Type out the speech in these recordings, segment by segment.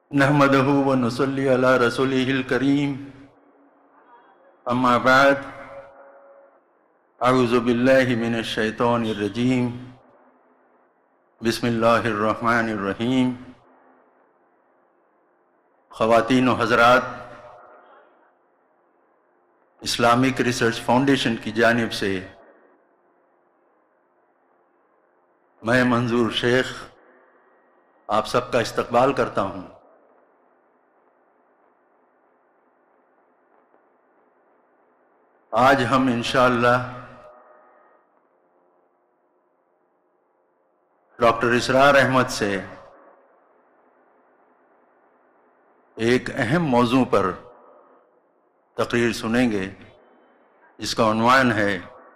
नहमदहु व नुसल्ली अला रसूलिहिल करीम। अम्मा बाद, अऊज़ु बिल्लाहि मिनश शैतानिर रजीम। बिस्मिल्लाहिर रहमानिर रहीम। ख़वातीन व हज़रात, इस्लामिक रिसर्च फाउंडेशन की जानिब से मैं मंजूर शेख आप सबका इस्तकबाल करता हूँ। आज हम इंशाअल्लाह डॉक्टर इसरार अहमद से एक अहम मौजू पर तकरीर सुनेंगे, जिसका उन्वान है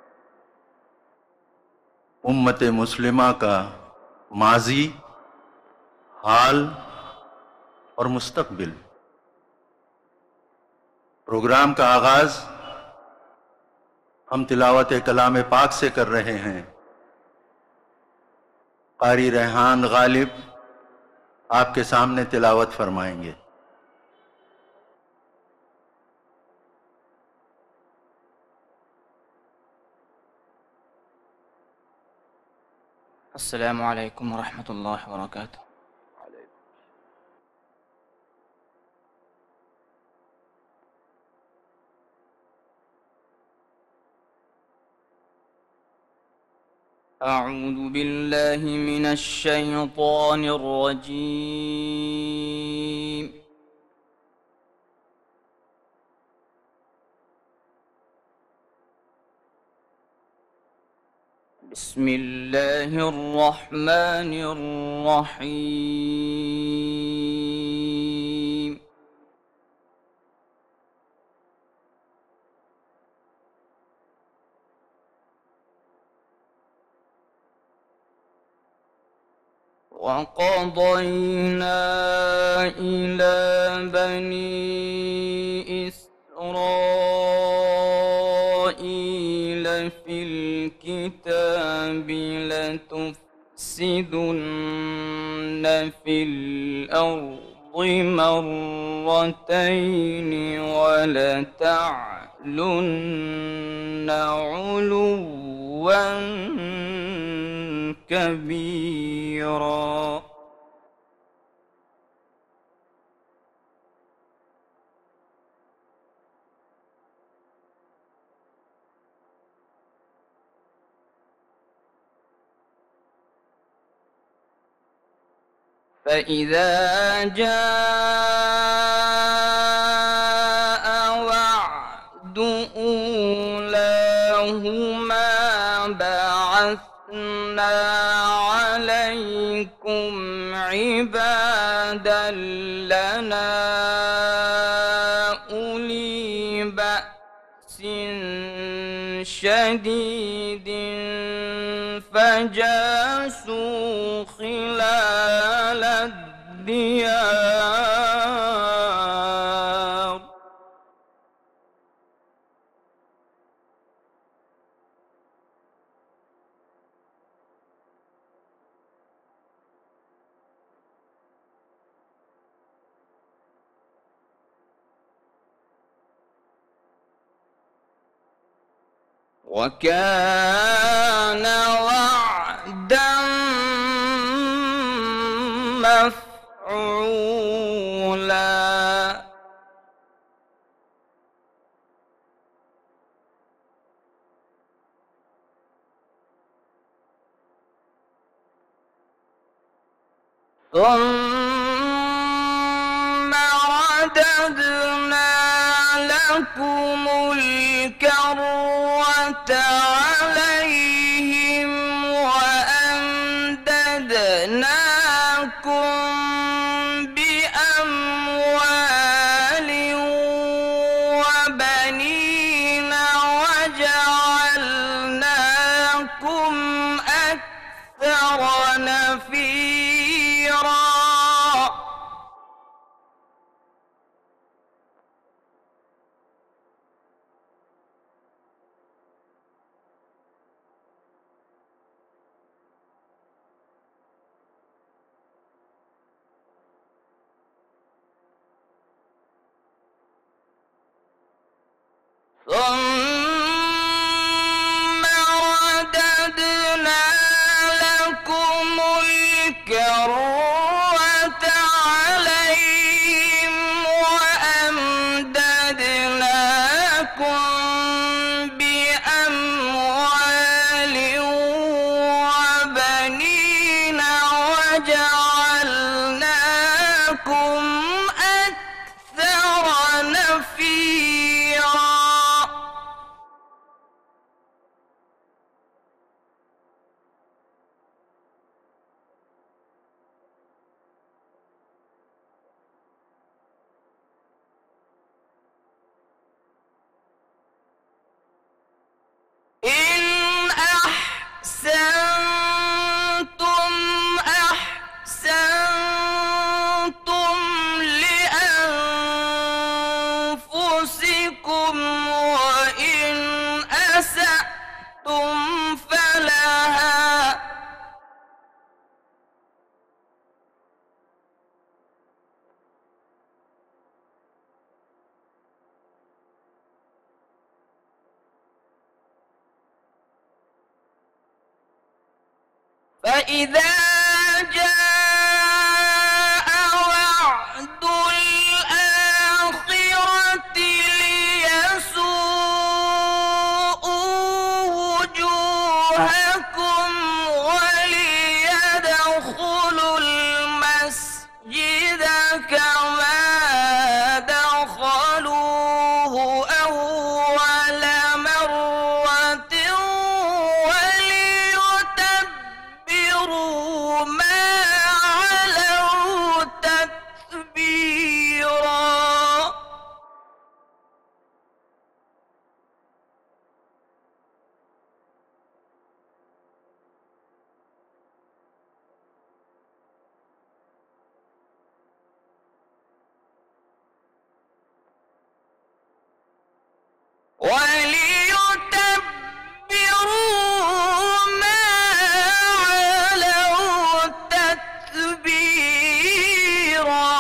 उम्मत मुस्लिमा का माजी, हाल और मुस्तकबिल। प्रोग्राम का आगाज हम तिलावत कलाम पाक से कर रहे हैं। कारी रेहान गालिब आपके सामने तिलावत फरमाएंगे। अस्सलामु अलैकुम वरहमतुल्लाहि वबरकातुहू। أعوذ بالله من الشيطان الرجيم. بسم الله الرحمن الرحيم. وقضينا إلى بني إسرائيل في الكتاب لتفسدن في الأرض مرتين ولتعلن علوا كبيرا. فإذا جاء وعد أولاهما بعثنا عليكم عبادا لنا أولي بأس شديد فجاسوا خلال الديار. وكان وعدا مفعولا. ثم رددنا لكم الكرة عليهم وأمددناكم بأموال وبنين وجعلناكم أكثر نفيرا. جعلناكم أكثر نفيرا إن أحسنتم أحسنتم لأنفسكم وإن أسأتم فلها فإذا جاء وعد الآخرة ليسوءوا وجوهكم وليدخلوا المسجد كما دخلوه أول مرة وليتبروا ما علوا تتبيرا وليتبروا ما علوا تتبيرا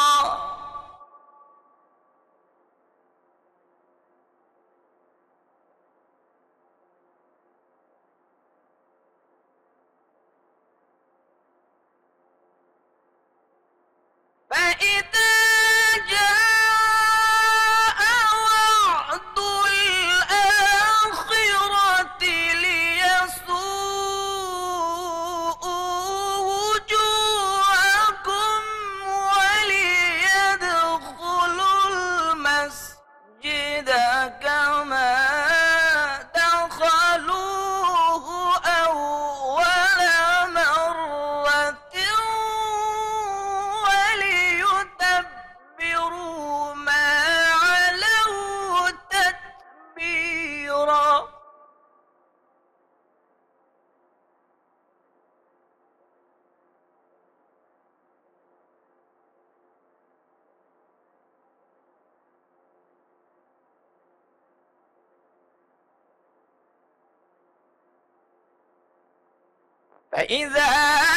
فإذا جاء وعد الآخرة ليسوءوا وجوهكم وليدخلوا المسجد كما دخلوه أول مرة وليتبروا ما علوا تتبيرا فإذا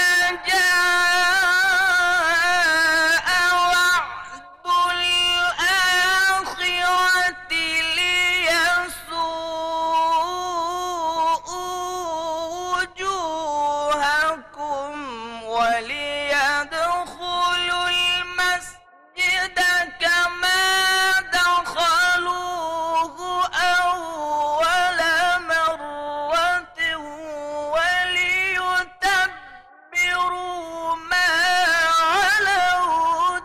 جاء وعد الآخرة ليسوءوا وجوهكم وليدخلوا المسجد كما دخلوه أول مرة وليتبروا ما علوا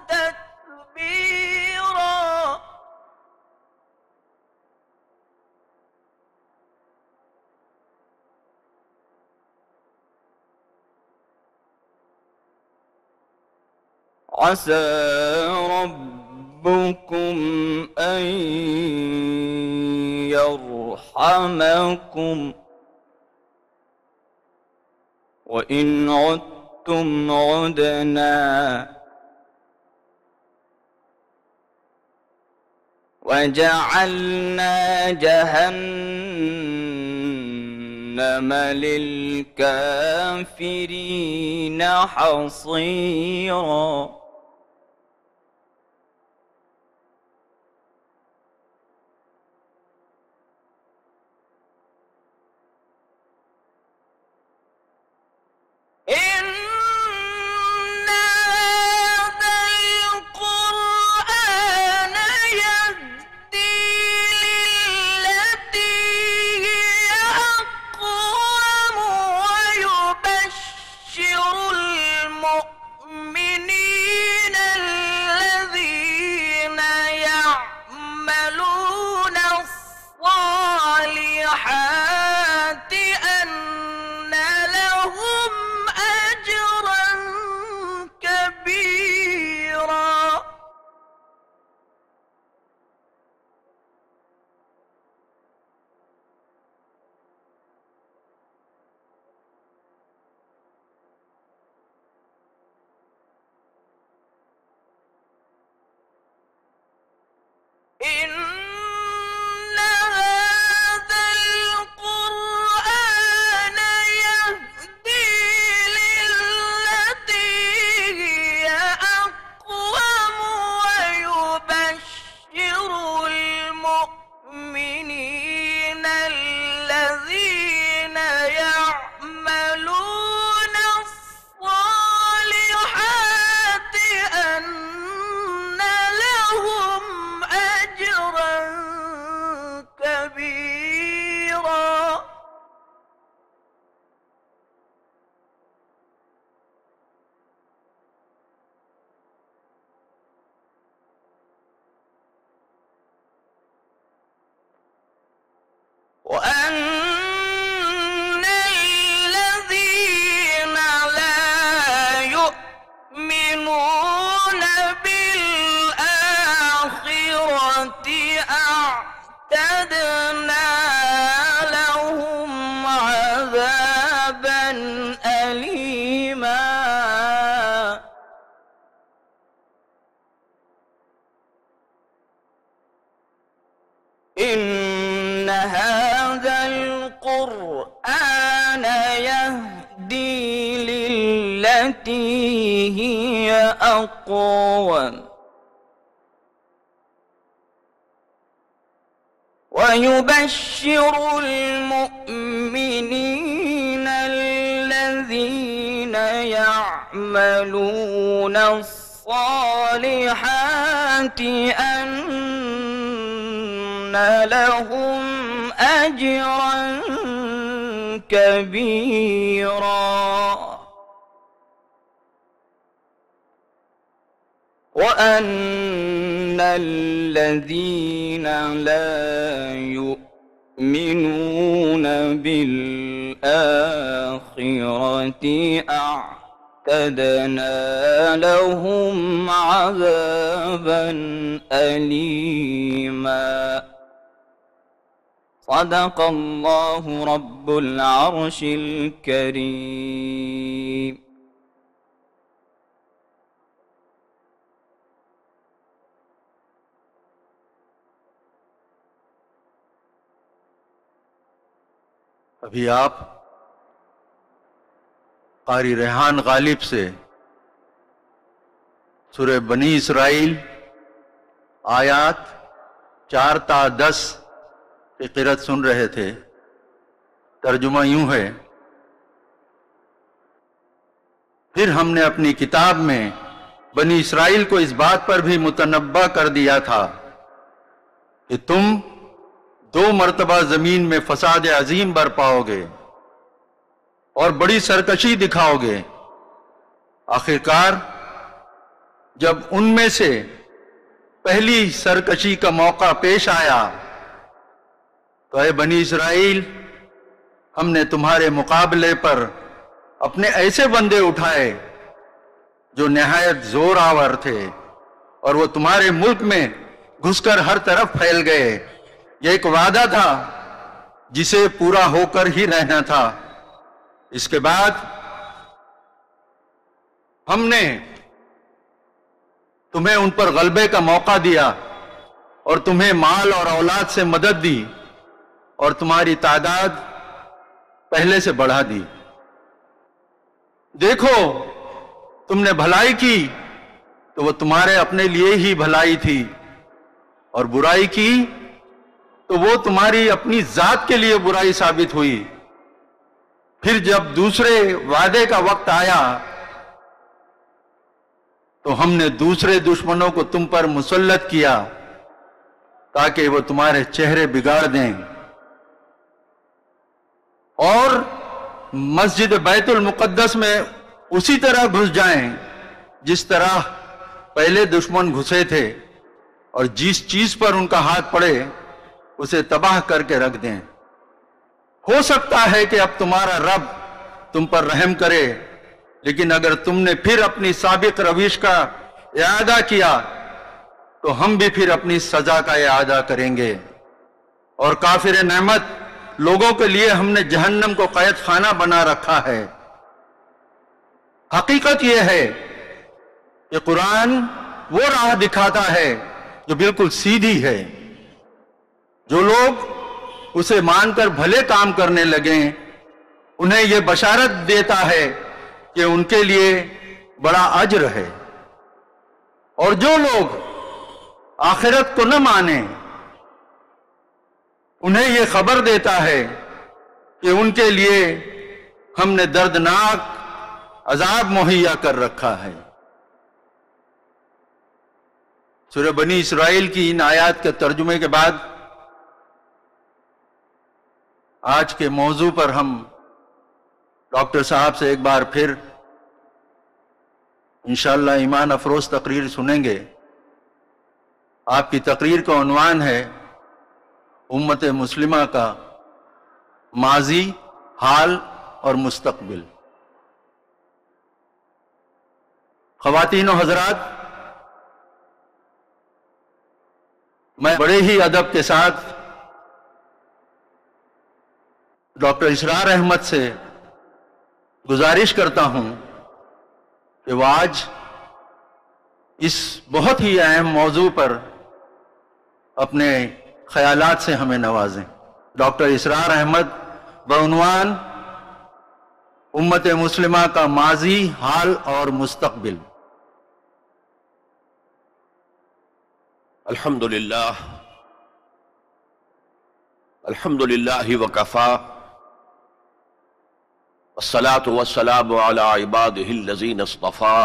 تتبيرا عسى ربكم أن يرحمكم وإن عدتم عدنا وجعلنا جهنم للكافرين حصيرا إن هذا القرآن يهدي للتي هي أقوم ويبشر المؤمنين لهم عذابا أليما إن هذا القرآن يهدي للتي هي أقوم ويبشر المؤمنين الذين يعملون الصالحات أن لهم أجرا كبيرا وأن الذين لا يؤمنون بالآخرة أعتدنا لهم عذابا أليما صدق الله رب العرش الكريم. ابھی آپ قاری ریحان غالب سے سورہ بنی اسرائیل آیات 4 تا 10 کی قرأت سن رہے تھے. ترجمہ یوں ہے: پھر ہم نے اپنی کتاب میں بنی اسرائیل کو اس بات پر بھی متنبہ کر دیا تھا کہ تم 2 مرتبہ زمین میں فساد عظیم برپاؤ گے اور بڑی سرکشی دکھاؤ گے. آخرکار جب ان میں سے پہلی سرکشی کا موقع پیش آیا تو اے بنی اسرائیل، ہم نے تمہارے مقابلے پر اپنے ایسے بندے اٹھائے جو نہایت زور آور تھے اور وہ تمہارے ملک میں گھس کر ہر طرف پھیل گئے. یہ ایک وعدہ تھا جسے پورا ہو کر ہی رہنا تھا. اس کے بعد ہم نے تمہیں ان پر غلبے کا موقع دیا اور تمہیں مال اور اولاد سے مدد دی اور تمہاری تعداد پہلے سے بڑھا دی. دیکھو، تم نے بھلائی کی تو وہ تمہارے اپنے لیے ہی بھلائی تھی، اور برائی کی تو وہ تمہاری اپنی ذات کے لیے برائی ثابت ہوئی. پھر جب دوسرے وعدے کا وقت آیا تو ہم نے دوسرے دشمنوں کو تم پر مسلط کیا تاکہ وہ تمہارے چہرے بگاڑ دیں اور مسجد بیت المقدس میں اسی طرح گھس جائیں جس طرح پہلے دشمن گھسے تھے، اور جس چیز پر ان کا ہاتھ پڑے اسے تباہ کر کے رکھ دیں. ہو سکتا ہے کہ اب تمہارا رب تم پر رحم کرے، لیکن اگر تم نے پھر اپنی سابق روش کا اعادہ کیا تو ہم بھی پھر اپنی سزا کا اعادہ کریں گے. اور کافر نعمت لوگوں کے لیے ہم نے جہنم کو قید خانہ بنا رکھا ہے. حقیقت یہ ہے کہ قرآن وہ راہ دکھاتا ہے جو بالکل سیدھی ہے. جو لوگ اسے مان کر بھلے کام کرنے لگیں انہیں یہ بشارت دیتا ہے کہ ان کے لیے بڑا اجر ہے، اور جو لوگ آخرت کو نہ مانیں انہیں یہ خبر دیتا ہے کہ ان کے لیے ہم نے دردناک عذاب مہیا کر رکھا ہے. سورہ بنی اسرائیل کی ان آیات کے ترجمے کے بعد آج کے موضوع پر ہم ڈاکٹر صاحب سے ایک بار پھر انشاءاللہ ایمان افروز تقریر سنیں گے. آپ کی تقریر کا عنوان ہے امت مسلمہ کا ماضی، حال اور مستقبل. خواتین و حضرات، میں بڑے ہی ادب کے ساتھ ڈاکٹر اسرار احمد سے گزارش کرتا ہوں کہ وہ آج اس بہت ہی اہم موضوع پر اپنے خیالات سے ہمیں نوازیں۔ ڈاکٹر اسرار احمد بعنوان امت مسلمہ کا ماضی، حال اور مستقبل۔ الحمدللہ وکفا والصلاة والسلام علی عباده الذین اصطفى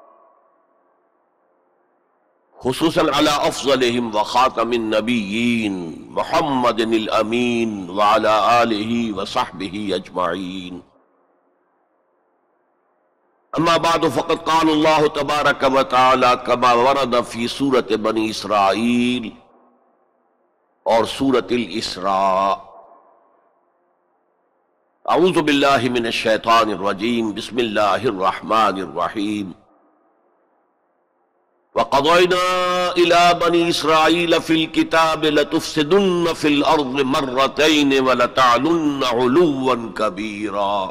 خصوصاً علی افضلہم وخاتم النبیین محمد الامین وعلی آلہ وصحبہ اجمعین۔ اما بعد فقد قال اللہ تبارک وتعالی کما ورد فی سورۃ بنی اسرائیل اور سورۃ الاسراء۔ اعوذ باللہ من الشیطان الرجیم، بسم اللہ الرحمن الرحیم۔ وَقَضَيْنَا إِلَىٰ بَنِي إِسْرَائِيلَ فِي الْكِتَابِ لَتُفْسِدُنَّ فِي الْأَرْضِ مَرَّتَيْنِ وَلَتَعْلُنَّ عُلُوًّا كَبِيرًا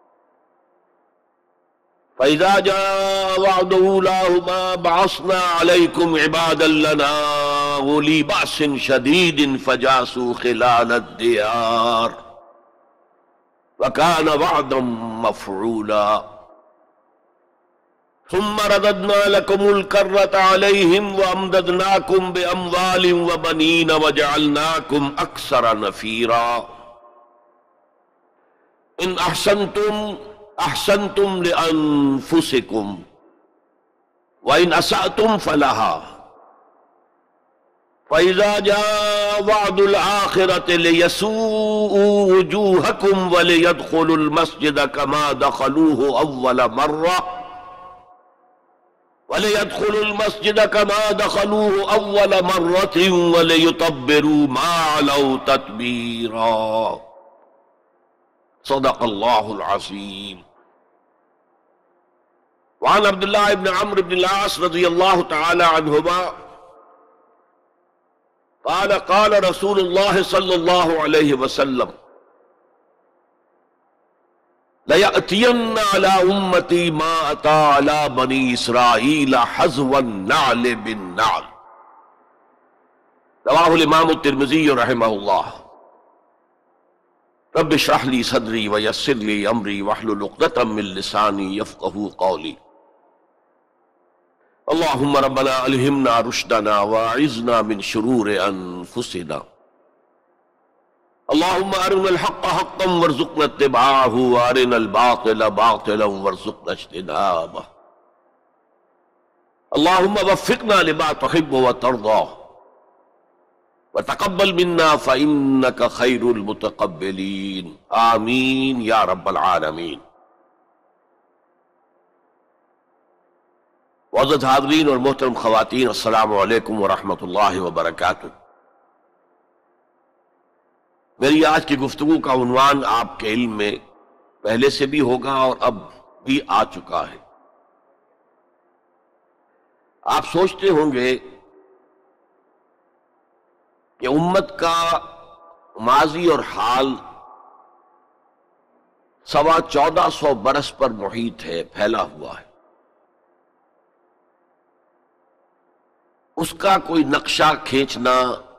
فَإِذَا جَاءَ وَعْدُ أُولَاهُمَا بَعَثْنَا عَلَيْكُمْ عِبَادًا لَّنَا أُولِي بَأْسٍ شَدِيدٍ فَجَاسُوا خِلَالَ الدِّيَارِ وَكَانَ وَعْدًا مَّفْعُولًا ثُمَّ رَدَدْنَا لَكُمُ الْكَرَّةَ عَلَيْهِمْ وَأَمْدَدْنَاكُمْ بِأَمْوَالٍ وَبَنِينَ وَجَعَلْنَاكُمْ أَكْثَرَ نَفِيرًا إِنْ أَحْسَنْتُمْ لِأَنفُسِكُمْ وَإِنْ أَسَأْتُمْ فَلَهَا فَإِذَا جَاءَ وَعْدُ الْآخِرَةِ لِيَسُوءُوا وُجُوهَكُمْ وَلِيَدْخُلُوا الْمَسْجِدَ كَمَا دَخَلُوهُ أَوَّلَ مَرَّةٍ وَلِيُتَبِّرُوا مَا عَلَوْا تَتْبِيرًا۔ صدق اللہ العظیم۔ وعن عبداللہ بن عمرو بن العاص رضی اللہ تعالی عنہما قال قال رسول اللہ صلی اللہ علیہ وسلم لَيَأْتِيَنَّ عَلَىٰ أُمَّتِي مَا أَتَىٰ عَلَىٰ بَنِي إِسْرَائِيلَ حَذْوَ النَّعْلِ بِالنَّعْلِ۔ رواہ الامام الترمذی رحمہ اللہ۔ رب اشرح لي صدري ويسر لي امري واحلل عقدة من لساني يفقهوا قولي۔ اللهم ربنا الهمنا رشدنا واعذنا من شرور انفسنا۔ اللهم ارنا الحق حقا وارزقنا اتباعه وارنا الباطل باطلا وارزقنا اجتنابه۔ اللهم وفقنا لما تحب وترضى وتقبل منا فإنك خير المتقبلين، آمین یا رب العالمین۔ معزز حاضرین اور محترم خواتین، السلام علیکم ورحمۃ اللہ وبرکاتہ۔ میری آج کی گفتگو کا عنوان آپ کے علم میں پہلے سے بھی ہوگا اور اب بھی آ چکا ہے۔ آپ سوچتے ہوں گے کہ امت کا ماضی اور حال 1450 برس پر محیط ہے، پھیلا ہوا ہے۔ اس کا کوئی نقشہ کھینچنا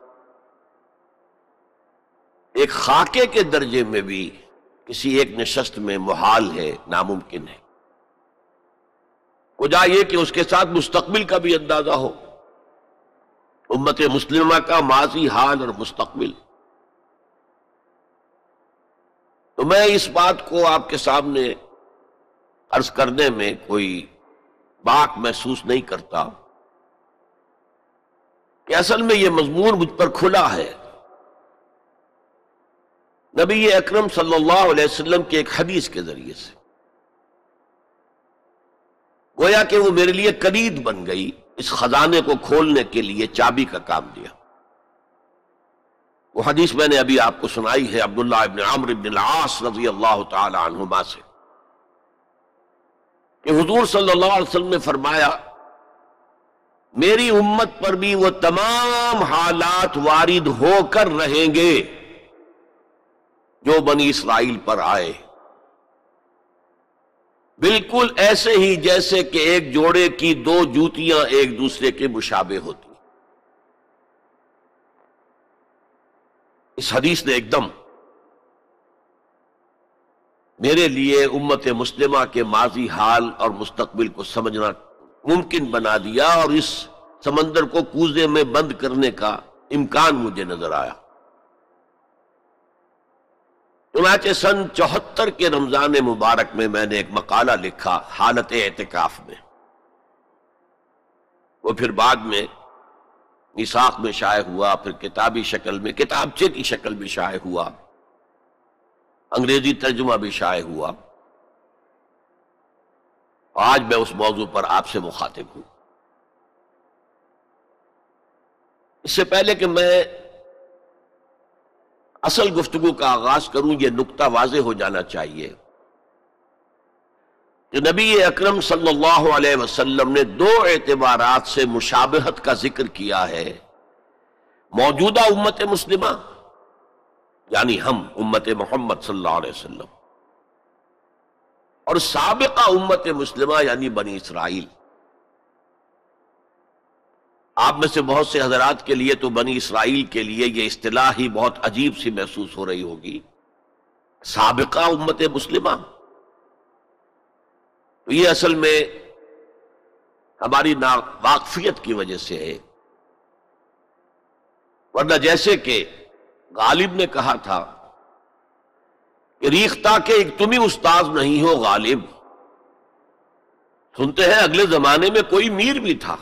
ایک خاکے کے درجے میں بھی کسی ایک نشست میں محال ہے، ناممکن ہے۔ وجہ یہ کہ اس کے ساتھ مستقبل کا بھی اندازہ ہو، امت مسلمہ کا ماضی، حال اور مستقبل۔ تو میں اس بات کو آپ کے سامنے عرض کرنے میں کوئی باک محسوس نہیں کرتا کہ اصل میں یہ مضمون مجھ پر کھلا ہے۔ نبی اکرم صلی اللہ علیہ وسلم کی ایک حدیث کے ذریعے سے گویا کہ وہ میرے لیے کلید بن گئی، اس خزانے کو کھولنے کے لیے چابی کا کام دیا۔ وہ حدیث میں نے ابھی آپ کو سنائی ہے عبداللہ ابن عمرو بن العاص رضی اللہ تعالی عنہما سے، کہ حضور صلی اللہ علیہ وسلم نے فرمایا میری امت پر بھی وہ تمام حالات وارد ہو کر رہیں گے جو بنی اسرائیل پر آئے، بالکل ایسے ہی جیسے کہ ایک جوڑے کی دو جوتیاں ایک دوسرے کے مشابہ ہوتی۔ اس حدیث نے ایک دم میرے لیے امت مسلمہ کے ماضی حال اور مستقبل کو سمجھنا ممکن بنا دیا، اور اس سمندر کو کوزے میں بند کرنے کا امکان مجھے نظر آیا۔ چنانچہ سن 74 کے رمضان مبارک میں نے ایک مقالہ لکھا حالت اعتکاف میں، وہ پھر بعد میں میثاق میں شائع ہوا، پھر کتابی شکل میں، کتابچے کی شکل میں شائع ہوا، انگریزی ترجمہ بھی شائع ہوا۔ آج میں اس موضوع پر آپ سے مخاطب ہوں۔ اس سے پہلے کہ میں اصل گفتگو کا آغاز کروں، یہ نکتہ واضح ہو جانا چاہیے کہ نبی اکرم صلی اللہ علیہ وسلم نے دو اعتبارات سے مشابہت کا ذکر کیا ہے۔ موجودہ امت مسلمہ یعنی ہم امت محمد صلی اللہ علیہ وسلم، اور سابقہ امت مسلمہ یعنی بنی اسرائیل۔ آپ میں سے بہت سے حضرات کے لیے تو بنی اسرائیل کے لیے یہ اصطلاح ہی بہت عجیب سی محسوس ہو رہی ہوگی، سابقہ امت مسلمہ۔ تو یہ اصل میں ہماری ناواقفیت کی وجہ سے ہے، ورنہ جیسے کہ غالب نے کہا تھا کہ ریختہ کہ ایک تم ہی استاذ نہیں ہو غالب، سنتے ہیں اگلے زمانے میں کوئی میر بھی تھا۔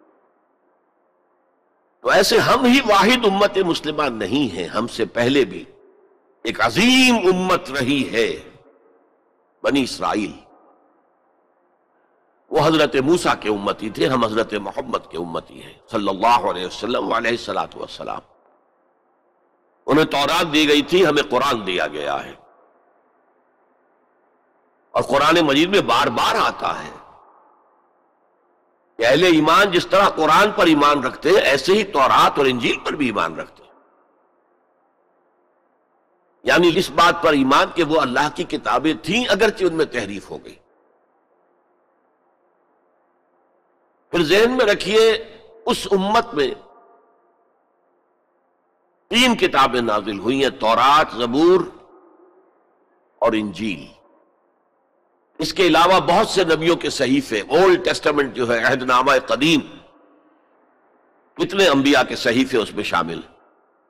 تو ایسے ہم ہی واحد امت مسلمہ نہیں ہیں، ہم سے پہلے بھی ایک عظیم امت رہی ہے بنی اسرائیل۔ وہ حضرت موسیٰ کے امتی تھے، ہم حضرت محمد کے امتی ہیں صلی اللہ علیہ وسلم علیہ الصلوۃ والسلام۔ انہیں تورات دی گئی تھی، ہمیں قرآن دیا گیا ہے، اور قرآن مجید میں بار بار آتا ہے کہ اہل ایمان جس طرح قرآن پر ایمان رکھتے ہیں ایسے ہی تورات اور انجیل پر بھی ایمان رکھتے ہیں، یعنی اس بات پر ایمان کہ وہ اللہ کی کتابیں تھیں اگرچہ ان میں تحریف ہو گئی۔ پھر ذہن میں رکھیے اس امت میں 3 کتابیں نازل ہوئی ہیں، تورات، زبور اور انجیل۔ اس کے علاوہ بہت سے نبیوں کے صحیفے، اولڈ ٹیسٹمنٹ جو ہے، عہد نامہ قدیم، کتنے انبیاء کے صحیفے اس میں شامل ہیں۔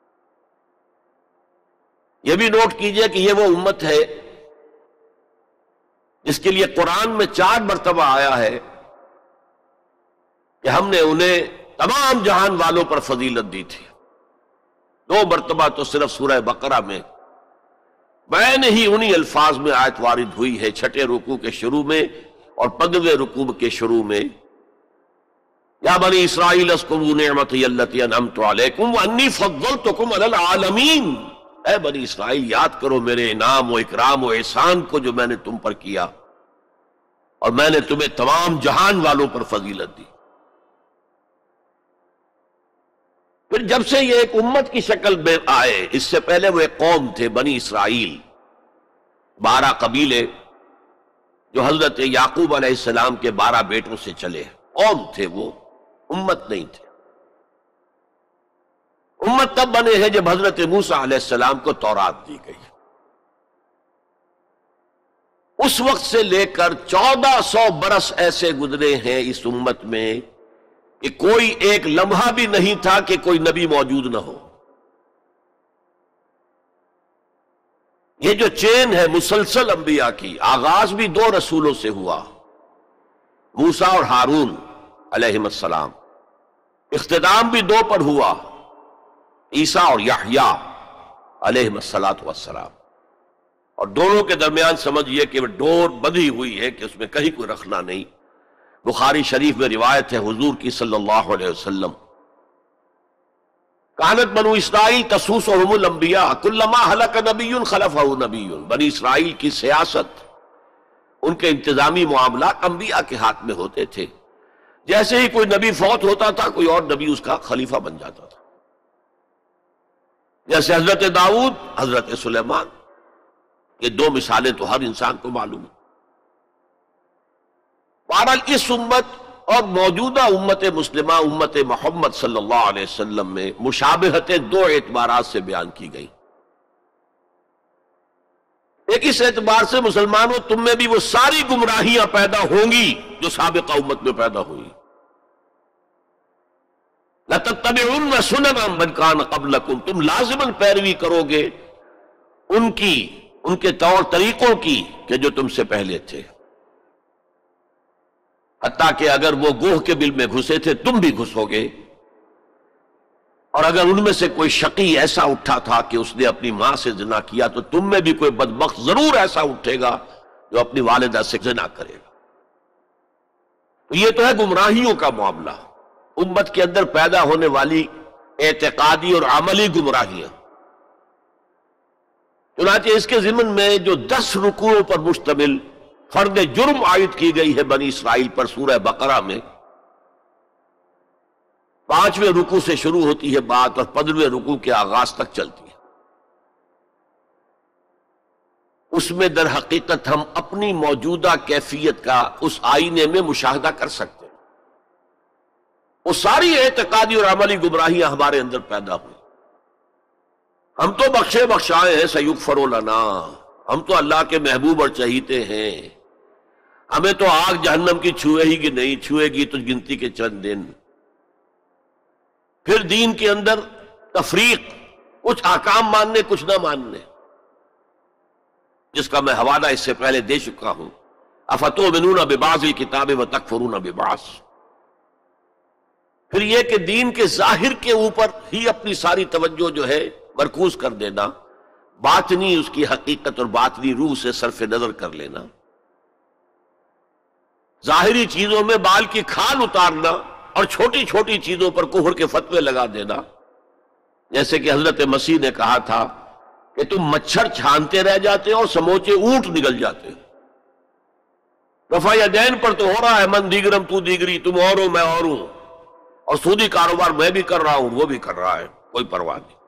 یہ بھی نوٹ کیجئے کہ یہ وہ امت ہے جس کے لیے قرآن میں 4 مرتبہ آیا ہے کہ ہم نے انہیں تمام جہان والوں پر فضیلت دی تھی۔ 2 مرتبہ تو صرف سورہ بقرہ میں بین ہی انہی الفاظ میں آیت وارد ہوئی ہے، 6 رکوع کے شروع میں اور 15ویں رکوع کے شروع میں، یا بنی اسرائیل اذکروا نعمتی التی انعمت علیکم وانی فضلتکم علی العالمین، اے بنی اسرائیل یاد کرو میرے انعام و اکرام و احسان کو جو میں نے تم پر کیا، اور میں نے تمہیں تمام جہان والوں پر فضیلت دی۔ پھر جب سے یہ ایک امت کی شکل میں آئے، اس سے پہلے وہ ایک قوم تھے بنی اسرائیل، 12 قبیلے جو حضرت یعقوب علیہ السلام کے 12 بیٹوں سے چلے، قوم تھے وہ، امت نہیں تھے۔ امت تب بنے ہیں جب حضرت موسیٰ علیہ السلام کو تورات دی گئی۔ اس وقت سے لے کر 1400 برس ایسے گزرے ہیں اس امت میں کہ کوئی ایک لمحہ بھی نہیں تھا کہ کوئی نبی موجود نہ ہو۔ یہ جو چین ہے مسلسل انبیاء کی، آغاز بھی 2 رسولوں سے ہوا، موسیٰ اور ہارون علیہم السلام، اختتام بھی 2 پر ہوا، عیسیٰ اور یحییٰ علیہم السلام، اور دونوں کے درمیان سمجھئے کہ وہ ڈور بندھی ہوئی ہے کہ اس میں کہیں کوئی رکھنا نہیں۔ بخاری شریف میں روایت ہے حضور کی صلی اللہ علیہ وسلم، کانت بنو اسرائیل تسوسهم الانبیاء کلما ہلک نبی خلفہ نبی۔ بنی اسرائیل کی سیاست، ان کے انتظامی معاملات انبیاء کے ہاتھ میں ہوتے تھے، جیسے ہی کوئی نبی فوت ہوتا تھا کوئی اور نبی اس کا خلیفہ بن جاتا تھا، جیسے حضرت داؤد، حضرت سلیمان، یہ دو مثالیں تو ہر انسان کو معلوم ہیں۔ بہرحال اس امت اور موجودہ امت مسلمہ امت محمد صلی اللہ علیہ وسلم میں مشابہتیں دو اعتبارات سے بیان کی گئی۔ ایک اس اعتبار سے مسلمانوں تم میں بھی وہ ساری گمراہیاں پیدا ہوں گی جو سابقہ امت میں پیدا ہوئی۔ لَتَتَّبِعُنَّ سُنَنَ مَنْ كَانَ قَبْلَكُمْ، تم لازماً پیروی کرو گے ان کے طور طریقوں کی کہ جو تم سے پہلے تھے، حتیٰ کہ اگر وہ گوہ کے بل میں گھسے تھے تم بھی گھسو گے، اور اگر ان میں سے کوئی شقی ایسا اٹھا تھا کہ اس نے اپنی ماں سے زنا کیا تو تم میں بھی کوئی بدبخت ضرور ایسا اٹھے گا جو اپنی والدہ سے زنا کرے گا۔ تو یہ تو ہے گمراہیوں کا معاملہ، امت کے اندر پیدا ہونے والی اعتقادی اور عملی گمراہیاں۔ چنانچہ اس کے ضمن میں جو 10 رکوعوں پر مشتمل فرد جرم عائد کی گئی ہے بنی اسرائیل پر سورہ بقرہ میں، 5ویں رکوع سے شروع ہوتی ہے بات اور 15ویں رکوع کے آغاز تک چلتی ہے۔ اس میں در حقیقت ہم اپنی موجودہ کیفیت کا اس آئینے میں مشاہدہ کر سکتے ہیں۔ وہ ساری اعتقادی اور عملی گمراہیاں ہمارے اندر پیدا ہوئی۔ ہم تو بخشے بخشائے ہیں، سیغفر لنا، ہم تو اللہ کے محبوب اور چہیتے ہیں، ہمیں تو آگ جہنم کی چھوئے ہی کہ نہیں، چھوئے گی تو گنتی کے چند دن۔ پھر دین کے اندر تفریق، کچھ احکام ماننے کچھ نہ ماننے، جس کا میں حوالہ اس سے پہلے دے چکا ہوں۔ افتؤمنون ببعض الکتاب وتکفرون ببعض۔ پھر یہ کہ دین کے ظاہر کے اوپر ہی اپنی ساری توجہ جو ہے مرکوز کر دینا، باطنی اس کی حقیقت اور باطنی روح سے صرف نظر کر لینا، ظاہری چیزوں میں بال کی کھال اتارنا اور چھوٹی چھوٹی چیزوں پر کفر کے فتوے لگا دینا، جیسے کہ حضرت مسیح نے کہا تھا کہ تم مچھر چھانتے رہ جاتے اور سموچے اونٹ نگل جاتے۔ رفع یدین پر تو ہو رہا ہے من دیگرم تو دیگری، تم اور ہو میں اور ہوں، اور سودی کاروبار میں بھی کر رہا ہوں وہ بھی کر رہا ہے، کوئی پرواہ نہیں۔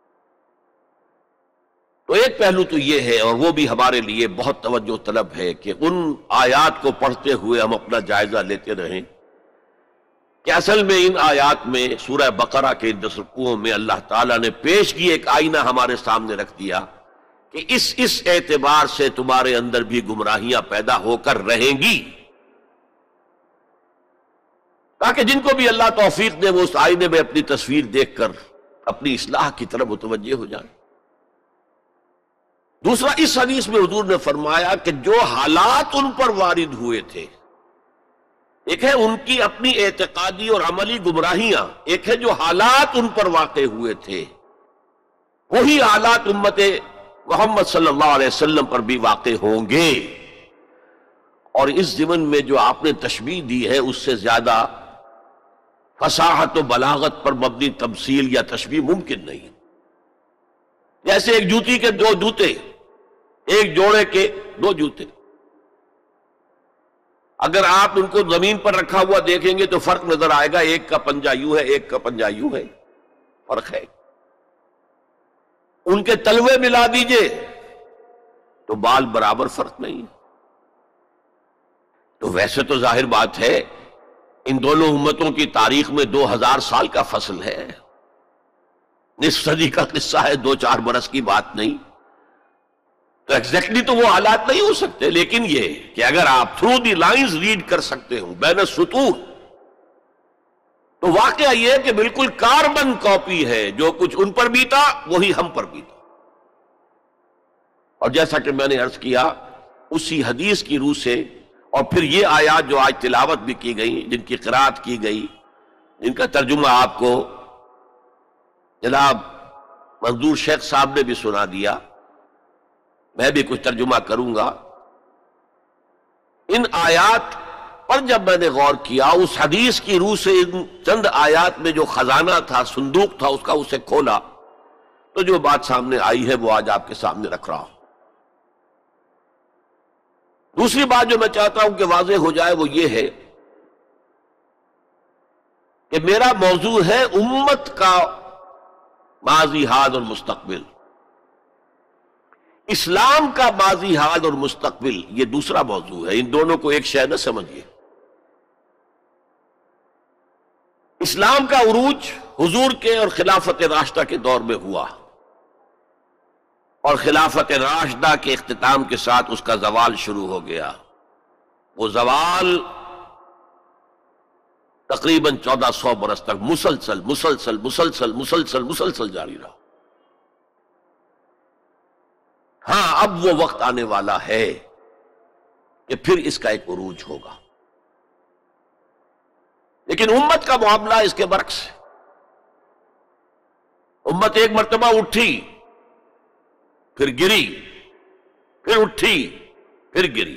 تو ایک پہلو تو یہ ہے، اور وہ بھی ہمارے لیے بہت توجہ طلب ہے کہ ان آیات کو پڑھتے ہوئے ہم اپنا جائزہ لیتے رہیں کہ اصل میں ان آیات میں سورہ بقرہ کے 10 رکوعوں میں اللہ تعالیٰ نے پیش کی ایک آئینہ ہمارے سامنے رکھ دیا کہ اس اعتبار سے تمہارے اندر بھی گمراہیاں پیدا ہو کر رہیں گی، تاکہ جن کو بھی اللہ توفیق دے وہ اس آئینے میں اپنی تصویر دیکھ کر اپنی اصلاح کی طرف متوجہ ہو جائیں۔ دوسرا، اس حدیث میں حضور نے فرمایا کہ جو حالات ان پر وارد ہوئے تھے، ایک ہے ان کی اپنی اعتقادی اور عملی گمراہیاں، ایک ہے جو حالات ان پر واقع ہوئے تھے، وہی حالات امت محمد صلی اللہ علیہ وسلم پر بھی واقع ہوں گے۔ اور اس ضمن میں جو آپ نے تشبیہ دی ہے اس سے زیادہ فصاحت و بلاغت پر مبنی تمثیل یا تشبیہ ممکن نہیں۔ جیسے ایک جوتی کے 2 جوتے، ایک جوڑے کے 2 جوتے، اگر آپ ان کو زمین پر رکھا ہوا دیکھیں گے تو فرق نظر آئے گا، ایک کا پنجہ یوں ہے ایک کا پنجہ یوں ہے، فرق ہے۔ ان کے تلوے ملا دیجئے تو بال برابر فرق نہیں۔ تو ویسے تو ظاہر بات ہے ان دونوں امتوں کی تاریخ میں 2000 سال کا فصل ہے، نصف صدی کا قصہ ہے، 2-4 برس کی بات نہیں، تو ایگزیکٹلی تو وہ حالات نہیں ہو سکتے، لیکن یہ کہ اگر آپ تھرو دی لائنز ریڈ کر سکتے ہوں بین السطور، تو واقعہ یہ کہ بالکل کاربن کاپی ہے، جو کچھ ان پر بیتا وہی ہم پر بیتا۔ اور جیسا کہ میں نے عرض کیا، اسی حدیث کی روح سے، اور پھر یہ آیات جو آج تلاوت بھی کی گئی، جن کی قرات کی گئی، جن کا ترجمہ آپ کو جناب منظور شیخ صاحب نے بھی سنا دیا، میں بھی کچھ ترجمہ کروں گا، ان آیات پر جب میں نے غور کیا، اس حدیث کی روح سے ان چند آیات میں جو خزانہ تھا، صندوق تھا اس کا، اسے کھولا تو جو بات سامنے آئی ہے وہ آج آپ کے سامنے رکھ رہا ہوں۔ دوسری بات جو میں چاہتا ہوں کہ واضح ہو جائے وہ یہ ہے کہ میرا موضوع ہے امت کا ماضی، حال اور مستقبل۔ اسلام کا ماضی حال اور مستقبل یہ دوسرا موضوع ہے، ان دونوں کو ایک شے نہ سمجھیے۔ اسلام کا عروج حضور کے اور خلافت راشدہ کے دور میں ہوا، اور خلافت راشدہ کے اختتام کے ساتھ اس کا زوال شروع ہو گیا۔ وہ زوال تقریباً 1400 برس تک مسلسل مسلسل مسلسل مسلسل مسلسل جاری رہا۔ ہاں اب وہ وقت آنے والا ہے کہ پھر اس کا ایک عروج ہوگا، لیکن امت کا معاملہ اس کے برعکس ہے۔ امت ایک مرتبہ اٹھی، پھر گری، پھر اٹھی، پھر گری،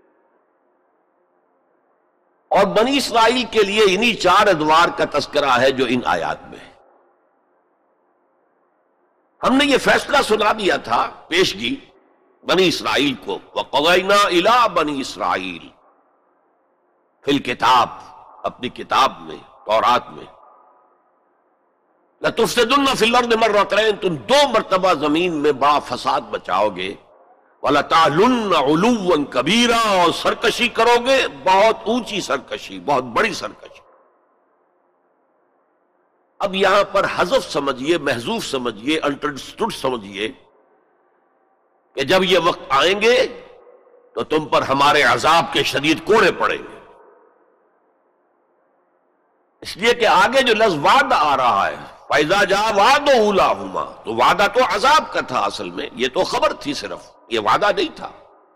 اور بنی اسرائیل کے لیے انہی 4 ادوار کا تذکرہ ہے جو ان آیات میں ہے۔ ہم نے یہ فیصلہ سنا دیا تھا، پیشگی بنی اسرائیل کو، وَقَضَيْنَا إِلَىٰ بَنِي إِسْرَائِيلَ فِي الْكِتَابِ، اپنی کتاب میں، تورات میں، لَتُفْسِدُنَّ فِي الْأَرْضِ مَرَّتَيْنِ، تم 2 مرتبہ زمین میں بڑا فساد مچاؤ گے، وَلَتَعْلُنَّ عُلُوًّا كَبِيرًا، اور سرکشی کرو گے، بہت اونچی سرکشی، بہت بڑی سرکشی۔ اب یہاں پر حذف سمجھیے، محذوف سمجھیے، انڈرسٹوڈ سمجھیے کہ جب یہ وقت آئیں گے تو تم پر ہمارے عذاب کے شدید کوڑے پڑیں گے۔ اس لیے کہ آگے جو لفظ وعدہ آ رہا ہے، فَإِذَا جَاءَ وَعْدُ أُولَاهُمَا، تو وعدہ تو عذاب کا تھا اصل میں، یہ تو خبر تھی صرف، یہ وعدہ نہیں تھا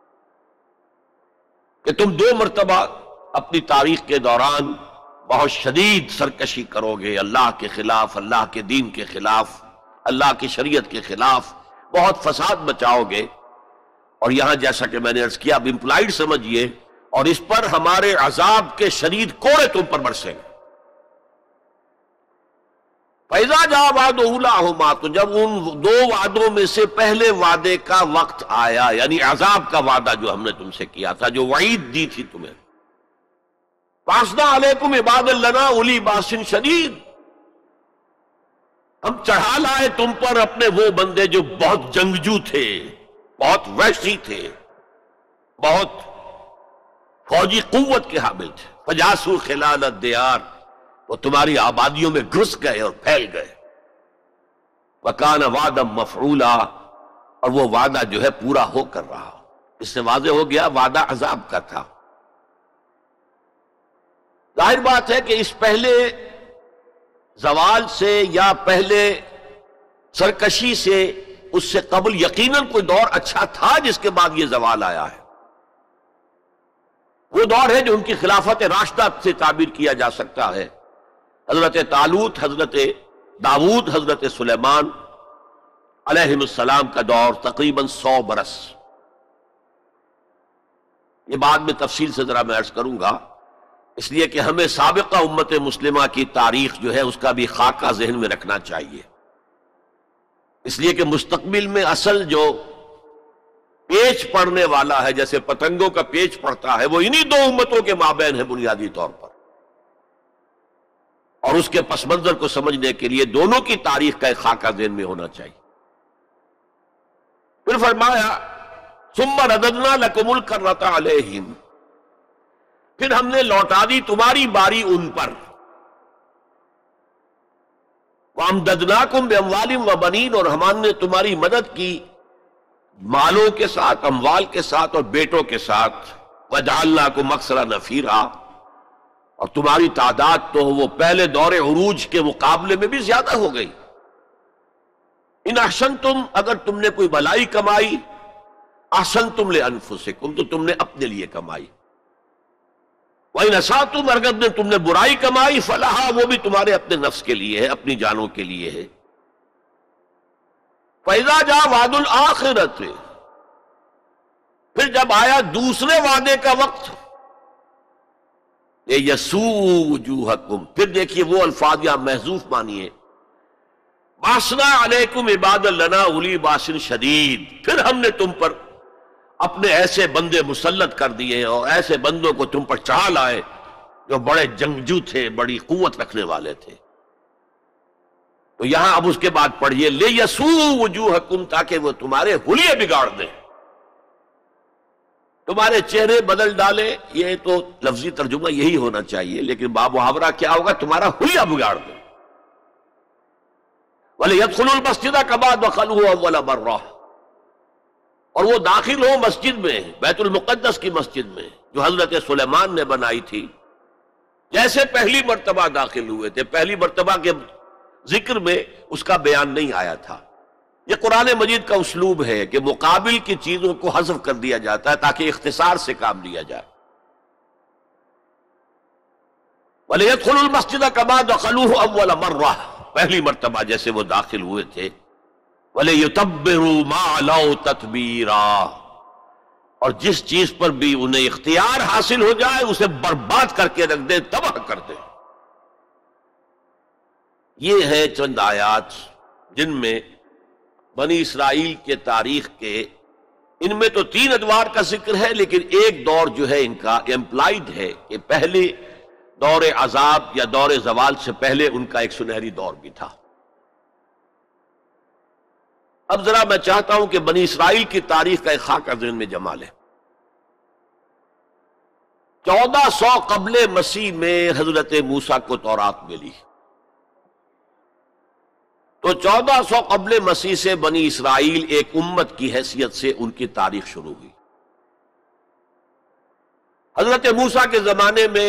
کہ تم 2 مرتبہ اپنی تاریخ کے دوران بہت شدید سرکشی کرو گے، اللہ کے خلاف، اللہ کے دین کے خلاف، اللہ کی شریعت کے خلاف بہت فساد مچاؤ گے۔ اور یہاں جیسا کہ میں نے عرض کیا، اب امپلائیڈ سمجھیے، اور اس پر ہمارے عذاب کے شدید کوڑے تم پر برسیں گے۔ فَإِذَا جَاءَ وَعْدُ أُولَاهُمَا، تو جب ان 2 وعدوں میں سے پہلے وعدے کا وقت آیا، یعنی عذاب کا وعدہ جو ہم نے تم سے کیا تھا، جو وعید دی تھی تمہیں، بَعَثْنَا عَلَيْكُمْ عِبَادًا لَنَا أُولِي بَأْسٍ شَدِيدٍ، ہم چڑھا لائے تم پر اپنے وہ بندے جو بہت جنگجو تھے، بہت وحشی تھے، بہت فوجی قوت کے حامل تھے، فَجَاسُوا خِلَالَ الدِّيَارِ، وہ تمہاری آبادیوں میں گھس گئے اور پھیل گئے۔ وَكَانَ وَعْدًا مَفْعُولًا، اور وہ وعدہ جو ہے پورا ہو کر رہا۔ اس سے واضح ہو گیا وعدہ عذاب کا تھا۔ ظاہر بات ہے کہ اس پہلے زوال سے یا پہلے سرکشی سے، اس سے قبل یقیناً کوئی دور اچھا تھا جس کے بعد یہ زوال آیا ہے۔ وہ دور ہے جو ان کی خلافت راشدہ سے تعبیر کیا جا سکتا ہے۔ حضرت طالوت، حضرت داؤد، حضرت سلیمان علیہ السلام کا دور تقریباً 100 برس۔ یہ بعد میں تفصیل سے ذرا میں عرض کروں گا، اس لیے کہ ہمیں سابقہ امت مسلمہ کی تاریخ جو ہے اس کا بھی خاکہ ذہن میں رکھنا چاہیے، اس لیے کہ مستقبل میں اصل جو پیچ پڑنے والا ہے، جیسے پتنگوں کا پیچ پڑتا ہے، وہ انہی 2 امتوں کے مابین ہے بنیادی طور پر، اور اس کے پس منظر کو سمجھنے کے لیے دونوں کی تاریخ کا ایک خاکہ ذہن میں ہونا چاہیے۔ پھر فرمایا ثم رددنا لکم الکرۃ علیہم، پھر ہم نے لوٹا دی تمہاری باری ان پر، وامددناکم باموال وبنین، اور ہم نے تمہاری مدد کی مالوں کے ساتھ، اموال کے ساتھ اور بیٹوں کے ساتھ، وجعلناکم اکثر نفیرا، اور تمہاری تعداد تو وہ پہلے دور عروج کے مقابلے میں بھی زیادہ ہو گئی۔ ان احسنتم، اگر تم نے کوئی بھلائی کمائی، احسنتم لانفسکم، تو تم نے اپنے لیے کمائی، وَإِنْ أَسَأْتُمْ، اگر تم نے برائی کمائی، فَلَهَا، وہ بھی تمہارے اپنے نفس کے لیے ہے، اپنی جانوں کے لیے ہے۔ فَإِذَا جَاءَ وَعْدُ الْآخِرَةِ، پھر جب آیا دوسرے وعدے کا وقت، يَسُوءُ وُجُوهَكُمْ، پھر دیکھیے وہ الفاظ یہاں محذوف مانیے، بَعَثْنَا عَلَيْكُمْ عِبَادًا لَنَا أُولِي بَأْسٍ شَدِيدٍ، پھر ہم نے تم پر اپنے ایسے بندے مسلط کر دیے اور ایسے بندوں کو تم پر چڑھا لائے جو بڑے جنگجو تھے، بڑی قوت رکھنے والے تھے۔ تو یہاں اب اس کے بعد پڑھیے لیسوء وجوہکم، تاکہ وہ تمہارے حلیے بگاڑ دیں، تمہارے چہرے بدل ڈالے. یہ تو لفظی ترجمہ یہی ہونا چاہیے، لیکن بامحاورہ کیا ہوگا؟ تمہارا حلیہ بگاڑ دیں. وَلِيَدْخُلُوا الْمَسْجِدَ كَمَا دَخَلُوهُ أَوَّلَ مَرَّةٍ، اور وہ داخل ہو مسجد میں، بیت المقدس کی مسجد میں جو حضرت سلیمان نے بنائی تھی، جیسے پہلی مرتبہ داخل ہوئے تھے. پہلی مرتبہ کے ذکر میں اس کا بیان نہیں آیا تھا. یہ قرآن مجید کا اسلوب ہے کہ مقابل کی چیزوں کو حذف کر دیا جاتا ہے تاکہ اختصار سے کام لیا جائے. وَلِيَدْخُلُوا الْمَسْجِدَ كَمَا دَخَلُوهُ أَوَّلَ مَرَّةٍ، پہلی مرتبہ جیسے وہ داخل ہوئے تھے. وَلِيُتَبِّرُوا مَا عَلَوْا تَتْبِيرًا، اور جس چیز پر بھی انہیں اختیار حاصل ہو جائے اسے برباد کر کے رکھ دیں، تباہ کر دیں. یہ ہے چند آیات جن میں بنی اسرائیل کے تاریخ کے، ان میں تو 3 ادوار کا ذکر ہے، لیکن ایک دور جو ہے ان کا امپلائڈ ہے کہ پہلے دور عذاب یا دور زوال سے پہلے ان کا ایک سنہری دور بھی تھا. اب ذرا میں چاہتا ہوں کہ بنی اسرائیل کی تاریخ کا ایک خاکہ ذہن میں جما لیں. 1400 قبل مسیح میں حضرت موسیٰ کو تورات ملی، تو 1400 قبل مسیح سے بنی اسرائیل ایک امت کی حیثیت سے ان کی تاریخ شروع ہوئی. حضرت موسیٰ کے زمانے میں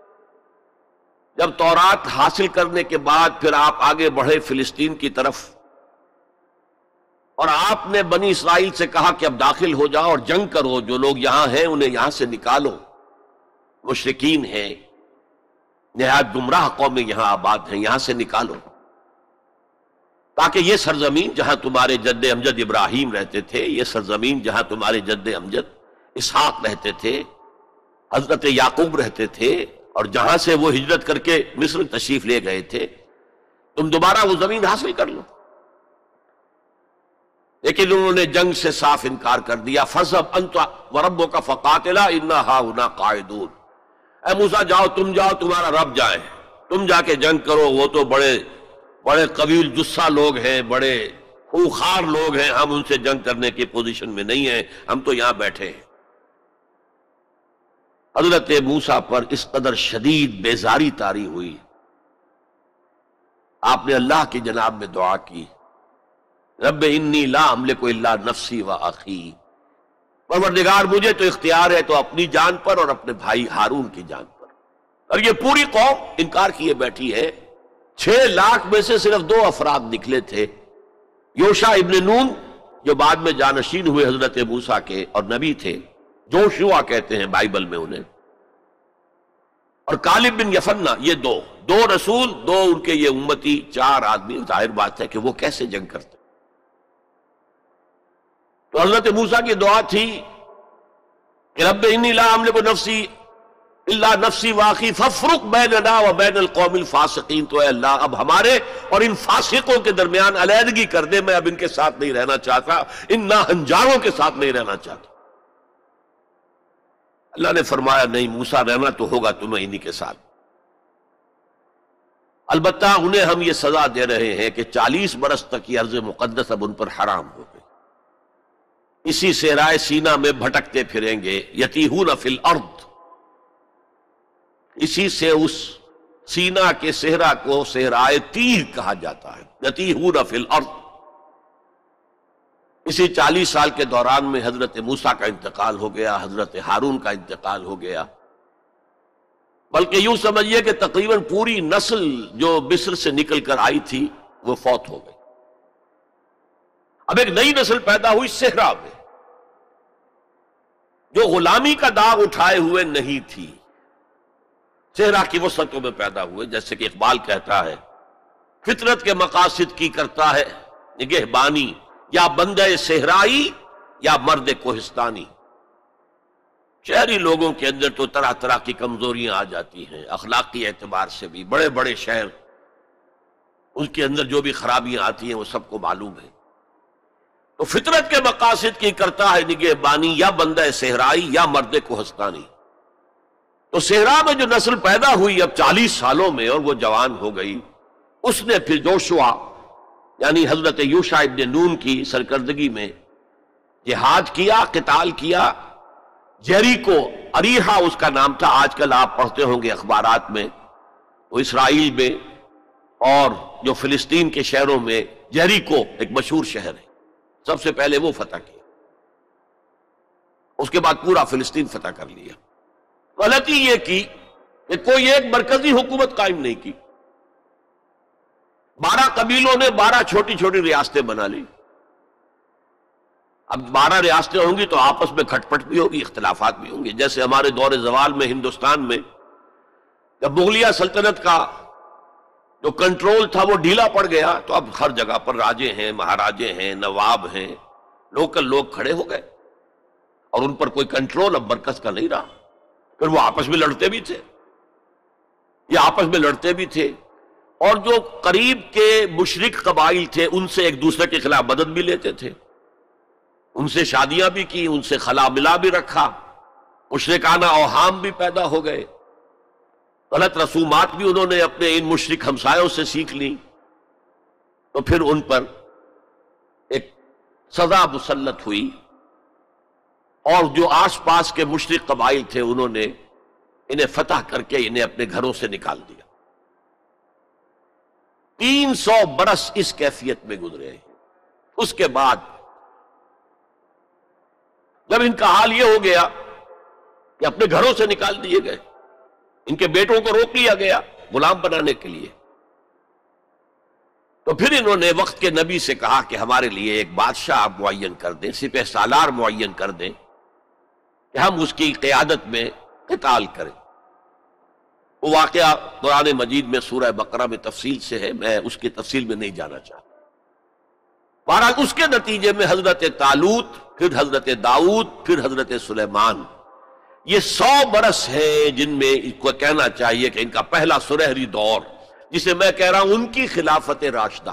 جب تورات حاصل کرنے کے بعد پھر آپ آگے بڑھے فلسطین کی طرف، اور آپ نے بنی اسرائیل سے کہا کہ اب داخل ہو جاؤ اور جنگ کرو، جو لوگ یہاں ہیں انہیں یہاں سے نکالو، مشرکین ہیں، نہایت گمراہ قومیں یہاں آباد ہیں، یہاں سے نکالو، تاکہ یہ سرزمین جہاں تمہارے جد امجد ابراہیم رہتے تھے، یہ سرزمین جہاں تمہارے جد امجد اسحاق رہتے تھے، حضرت یعقوب رہتے تھے، اور جہاں سے وہ ہجرت کر کے مصر تشریف لے گئے تھے، تم دوبارہ وہ زمین حاصل کر لو. لیکن انہوں نے جنگ سے صاف انکار کر دیا. فَاذْهَبْ أَنْتَ وَرَبُّكَ فَقَاتِلَا إِنَّا هَاهُنَا قَاعِدُونَ، اے موسیٰ جاؤ تمہارا رب جائے، تم جا کے جنگ کرو، وہ تو بڑے قویل جثہ لوگ ہیں، بڑے خوخار لوگ ہیں، ہم ان سے جنگ کرنے کی پوزیشن میں نہیں ہیں، ہم تو یہاں بیٹھے ہیں. حضرت موسیٰ پر اس قدر شدید بیزاری طاری ہوئی، آپ نے اللہ کی جناب میں دعا کی، رب انی لا املک الا نفسی و اخی، پروردگار مجھے تو اختیار ہے تو اپنی جان پر اور اپنے بھائی ہارون کی جان پر. اور یہ پوری قوم انکار کیے بیٹھی ہے. 6 لاکھ میں سے صرف 2 افراد نکلے تھے، یوشع ابن نون جو بعد میں جانشین ہوئے حضرت موسیٰ کے اور نبی تھے، جوشوا کہتے ہیں بائبل میں انہیں، اور کالب بن یفنہ، یہ دو رسول، 2 ان کے یہ امتی، 4 آدمی. ظاہر بات ہے کہ وہ کیسے جنگ کرتے. تو حضرت موسیٰ کی دعا تھی کہ رب انی لا املک نفسی الا نفسی واخی فافرق بیننا و بین القوم الفاسقین. تو اے اللہ اب ہمارے اور ان فاسقوں کے درمیان علیحدگی کر دے، میں اب ان کے ساتھ نہیں رہنا چاہتا، ان ناہنجاروں کے ساتھ نہیں رہنا چاہتا. اللہ نے فرمایا نہیں موسیٰ، رہنا تو ہوگا تمہیں انہی کے ساتھ. البتہ انہیں ہم یہ سزا دے رہے ہیں کہ 40 برس تک یہ ارض مقدس اب ان پر حرام ہو گئی، اسی صحرائے سینا میں بھٹکتے پھریں گے. یتیہون فی الارض، اسی سے اس سینا کے صحرا کو صحرائے تیہ کہا جاتا ہے، یتیہون فی الارض. اسی 40 سال کے دوران میں حضرت موسیٰ کا انتقال ہو گیا، حضرت ہارون کا انتقال ہو گیا، بلکہ یوں سمجھیے کہ تقریباً پوری نسل جو مصر سے نکل کر آئی تھی وہ فوت ہو گئی. اب ایک نئی نسل پیدا ہوئی صحرا میں، جو غلامی کا داغ اٹھائے ہوئے نہیں تھی، صحرا کی وسعتوں میں پیدا ہوئے. جیسے کہ اقبال کہتا ہے، فطرت کے مقاصد کی کرتا ہے نگہبانی، یا بندہ صحرائی یا مرد کوہستانی. شہری لوگوں کے اندر تو طرح طرح کی کمزوریاں آ جاتی ہیں، اخلاقی اعتبار سے بھی. بڑے بڑے شہر، ان کے اندر جو بھی خرابیاں آتی ہیں وہ سب کو معلوم ہے. تو فطرت کے مقاصد کی کرتا ہے نگہبانی، یا بندہ صحرائی یا مرد کوہستانی. تو صحرا میں جو نسل پیدا ہوئی اب 40 سالوں میں، اور وہ جوان ہو گئی، اس نے پھر جوشوا یعنی حضرت یوشع ابن نون کی سرکردگی میں جہاد کیا، قتال کیا. جیریکو، اریحا اس کا نام تھا. آج کل آپ پڑھتے ہوں گے اخبارات میں، وہ اسرائیل میں اور جو فلسطین کے شہروں میں جیریکو ایک مشہور شہر ہے، سب سے پہلے وہ فتح کیا، اس کے بعد پورا فلسطین فتح کر لیا. غلطی یہ کی کہ کوئی ایک مرکزی حکومت قائم نہیں کی. 12 قبیلوں نے 12 چھوٹی چھوٹی ریاستیں بنا لی. اب 12 ریاستیں ہوں گی تو آپس میں کھٹ پٹ بھی ہوگی، اختلافات بھی ہوں گے. جیسے ہمارے دور زوال میں ہندوستان میں جب مغلیہ سلطنت کا جو کنٹرول تھا وہ ڈھیلا پڑ گیا تو اب ہر جگہ پر راجے ہیں، مہاراجے ہیں، نواب ہیں، لوکل لوگ کھڑے ہو گئے اور ان پر کوئی کنٹرول اب مرکز کا نہیں رہا. پھر وہ آپس میں لڑتے بھی تھے، اور جو قریب کے مشرک قبائل تھے ان سے ایک دوسرے کے خلاف مدد بھی لیتے تھے، ان سے شادیاں بھی کی، ان سے خلا ملا بھی رکھا. مشرکانہ اوہام بھی پیدا ہو گئے، غلط رسومات بھی انہوں نے اپنے ان مشرک ہمسایوں سے سیکھ لی. تو پھر ان پر ایک سزا مسلط ہوئی اور جو آس پاس کے مشرک قبائل تھے انہوں نے انہیں فتح کر کے انہیں اپنے گھروں سے نکال دیا. 300 برس اس کیفیت میں گزرے. اس کے بعد جب ان کا حال یہ ہو گیا کہ اپنے گھروں سے نکال دیے گئے، ان کے بیٹوں کو روک لیا گیا غلام بنانے کے لیے، تو پھر انہوں نے وقت کے نبی سے کہا کہ ہمارے لیے ایک بادشاہ آپ معین کر دیں، سپہ سالار معین کر دیں کہ ہم اس کی قیادت میں قتال کریں. وہ واقعہ قرآن مجید میں سورہ بقرہ میں تفصیل سے ہے، میں اس کی تفصیل میں نہیں جانا چاہتا. بہرحال اس کے نتیجے میں حضرت طالوت، پھر حضرت داؤد، پھر حضرت سلیمان، یہ 100 برس ہیں جن میں اس کو کہنا چاہیے کہ ان کا پہلا سنہری دور، جسے میں کہہ رہا ہوں ان کی خلافت راشدہ.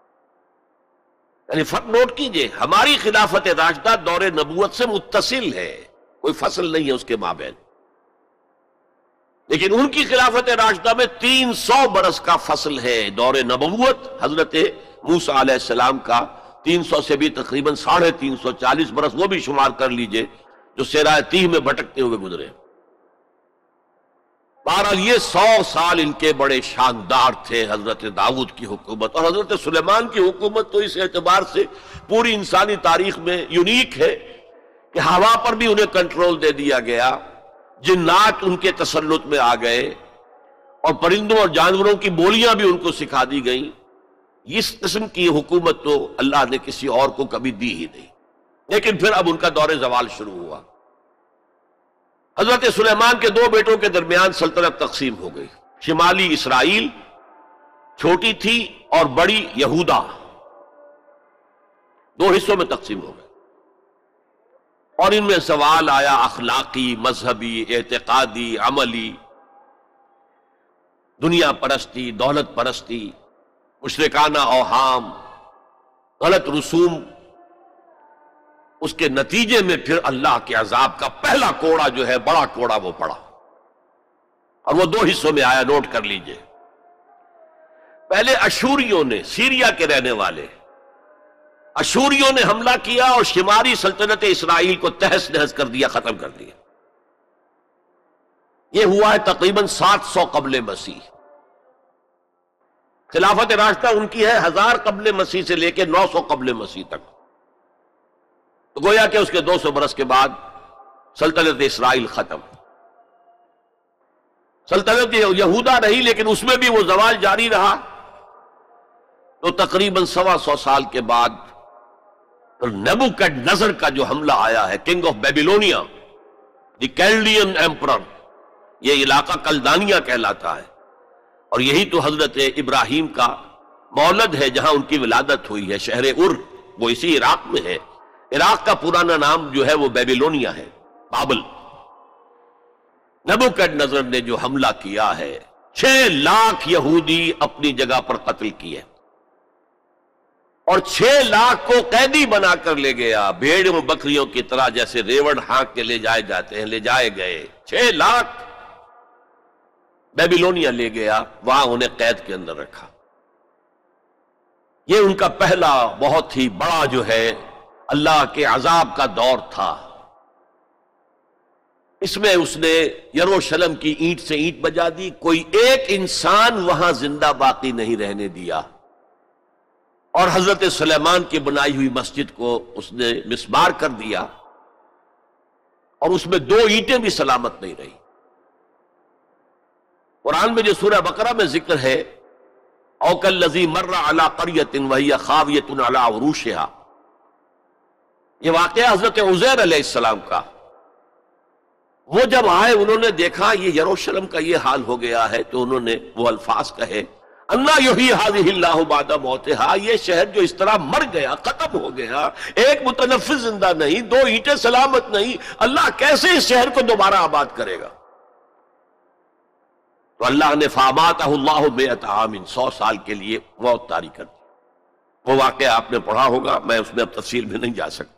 یعنی فرق نوٹ کیجئے، ہماری خلافت راشدہ دور نبوت سے متصل ہے، کوئی فصل نہیں ہے اس کے مابین، لیکن ان کی خلافت راشدہ میں 300 برس کا فصل ہے. دور نبوت حضرت موسیٰ علیہ السلام کا 300 سے بھی تقریباً 350 برس وہ بھی شمار کر لیجئے جو صحرائے تیہ میں بھٹکتے ہوئے گزرے. بہرحال یہ 100 سال ان کے بڑے شاندار تھے. حضرت داؤد کی حکومت اور حضرت سلیمان کی حکومت تو اس اعتبار سے پوری انسانی تاریخ میں یونیک ہے کہ ہوا پر بھی انہیں کنٹرول دے دیا گیا، جنات ان کے تسلط میں آ گئے اور پرندوں اور جانوروں کی بولیاں بھی ان کو سکھا دی گئیں. اس قسم کی حکومت تو اللہ نے کسی اور کو کبھی دی ہی نہیں. لیکن پھر اب ان کا دور زوال شروع ہوا. حضرت سلیمان کے 2 بیٹوں کے درمیان سلطنت تقسیم ہو گئی. شمالی اسرائیل چھوٹی تھی اور بڑی یہودا، 2 حصوں میں تقسیم ہو گئی. اور ان میں سوال آیا اخلاقی، مذہبی، اعتقادی، عملی، دنیا پرستی، دولت پرستی، مشرکانہ اوہام، غلط رسوم. اس کے نتیجے میں پھر اللہ کے عذاب کا پہلا کوڑا جو ہے، بڑا کوڑا، وہ پڑا اور وہ 2 حصوں میں آیا. نوٹ کر لیجئے. پہلے اشوریوں نے، سیریا کے رہنے والے اشوریوں نے حملہ کیا اور شمالی سلطنت اسرائیل کو تہس نہس کر دیا، ختم کر دیا. یہ ہوا ہے تقریباً 700 قبل مسیح. خلافت راشدہ ان کی ہے 1000 قبل مسیح سے لے کے 900 قبل مسیح تک. تو گویا کہ اس کے 200 برس کے بعد سلطنت اسرائیل ختم. سلطنت یہودا رہی لیکن اس میں بھی وہ زوال جاری رہا. تو تقریباً 125 سال کے بعد نیبوکڈنیزر کا جو حملہ آیا ہے، king of Babylonia, the Chaldean emperor, یہ علاقہ کلدانیہ کہلاتا ہے اور یہی تو حضرت ابراہیم کا مولد ہے، جہاں ان کی ولادت ہوئی ہے، شہر ار، وہ اسی عراق میں ہے. عراق کا پرانا نام جو ہے وہ بیبیلونیا ہے، بابل. نیبوکڈنیزر نے جو حملہ کیا ہے، 6 لاکھ یہودی اپنی جگہ پر قتل کیے اور 6 لاکھ کو قیدی بنا کر لے گیا، بھیڑ و بکریوں کی طرح جیسے ریوڑ ہانک کے لے جائے جاتے ہیں، لے جائے گئے. 6 لاکھ بیبیلونیا لے گیا، وہاں انہیں قید کے اندر رکھا. یہ ان کا پہلا بہت ہی بڑا جو ہے اللہ کے عذاب کا دور تھا. اس میں اس نے یروشلم کی اینٹ سے اینٹ بجا دی، کوئی ایک انسان وہاں زندہ باقی نہیں رہنے دیا، اور حضرت سلیمان کی بنائی ہوئی مسجد کو اس نے مسمار کر دیا، اور اس میں 2 اینٹیں بھی سلامت نہیں رہی. قرآن میں جو سورہ بقرہ میں ذکر ہے او کالذی مر علی قریۃ وہی خاویۃ علی عروشہا، یہ واقعہ حضرت عزیر علیہ السلام کا. وہ جب آئے انہوں نے دیکھا یہ یروشلم کا یہ حال ہو گیا ہے، تو انہوں نے وہ الفاظ کہے انا یحیی ہذہ اللہ بعد موتہا، یہ شہر جو اس طرح مر گیا، ختم ہو گیا، ایک متنفس زندہ نہیں، 2 اینٹیں سلامت نہیں، اللہ کیسے اس شہر کو دوبارہ آباد کرے گا؟ تو اللہ نے فاماتہ اللہ 100 عام، 100 سال کے لیے موت طاری کر دی. وہ واقعہ آپ نے پڑھا ہوگا، میں اس میں اب تفصیل میں نہیں جا سکتا.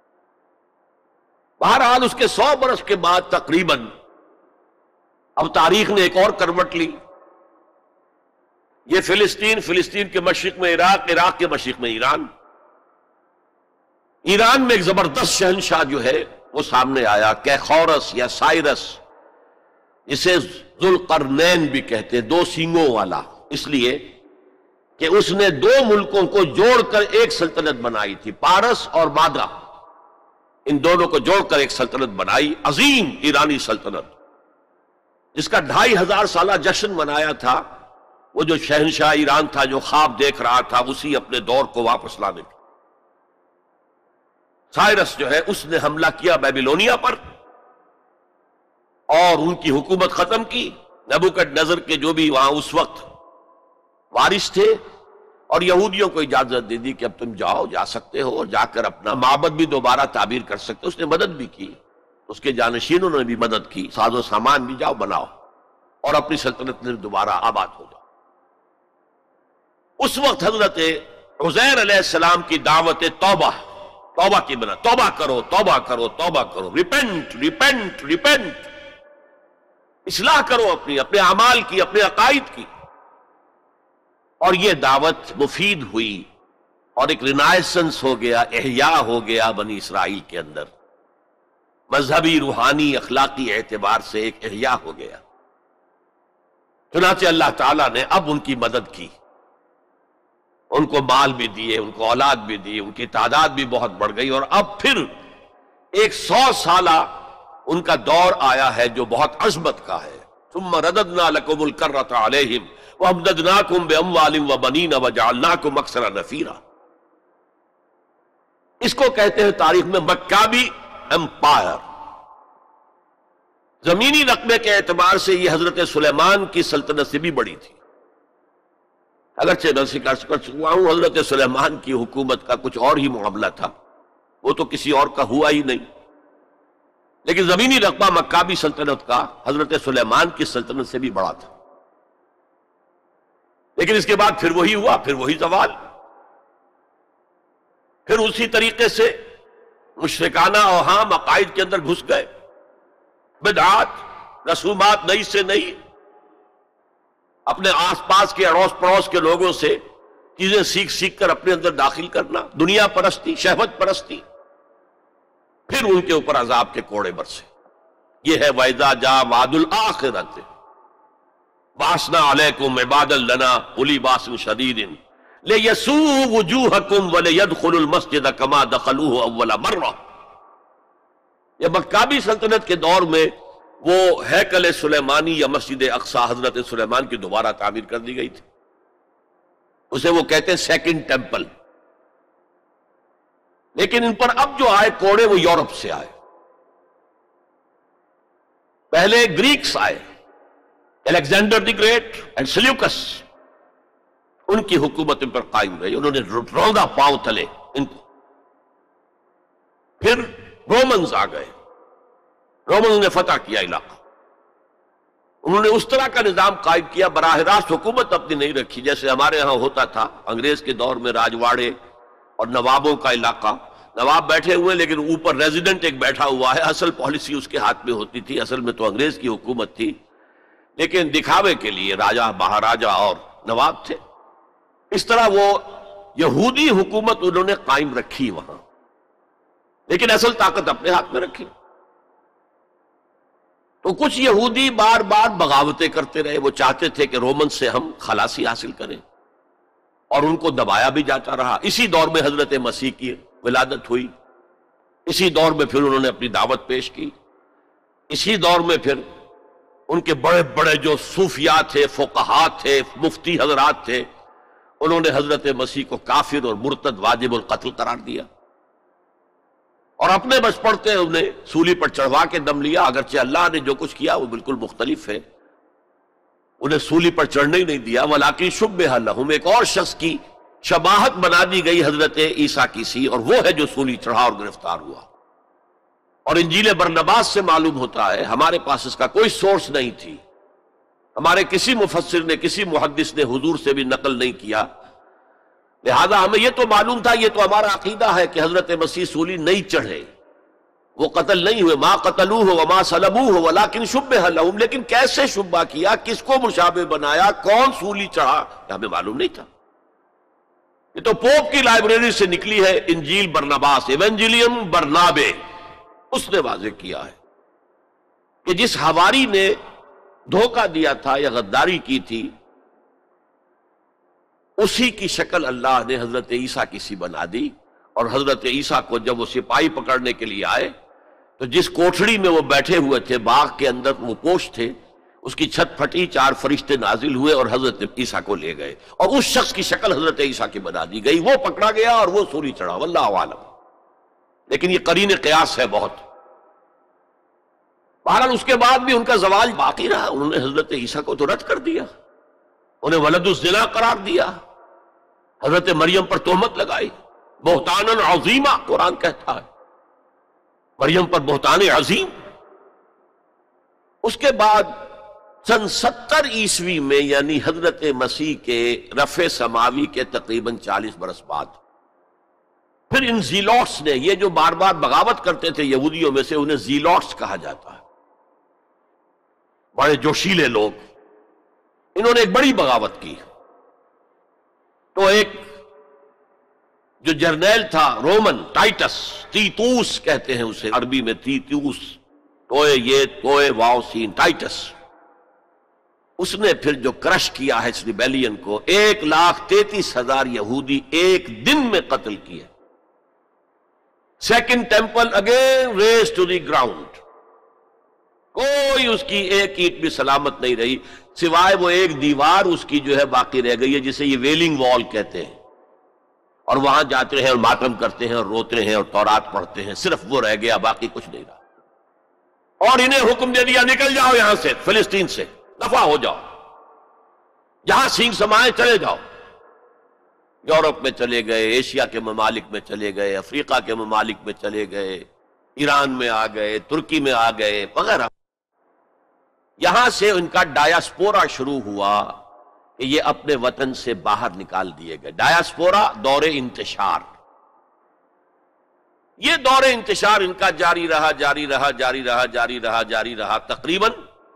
بہرحال اس کے 100 برس کے بعد تقریباً اب تاریخ نے ایک اور کروٹ لی. یہ فلسطین کے مشرق میں عراق کے مشرق میں ایران میں ایک زبردست شہنشاہ جو ہے وہ سامنے آیا، کیخورس یا سائرس، جسے ذوالقرنین بھی کہتے، 2 سینگوں والا، اس لیے کہ اس نے 2 ملکوں کو جوڑ کر ایک سلطنت بنائی تھی، پارس اور مادہ، ان دونوں کو جوڑ کر ایک سلطنت بنائی، عظیم ایرانی سلطنت، جس کا 2500 سالہ جشن منایا تھا. وہ جو شہنشاہ ایران تھا جو خواب دیکھ رہا تھا اسی اپنے دور کو واپس لانے کا. سائرس جو ہے اس نے حملہ کیا بیبیلونیا پر اور ان کی حکومت ختم کی. نبوکڈنیزر کے جو بھی وہاں اس وقت وارث تھے، اور یہودیوں کو اجازت دے دی کہ اب تم جا سکتے ہو اور جا کر اپنا معبد بھی دوبارہ تعمیر کر سکتے ہو. اس نے مدد بھی کی، اس کے جانشینوں نے بھی مدد کی، ساز و سامان بھی جاؤ بناؤ اور اپنی سلطنت میں دوبارہ آباد ہو جاؤ. اس وقت حضرت عزیر علیہ السلام کی دعوت توبہ کی بنا، توبہ کرو توبہ کرو توبہ کرو، ریپینٹ ریپینٹ ریپینٹ، اصلاح کرو اپنے اعمال کی، اپنے عقائد کی. اور یہ دعوت مفید ہوئی اور ایک رینائسنس ہو گیا، احیاء ہو گیا بنی اسرائیل کے اندر، مذہبی روحانی اخلاقی اعتبار سے ایک احیاء ہو گیا. چنانچہ اللہ تعالیٰ نے اب ان کی مدد کی، ان کو مال بھی دیے، ان کو اولاد بھی دی، ان کی تعداد بھی بہت بڑھ گئی. اور اب پھر ایک 100 سالہ ان کا دور آیا ہے جو بہت عظمت کا ہے. ثم رددنا لكم الكرة عليهم وامددناكم باموال وبنين وجعلناكم اكثر نفيرا. اس کو کہتے ہیں تاریخ میں مکابی امپائر. زمینی رقبے کے اعتبار سے یہ حضرت سلیمان کی سلطنت سے بھی بڑی تھی. اگرچہ میں ذکر کر چکا ہوں حضرت سلیمان کی حکومت کا کچھ اور ہی معاملہ تھا، وہ تو کسی اور کا ہوا ہی نہیں، لیکن زمینی رقبہ مکابی سلطنت کا حضرت سلیمان کی سلطنت سے بھی بڑا تھا. لیکن اس کے بعد پھر وہی ہوا، پھر وہی زوال، پھر اسی طریقے سے مشرکانہ اوہام عقائد کے اندر گھس گئے، بدعات رسومات نئی سے نئی، اپنے آس پاس کے اڑوس پڑوس کے لوگوں سے چیزیں سیکھ کر اپنے اندر داخل کرنا، دنیا پرستی، شہوت پرستی. پھر ان کے اوپر عذاب کے کوڑے برسے. یہ ہے وَإِذَا جَاءَ وَعْدُ الْآخِرَةِ بَعَثْنَا عَلَيْكُمْ عِبَادًا لَنَا أُولِي بَأْسٍ شَدِيدٍ لِيَسُوءُوا وُجُوهَكُمْ وَلِيَدْخُلُوا الْمَسْجِدَ كَمَا دَخَلُوهُ أَوَّلَ مَرَّةٍ. یہ مکابی سلطنت کے دور میں وہ ہیکل سلیمانی یا مسجد اقصی حضرت سلیمان کی دوبارہ تعمیر کر دی گئی تھی. اسے وہ کہتے ہیں سیکنڈ ٹیمپل. لیکن ان پر اب جو آئے کوڑے وہ یورپ سے آئے. پہلے گریکس آئے، Alexander the great and Seleucus, ان کی حکومت ان پر قائم رہی، انہوں نے روندا پاؤں تلے ان کو. پھر رومنز آ گئے، رومنز نے فتح کیا علاقہ. انہوں نے اس طرح کا نظام قائم کیا، براہ راست حکومت اپنی نہیں رکھی جیسے ہمارے ہاں ہوتا تھا انگریز کے دور میں، راجواڑے اور نوابوں کا علاقہ. نواب بیٹھے ہوئے لیکن اوپر ریزیڈنٹ ایک بیٹھا ہوا ہے، اصل پالیسی اس کے ہاتھ میں ہوتی تھی. اصل میں تو انگریز کی حکومت تھی، لیکن دکھاوے کے لیے راجہ مہاراجہ اور نواب تھے. اس طرح وہ یہودی حکومت انہوں نے قائم رکھی وہاں، لیکن اصل طاقت اپنے ہاتھ میں رکھی۔ تو کچھ یہودی بار بار بغاوتیں کرتے رہے، وہ چاہتے تھے کہ رومن سے ہم خلاصی حاصل کریں، اور ان کو دبایا بھی جاتا رہا۔ اسی دور میں حضرت مسیح کی ولادت ہوئی، اسی دور میں پھر انہوں نے اپنی دعوت پیش کی، اسی دور میں پھر ان کے بڑے بڑے جو صوفیاء تھے، فقہاء تھے، مفتی حضرات تھے، انہوں نے حضرت مسیح کو کافر اور مرتد واجب القتل قرار دیا، اور اپنے بس پڑتے انہیں سولی پر چڑھوا کے دم لیا۔ اگرچہ اللہ نے جو کچھ کیا وہ بالکل مختلف ہے، انہیں سولی پر چڑھنے ہی نہیں دیا، ولیکن شبہ لہم، ایک اور شخص کی شباہت بنا دی گئی حضرت عیسیٰ کی سی، اور وہ ہے جو سولی چڑھا اور گرفتار ہوا۔ اور انجیل برنباس سے معلوم ہوتا ہے، ہمارے پاس اس کا کوئی سورس نہیں تھی، ہمارے کسی مفسر نے، کسی محدث نے حضور سے بھی نقل نہیں کیا، لہذا ہمیں یہ تو معلوم تھا، یہ تو ہمارا عقیدہ ہے کہ حضرت مسیح سولی نہیں چڑھے، وہ قتل نہیں ہوئے، ما قتلوہ وما صلبوہ ولکن شبہ لہم، لیکن کیسے شبہ کیا، کس کو مشابہ بنایا، کون سولی چڑھا، یہ ہمیں معلوم نہیں تھا۔ یہ تو پوپ کی لائبریری سے نکلی ہے انجیل برنباس، ایونجیلیم برنابے، اس نے واضح کیا ہے کہ جس حواری نے دھوکہ دیا تھا یا غداری کی تھی، اسی کی شکل اللہ نے حضرت عیسیٰ کی سی بنا دی، اور حضرت عیسیٰ کو جب وہ سپاہی پکڑنے کے لیے آئے تو جس کوٹھڑی میں وہ بیٹھے ہوئے تھے، باغ کے اندر وہ پوش تھے، اس کی چھت پھٹی، 4 فرشتے نازل ہوئے اور حضرت عیسیٰ کو لے گئے، اور اس شخص کی شکل حضرت عیسیٰ کی بنا دی گئی، وہ پکڑا گیا اور وہ سولی چڑھا، واللہ عالم۔ لیکن یہ قرین قیاس ہے بہت۔ بہرحال اس کے بعد بھی ان کا زوال باقی رہا، انہوں نے حضرت عیسیٰ کو تو رد کر دیا، انہیں ولد الزنا قرار دیا، حضرت مریم پر تہمت لگائی، بہتان عظیمہ قرآن کہتا ہے، مریم پر بہتان عظیم۔ اس کے بعد سن 70 عیسوی میں، یعنی حضرت مسیح کے رفع سماوی کے تقریباً 40 برس بعد، پھر ان زیلوٹس نے، یہ جو بار بار بغاوت کرتے تھے یہودیوں میں سے، انہیں زیلوٹس کہا جاتا ہے، بڑے جوشیلے لوگ، انہوں نے ایک بڑی بغاوت کی۔ تو ایک جو جرنیل تھا رومن، ٹائٹس، تیتوس کہتے ہیں اسے عربی میں، تیتوس، توئے یہ توئے واو سین، ٹائٹس، اس نے پھر جو کرش کیا ہے اس ریبیلین کو، 1,33,000 یہودی ایک دن میں قتل کیے۔ Second temple again razed to the ground, کوئی اس کی ایک اینٹ بھی سلامت نہیں رہی، سوائے وہ ایک دیوار اس کی جو ہے باقی رہ گئی ہے، جسے یہ ویلنگ وال کہتے ہیں، اور وہاں جاتے ہیں اور ماتم کرتے ہیں اور روتے ہیں اور تورات پڑھتے ہیں، صرف وہ رہ گیا، باقی کچھ نہیں رہا۔ اور انہیں حکم دے دیا نکل جاؤ یہاں سے، فلسطین سے دفع ہو جاؤ، جہاں سینگ سمائے چلے جاؤ۔ یورپ میں چلے گئے، ایشیا کے ممالک میں چلے گئے، افریقہ کے ممالک میں چلے گئے، ایران میں آ گئے، ترکی میں آ گئے وغیرہ۔ یہاں سے ان کا ڈایاسپورا شروع ہوا کہ یہ اپنے وطن سے باہر نکال دیے گئے۔ ڈایاسپورا، دور انتشار، یہ دور انتشار ان کا جاری رہا، جاری رہا، جاری رہا، جاری رہا، جاری رہا، تقریباً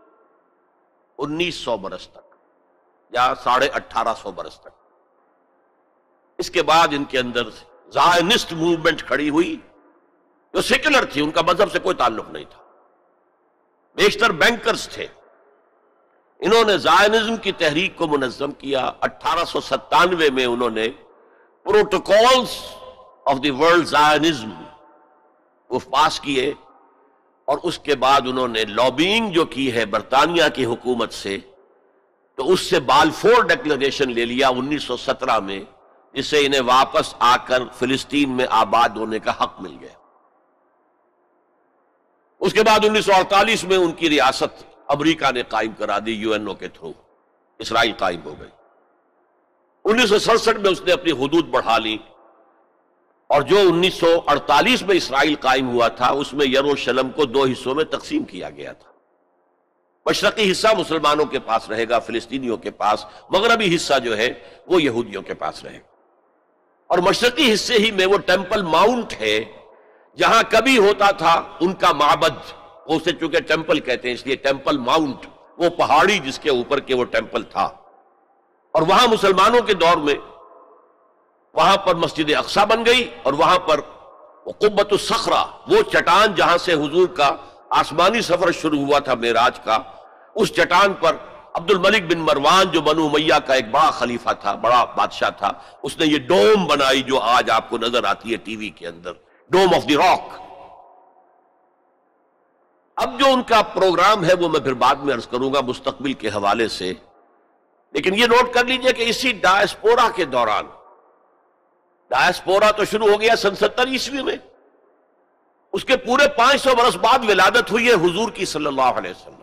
1900 برس تک یا 1850 برس تک۔ اس کے بعد ان کے اندر زائنسٹ موومنٹ کھڑی ہوئی جو سیکولر تھی، ان کا مذہب سے کوئی تعلق نہیں تھا، بیشتر بینکرز تھے۔ انہوں نے زائنزم کی تحریک کو منظم کیا۔ 1897 میں انہوں نے protocols of the world Zionism وہ پاس کیے، اور اس کے بعد انہوں نے لابینگ جو کی ہے برطانیہ کی حکومت سے، تو اس سے بالفور ڈکلریشن لے لیا 1917 میں، جس سے انہیں واپس آ کر فلسطین میں آباد ہونے کا حق مل گیا۔ اس کے بعد 1948 میں ان کی ریاست امریکہ نے قائم کرا دی، یو این او کے تھرو اسرائیل قائم ہو گئی۔ 1967 میں اس نے اپنی حدود بڑھا لی، اور جو 1948 میں اسرائیل قائم ہوا تھا اس میں یروشلم کو 2 حصوں میں تقسیم کیا گیا تھا۔ مشرقی حصہ مسلمانوں کے پاس رہے گا، فلسطینیوں کے پاس، مغربی حصہ جو ہے وہ یہودیوں کے پاس رہے گا۔ اور مشرقی حصے ہی میں وہ ٹیمپل ماؤنٹ ہے جہاں کبھی ہوتا تھا ان کا معبد، اسے چونکہ ٹیمپل کہتے ہیں اس لیے ٹیمپل ماؤنٹ، وہ پہاڑی جس کے اوپر کے وہ ٹیمپل تھا۔ اور وہاں مسلمانوں کے دور میں وہاں پر مسجد اقصی بن گئی، اور وہاں پر قبۃ الصخرہ، وہ چٹان جہاں سے حضور کا آسمانی سفر شروع ہوا تھا معراج کا، اس چٹان پر عبد الملک بن مروان جو بنو امیہ کا ایک بڑا خلیفہ تھا، بڑا بادشاہ تھا، اس نے یہ ڈوم بنائی جو آج آپ کو نظر آتی ہے ٹی وی کے اندر، ڈوم آف دی راک۔ اب جو ان کا پروگرام ہے وہ میں پھر بعد میں عرض کروں گا مستقبل کے حوالے سے، لیکن یہ نوٹ کر لیجئے کہ اسی ڈائسپورا کے دوران، ڈائسپورا تو شروع ہو گیا سن 70 عیسوی میں، اس کے پورے 500 برس بعد ولادت ہوئی ہے حضور کی صلی اللہ علیہ وسلم،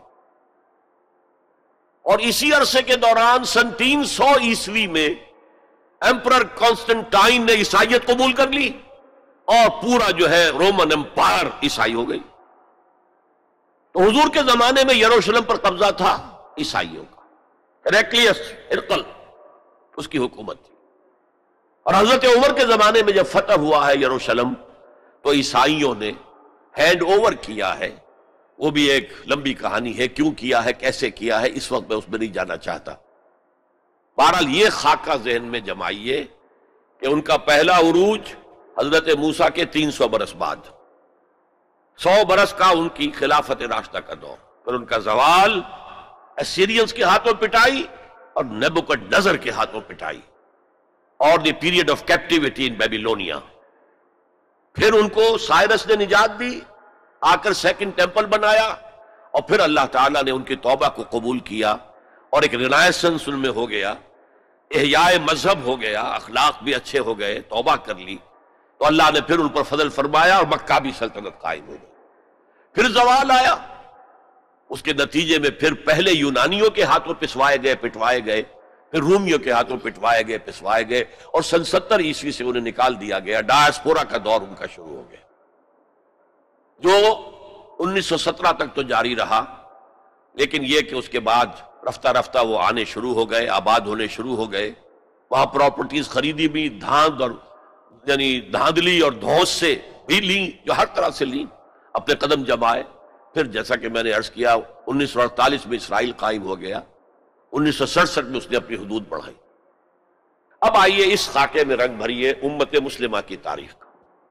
اور اسی عرصے کے دوران سن 300 عیسوی میں ایمپرر کانسٹنٹائن نے عیسائیت قبول کر لی، اور پورا جو ہے رومن امپائر عیسائی ہو گئی۔ تو حضور کے زمانے میں یروشلم پر قبضہ تھا عیسائیوں کا، ہیراکلیس ہرقل اس کی حکومت تھی، اور حضرت عمر کے زمانے میں جب فتح ہوا ہے یروشلم تو عیسائیوں نے ہینڈ اوور کیا ہے، وہ بھی ایک لمبی کہانی ہے، کیوں کیا ہے، کیسے کیا ہے، اس وقت میں اس میں نہیں جانا چاہتا۔ بہرحال یہ خاکہ ذہن میں جمائیے کہ ان کا پہلا عروج حضرت موسیٰ کے 300 برس بعد، 100 برس کا ان کی خلافت راشدہ کا دور، پھر ان کا زوال اسیرینز کے ہاتھوں پٹائی اور نیبوکڈنیزر کے ہاتھوں پٹائی، اور the period of captivity in Babylonia. پھر ان کو سائرس نے نجات دی، آ کر سیکنڈ ٹیمپل بنایا، اور پھر اللہ تعالیٰ نے ان کی توبہ کو قبول کیا، اور ایک رینائسنس ان میں ہو گیا، احیاء مذہب ہو گیا، اخلاق بھی اچھے ہو گئے، توبہ کر لی، تو اللہ نے پھر ان پر فضل فرمایا اور مکہ بھی سلطنت قائم ہو گئی۔ پھر زوال آیا، اس کے نتیجے میں پھر پہلے یونانیوں کے ہاتھوں پسوائے گئے، پٹوائے گئے، پھر رومیوں کے ہاتھوں پٹوائے گئے، پسوائے گئے، اور سن 70 عیسوی سے انہیں نکال دیا گیا، ڈائسپورا کا دور ان کا شروع ہو گیا، جو 1917 تک تو جاری رہا، لیکن یہ کہ اس کے بعد رفتہ رفتہ وہ آنے شروع ہو گئے، آباد ہونے شروع ہو گئے، وہاں پراپرٹیز خریدی بھی، دھاند اور یعنی دھاندلی اور دھوس سے بھی لیں، جو ہر طرح سے لیں، اپنے قدم جمائے۔ پھر جیسا کہ میں نے عرض کیا 1948 میں اسرائیل قائم ہو گیا، 1967 میں اس نے اپنی حدود بڑھائی۔ اب آئیے اس خاکے میں رنگ بھریے امت مسلمہ کی تاریخ کا۔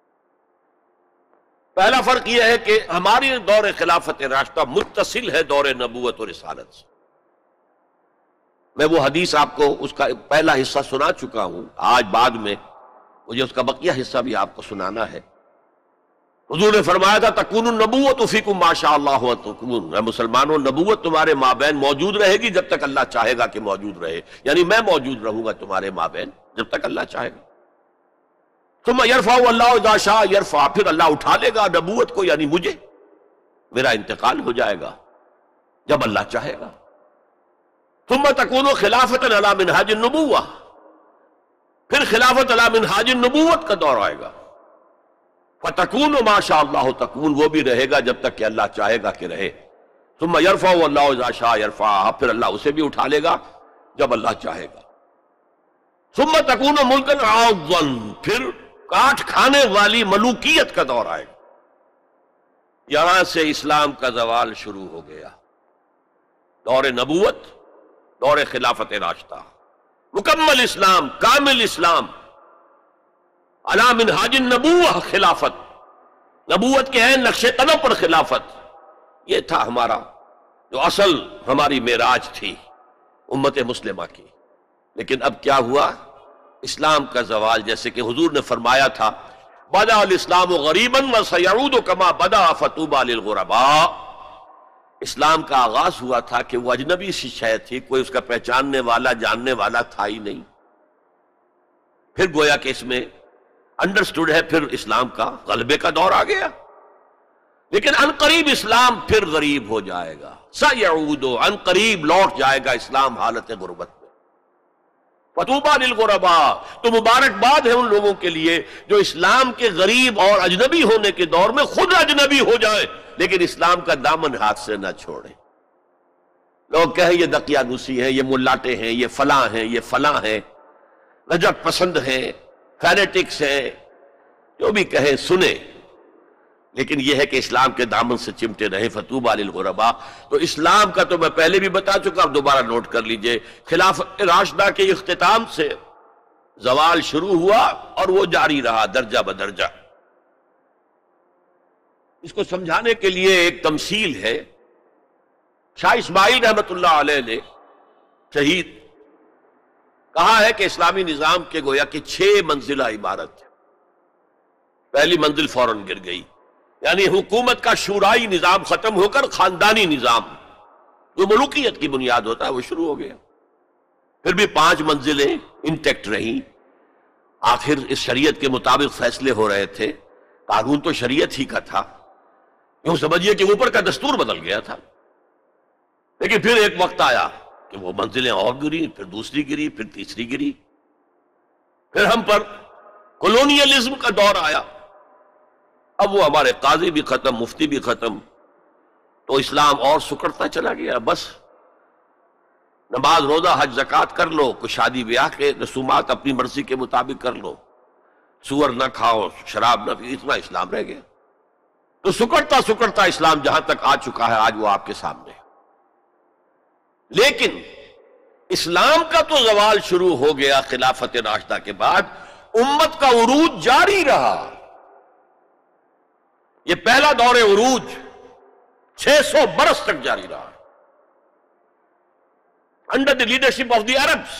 پہلا فرق یہ ہے کہ ہماری دور خلافت راشدہ متصل ہے دور نبوت اور رسالت سے۔ میں وہ حدیث آپ کو اس کا پہلا حصہ سنا چکا ہوں، آج بعد میں مجھے اس کا بقیہ حصہ بھی آپ کو سنانا ہے۔ حضور نے فرمایا تھا تکون النبوۃ فیکم ما شاء اللہ تکون، اے مسلمانوں نبوت تمہارے مابین موجود رہے گی جب تک اللہ چاہے گا کہ موجود رہے، یعنی میں موجود رہوں گا تمہارے مابین جب تک اللہ چاہے گا۔ ثم یرفع اللہ اذا شاء یرفع، پھر اللہ اٹھا لے گا نبوت کو، یعنی مجھے، میرا انتقال ہو جائے گا جب اللہ چاہے گا۔ ثم تکون خلافۃ علی منہاج النبوہ، پھر خلافت علی منہاج النبوت کا دور آئے گا۔ فَتَكُونُ مَا شَاءَ اللَّهُ تَكُونُ، وہ بھی رہے گا جب تک کہ اللہ چاہے گا کہ رہے۔ ثُمَّ يَرْفَعُ اللَّهُ إِذَا شَاءَ يَرْفَعُ، پھر اللہ اسے بھی اٹھا لے گا جب اللہ چاہے گا۔ ثُمَّ تَكُونُ مُلْكًا عَاضًا، پھر کاٹ کھانے والی ملوکیت کا دور آئے گا۔ یہاں سے اسلام کا زوال شروع ہو گیا، دور نبوت، دور خلافت راشدہ، مکمل اسلام، کامل اسلام، علی منہاج النبوہ، خلافت، نبوت کے ہیں نقش قدم پر خلافت، یہ تھا ہمارا جو اصل ہماری معراج تھی امت مسلمہ کی۔ لیکن اب کیا ہوا؟ اسلام کا زوال، جیسے کہ حضور نے فرمایا تھا بدأ الاسلام غریبا وسیعود کما بدأ فطوبی للغرباء، اسلام کا آغاز ہوا تھا کہ وہ اجنبی سی شے تھی، کوئی اس کا پہچاننے والا جاننے والا تھا ہی نہیں، پھر گویا کہ اس میں انڈرسٹوڈ ہے، پھر اسلام کا غلبے کا دور آ گیا، لیکن عنقریب اسلام پھر غریب ہو جائے گا، سیعود، عنقریب لوٹ جائے گا اسلام حالت غربت میں۔ فطوبی للغرباء، تو مبارکباد ہے ان لوگوں کے لیے جو اسلام کے غریب اور اجنبی ہونے کے دور میں خود اجنبی ہو جائے لیکن اسلام کا دامن ہاتھ سے نہ چھوڑیں۔ لوگ کہیں یہ دقیانوسی ہیں، یہ ملاٹے ہیں، یہ فلاں ہیں، یہ فلاں ہیں، نجات پسند ہیں، فینیٹکس ہیں، جو بھی کہیں سنیں، لیکن یہ ہے کہ اسلام کے دامن سے چمٹے رہے۔ فطوبی للغرباء، تو اسلام کا تو میں پہلے بھی بتا چکا، اب دوبارہ نوٹ کر لیجئے، خلافت راشدہ کے اختتام سے زوال شروع ہوا اور وہ جاری رہا درجہ بدرجہ۔ اس کو سمجھانے کے لیے ایک تمثیل ہے۔ شاہ اسماعیل رحمت اللہ علیہ نے شہید کہا ہے کہ اسلامی نظام کے گویا کہ 6 منزلہ عمارت ہے۔ پہلی منزل فوراً گر گئی، یعنی حکومت کا شورائی نظام ختم ہو کر خاندانی نظام جو ملوکیت کی بنیاد ہوتا ہے وہ شروع ہو گیا۔ پھر بھی 5 منزلیں انٹیکٹ رہیں۔ آخر اس شریعت کے مطابق فیصلے ہو رہے تھے، قانون تو شریعت ہی کا تھا، یوں سمجھیے کہ اوپر کا دستور بدل گیا تھا۔ لیکن پھر ایک وقت آیا کہ وہ منزلیں اور گری، پھر دوسری گری، پھر تیسری گری، پھر ہم پر کولونیلزم کا دور آیا۔ اب وہ ہمارے قاضی بھی ختم، مفتی بھی ختم، تو اسلام اور سکڑتا چلا گیا۔ بس نماز روزہ حج زکوٰۃ کر لو، کوئی شادی بیاہ کے رسومات اپنی مرضی کے مطابق کر لو، سور نہ کھاؤ، شراب نہ پیو، اتنا اسلام رہ گیا۔ تو سکڑتا سکڑتا اسلام جہاں تک آ چکا ہے آج وہ آپ کے سامنے ہے۔ لیکن اسلام کا تو زوال شروع ہو گیا خلافت راشدہ کے بعد، امت کا عروج جاری رہا۔ یہ پہلا دور عروج 600 برس تک جاری رہا، under the leadership of the Arabs.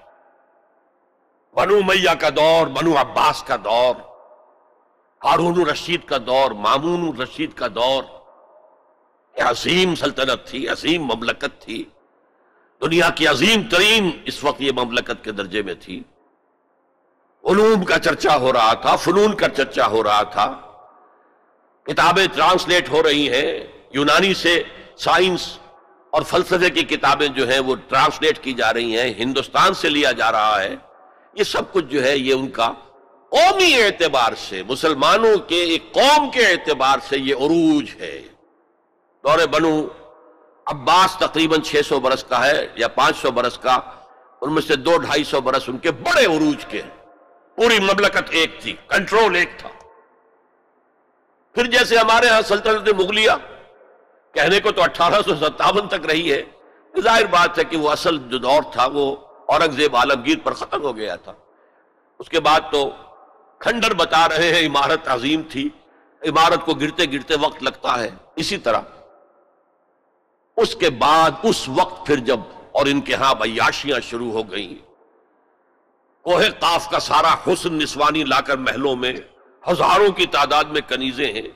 بنو امیہ کا دور، بنو عباس کا دور، ہارون الرشید کا دور، مامون الرشید کا دور، یہ عظیم سلطنت تھی، عظیم مملکت تھی، دنیا کی عظیم ترین اس وقت یہ مملکت کے درجے میں تھی۔ علوم کا چرچا ہو رہا تھا، فنون کا چرچا ہو رہا تھا، کتابیں ٹرانسلیٹ ہو رہی ہیں، یونانی سے سائنس اور فلسفے کی کتابیں جو ہیں وہ ٹرانسلیٹ کی جا رہی ہیں، ہندوستان سے لیا جا رہا ہے۔ یہ سب کچھ جو ہے یہ ان کا قومی اعتبار سے، مسلمانوں کے ایک قوم کے اعتبار سے یہ عروج ہے۔ دور بنو عباس تقریباً 600 برس کا ہے یا 500 برس کا، ان میں سے 200-250 برس ان کے بڑے عروج کے، پوری مملکت ایک تھی، کنٹرول ایک تھا۔ پھر جیسے ہمارے ہاں سلطنت مغلیہ کہنے کو تو 1857 تک رہی ہے، ظاہر بات ہے کہ وہ اصل جو دور تھا وہ اورنگزیب عالمگیر پر ختم ہو گیا تھا۔ اس کے بعد تو کھنڈر بتا رہے ہیں عمارت عظیم تھی، عمارت کو گرتے گرتے وقت لگتا ہے۔ اسی طرح اس کے بعد اس وقت پھر جب اور ان کے ہاں عیاشیاں شروع ہو گئیں، کوہ قاف کا سارا حسن نسوانی لا کر محلوں میں، ہزاروں کی تعداد میں کنیزیں ہیں،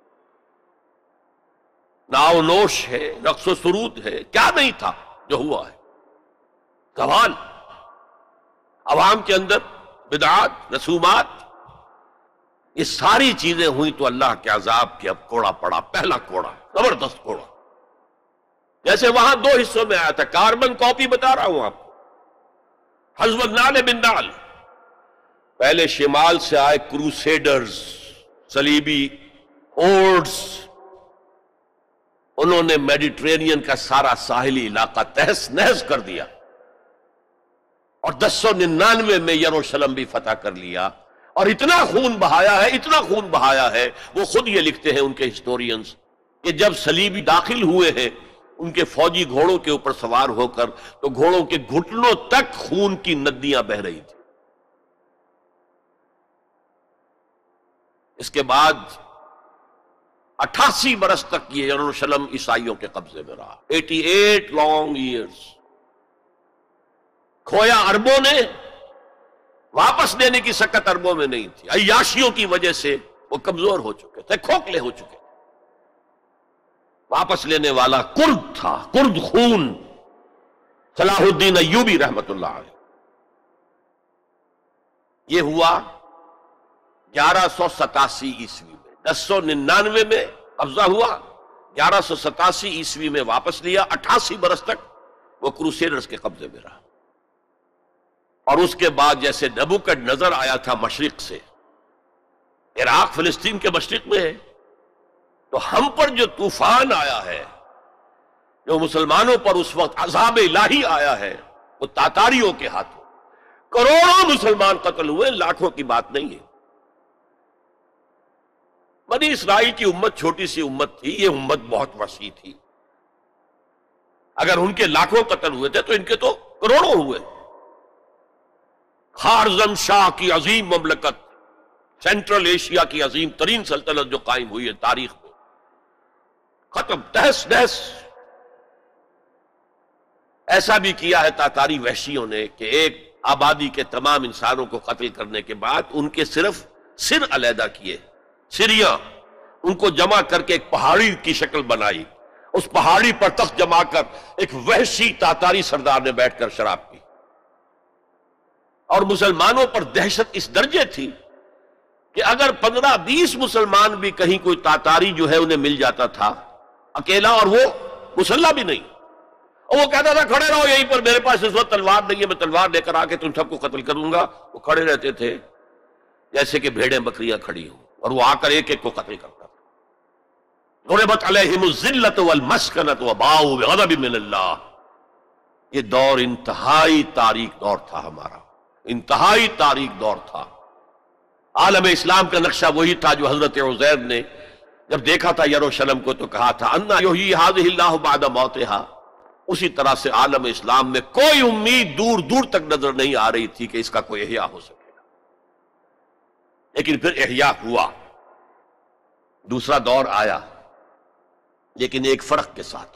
ناؤ نوش ہے، رقص و سرود ہے، کیا نہیں تھا جو ہوا ہے۔ زوال، عوام کے اندر بدعات، رسومات، یہ ساری چیزیں ہوئیں تو اللہ کے عذاب کے اب کوڑا پڑا، پہلا کوڑا، زبردست کوڑا۔ جیسے وہاں 2 حصوں میں آیا تھا، کاربن کاپی بتا رہا ہوں آپ کو، حزب النال بن نال۔ پہلے شمال سے آئے کروسیڈرز، صلیبی ہورڈز، انہوں نے میڈیٹرینین کا سارا ساحلی علاقہ تہس نہس کر دیا، اور 1099 میں یروشلم بھی فتح کر لیا، اور اتنا خون بہایا ہے، اتنا خون بہایا ہے، وہ خود یہ لکھتے ہیں ان کے ہسٹورینز کہ جب صلیبی داخل ہوئے ہیں ان کے فوجی گھوڑوں کے اوپر سوار ہو کر تو گھوڑوں کے گھٹنوں تک خون کی ندیاں بہہ رہی تھی۔ اس کے بعد 88 برس تک یہ یروشلم عیسائیوں کے قبضے میں رہا، 88 لانگ ایئرز۔ کھویا اربوں نے، واپس دینے کی سکت اربوں میں نہیں تھی، عیاشیوں کی وجہ سے وہ کمزور ہو چکے تھے، کھوکھلے ہو چکے تھے۔ واپس لینے والا کرد تھا، کرد خون، صلاح الدین ایوبی رحمت اللہ علیہ۔ یہ ہوا 1187 عیسوی میں، 1099 میں قبضہ ہوا، 1187 عیسوی میں واپس لیا، 88 برس تک وہ کروسیڈرز کے قبضے میں رہا۔ اور اس کے بعد جیسے نبوکڈنیزر آیا تھا مشرق سے، عراق فلسطین کے مشرق میں ہے، تو ہم پر جو طوفان آیا ہے، جو مسلمانوں پر اس وقت عذاب الہی آیا ہے، وہ تاتاریوں کے ہاتھوں، کروڑوں مسلمان قتل ہوئے، لاکھوں کی بات نہیں ہے۔ بنی اسرائیل کی امت چھوٹی سی امت تھی، یہ امت بہت وسیع تھی، اگر ان کے لاکھوں قتل ہوئے تھے تو ان کے تو کروڑوں ہوئے۔ خارزم شاہ کی عظیم مملکت، سینٹرل ایشیا کی عظیم ترین سلطنت جو قائم ہوئی ہے تاریخ میں، ختم، تہس نہس۔ ایسا بھی کیا ہے تاتاری وحشیوں نے کہ ایک آبادی کے تمام انسانوں کو قتل کرنے کے بعد ان کے صرف سر علیحدہ کیے، سریاں، ان کو جمع کر کے ایک پہاڑی کی شکل بنائی، اس پہاڑی پر تخت جما کر ایک وحشی تاتاری سردار نے بیٹھ کر شراب پی، اور مسلمانوں پر دہشت اس درجے تھی کہ اگر 15-20 مسلمان بھی کہیں کوئی تاتاری جو ہے انہیں مل جاتا تھا اکیلا، اور وہ مسلح بھی نہیں، اور وہ کہتا تھا کھڑے رہو یہیں پر، میرے پاس اس وقت تلوار نہیں ہے، میں تلوار لے کر آ کے تم سب کو قتل کروں گا، وہ کھڑے رہتے تھے جیسے کہ بھیڑیں بکریاں کھڑی ہوں، اور وہ آ کر ایک ایک کو قتل کرتا تھا۔ ضربت علیہم الذلۃ والمسکنۃ وباؤوا بغضب من اللہ۔ یہ دور انتہائی تاریک دور تھا ہمارا، انتہائی تاریک دور تھا۔ عالم اسلام کا نقشہ وہی تھا جو حضرت عزیر نے جب دیکھا تھا یروشلم کو تو کہا تھا انا یحیی ھذہ اللہ بعد موتھا۔ اسی طرح سے عالم اسلام میں کوئی امید دور دور تک نظر نہیں آ رہی تھی کہ اس کا کوئی احیاء ہو سکے گا، لیکن پھر احیاء ہوا، دوسرا دور آیا، لیکن ایک فرق کے ساتھ۔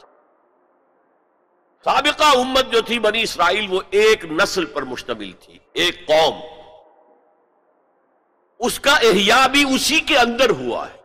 سابقہ امت جو تھی بنی اسرائیل، وہ ایک نسل پر مشتمل تھی، ایک قوم، اس کا احیاء بھی اسی کے اندر ہوا ہے۔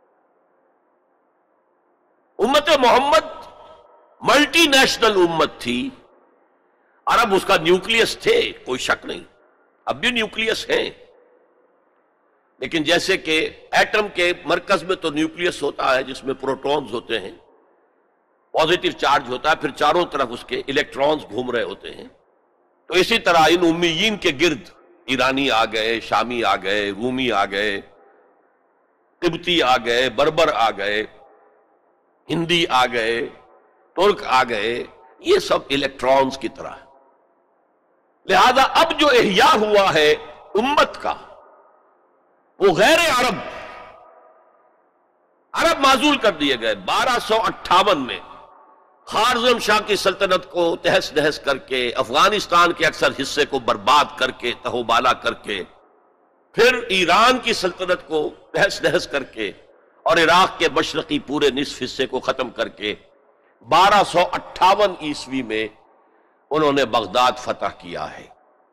امت محمد ملٹی نیشنل امت تھی، عرب اس کا نیوکلیس تھے، کوئی شک نہیں، اب بھی نیوکلیس ہیں، لیکن جیسے کہ ایٹم کے مرکز میں تو نیوکلیس ہوتا ہے جس میں پروٹونز ہوتے ہیں، پازیٹیو چارج ہوتا ہے، پھر چاروں طرف اس کے الیکٹرونز گھوم رہے ہوتے ہیں، تو اسی طرح ان امیین کے گرد ایرانی آ گئے، شامی آ گئے، رومی آ گئے، قبطی آ گئے، بربر آ گئے، ہندی آ گئے، ترک آ گئے، یہ سب الیکٹرونز کی طرح ہے۔ لہذا اب جو احیاء ہوا ہے امت کا وہ غیر عرب، عرب معزول کر دیے گئے۔ 1258 میں خارزم شاہ کی سلطنت کو تہس نہس کر کے، افغانستان کے اکثر حصے کو برباد کر کے، تہو بالا کر کے، پھر ایران کی سلطنت کو تہس نہس کر کے، اور عراق کے مشرقی پورے نصف حصے کو ختم کر کے 1258 عیسوی میں انہوں نے بغداد فتح کیا ہے،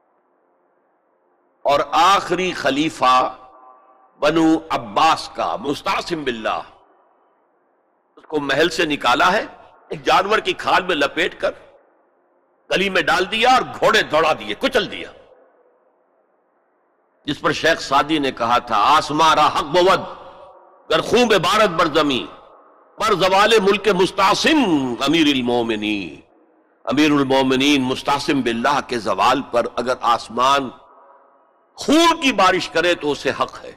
اور آخری خلیفہ بنو عباس کا مستعصم باللہ اس کو محل سے نکالا ہے، ایک جانور کی کھال میں لپیٹ کر گلی میں ڈال دیا اور گھوڑے دوڑا دیے، کچل دیا، جس پر شیخ سعدی نے کہا تھا آسماں را حق بود گر خون بارت بر زمین پر زوال ملک مستعصم امیر المومنین۔ امیر المومنین مستعصم باللہ کے زوال پر اگر آسمان خون کی بارش کرے تو اسے حق ہے،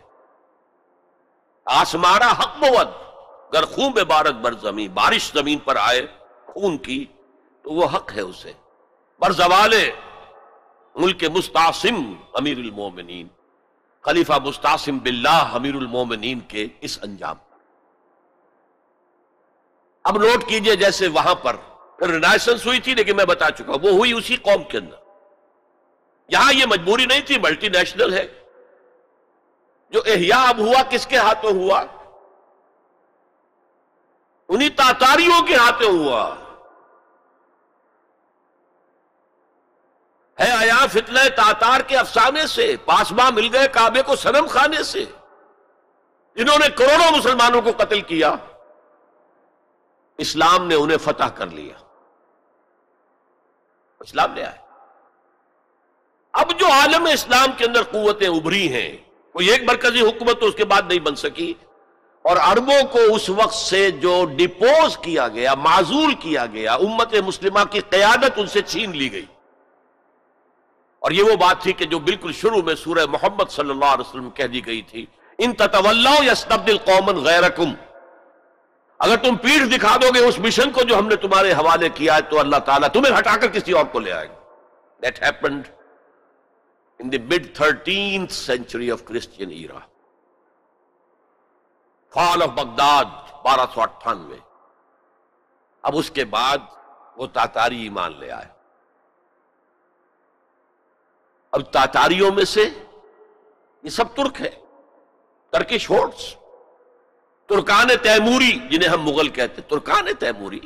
آسمارا حق بود گر خون بارت بر زمین، بارش زمین پر آئے خون کی تو وہ حق ہے اسے، بر زوال ملک مستعصم امیر المومنین، خلیفہ مستعصم باللہ امیر المومنین کے اس انجام۔ اب نوٹ کیجئے جیسے وہاں پر پھر رینائسنس ہوئی تھی، لیکن میں بتا چکا وہ ہوئی اسی قوم کے اندر، یہاں یہ مجبوری نہیں تھی، ملٹی نیشنل ہے۔ جو احیاء اب ہوا کس کے ہاتھوں ہوا؟ انہی تاتاریوں کے ہاتھوں ہوا ہے۔ آیا فتنہ تاتار کے افسانے سے پاسباں مل گئے کعبے کو صنم خانے سے، جنہوں نے کروڑوں مسلمانوں کو قتل کیا، اسلام نے انہیں فتح کر لیا، اسلام نے آیا۔ اب جو عالم اسلام کے اندر قوتیں ابھری ہیں، کوئی ایک مرکزی حکومت تو اس کے بعد نہیں بن سکی، اور عربوں کو اس وقت سے جو ڈپوز کیا گیا، معزول کیا گیا، امت مسلمہ کی قیادت ان سے چھین لی گئی۔ اور یہ وہ بات تھی کہ جو بالکل شروع میں سورہ محمد صلی اللہ علیہ وسلم کہہ دی گئی تھی، ان تتولوا یستبدل قوما غیرکم، اگر تم پیٹھ دکھا دو گے اس مشن کو جو ہم نے تمہارے حوالے کیا ہے تو اللہ تعالیٰ تمہیں ہٹا کر کسی اور کو لے آئے گا۔ That happened in the mid-13th century of Christian era. Fall of Baghdad 1298۔ اب اس کے بعد وہ تاتاری ایمان لے آئے، اب تاتاریوں میں سے یہ سب ترک ہے، ترکش ہورڈز، ترکان تیموری جنہیں ہم مغل کہتے ہیں، ترکان تیموری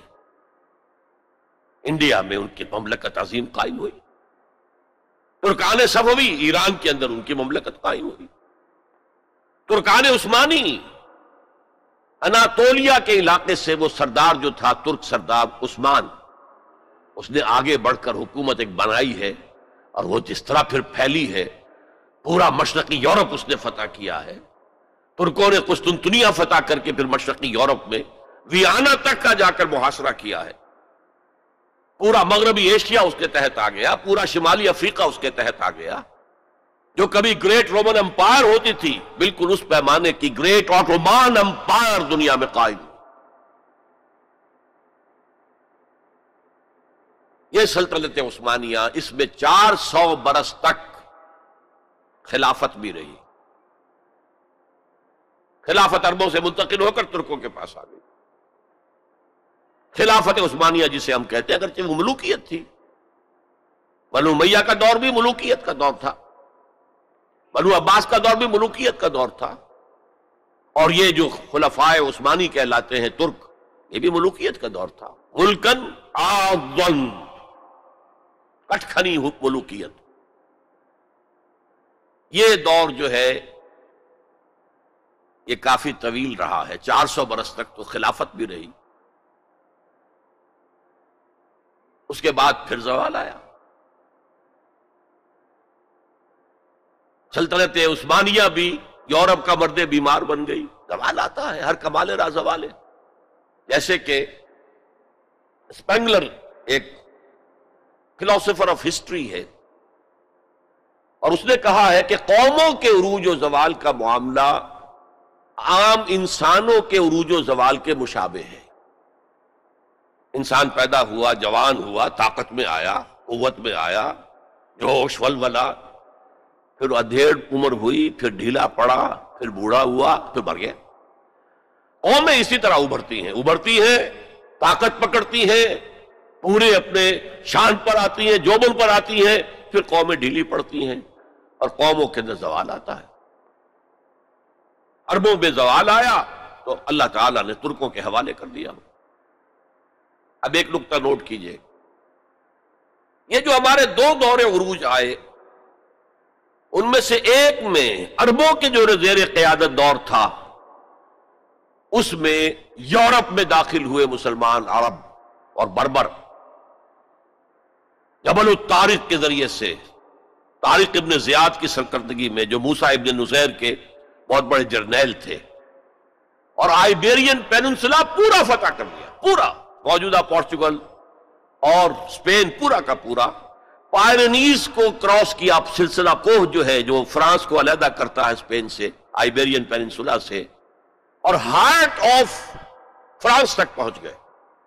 انڈیا میں ان کی مملکت عظیم قائم ہوئی، ترکان صفوی ایران کے اندر ان کی مملکت قائم ہوئی، ترکان عثمانی اناتولیا کے علاقے سے وہ سردار جو تھا ترک سردار عثمان، اس نے آگے بڑھ کر حکومت ایک بنائی ہے، اور وہ جس طرح پھر پھیلی ہے، پورا مشرقی یورپ اس نے فتح کیا ہے۔ ترکوں نے قسطنطنیہ فتح کر کے پھر مشرقی یورپ میں ویانا تک کا جا کر محاصرہ کیا ہے، پورا مغربی ایشیا اس کے تحت آ گیا، پورا شمالی افریقہ اس کے تحت آ گیا۔ جو کبھی گریٹ رومن امپائر ہوتی تھی، بالکل اس پیمانے کی گریٹ آٹومان امپائر دنیا میں قائم۔ یہ سلطنت عثمانیہ، اس میں 400 برس تک خلافت بھی رہی، خلافت عربوں سے منتقل ہو کر ترکوں کے پاس آ گئی۔ خلافت عثمانیہ جسے ہم کہتے ہیں، اگرچہ وہ ملوکیت تھی، بنو امیہ کا دور بھی ملوکیت کا دور تھا، بنو عباس کا دور بھی ملوکیت کا دور تھا، اور یہ جو خلفائے عثمانی کہلاتے ہیں ترک، یہ بھی ملوکیت کا دور تھا۔ ملکن اعظم، کٹکھنی ملوکیت۔ یہ دور جو ہے یہ کافی طویل رہا ہے، 400 برس تک تو خلافت بھی رہی۔ اس کے بعد پھر زوال آیا، سلطنت عثمانیہ بھی یورپ کا مرد بیمار بن گئی۔ زوال آتا ہے، ہر کمال را زوال ہے۔ جیسے کہ اسپینگلر ایک فلاسفر آف ہسٹری ہے، اور اس نے کہا ہے کہ قوموں کے عروج و زوال کا معاملہ عام انسانوں کے عروج و زوال کے مشابہ ہے۔ انسان پیدا ہوا، جوان ہوا، طاقت میں آیا، قوت میں آیا، جوش ولولہ، پھر ادھیڑ عمر ہوئی، پھر ڈھیلا پڑا، پھر بوڑھا ہوا، پھر مر گیا۔ قومیں اسی طرح ابھرتی ہیں، طاقت پکڑتی ہیں، پورے اپنے شان پر آتی ہیں، جوبن پر آتی ہیں، پھر قومیں ڈھیلی پڑتی ہیں، اور قوموں کے اندر زوال آتا ہے۔ عربوں میں زوال آیا تو اللہ تعالیٰ نے ترکوں کے حوالے کر دیا۔ اب ایک نقطہ نوٹ کیجئے، یہ جو ہمارے 2 دور عروج آئے، ان میں سے ایک میں عربوں کے جو زیر قیادت دور تھا، اس میں یورپ میں داخل ہوئے مسلمان عرب اور بربر، جبل الطارق کے ذریعے سے، طارق ابن زیاد کی سرکردگی میں، جو موسیٰ ابن نصیر کے بہت بڑے جرنیل تھے، اور آئیبیرین پیننسلا پورا فتح کر دیا، پورا موجودہ پورچگل اور اسپین پورا کا پورا، پائرنیز کو کراس کیا، سلسلہ کوہ جو ہے جو فرانس کو علیحدہ کرتا ہے اسپین سے، آئیبیرین پیننسولا سے، اور ہارٹ آف فرانس تک پہنچ گئے۔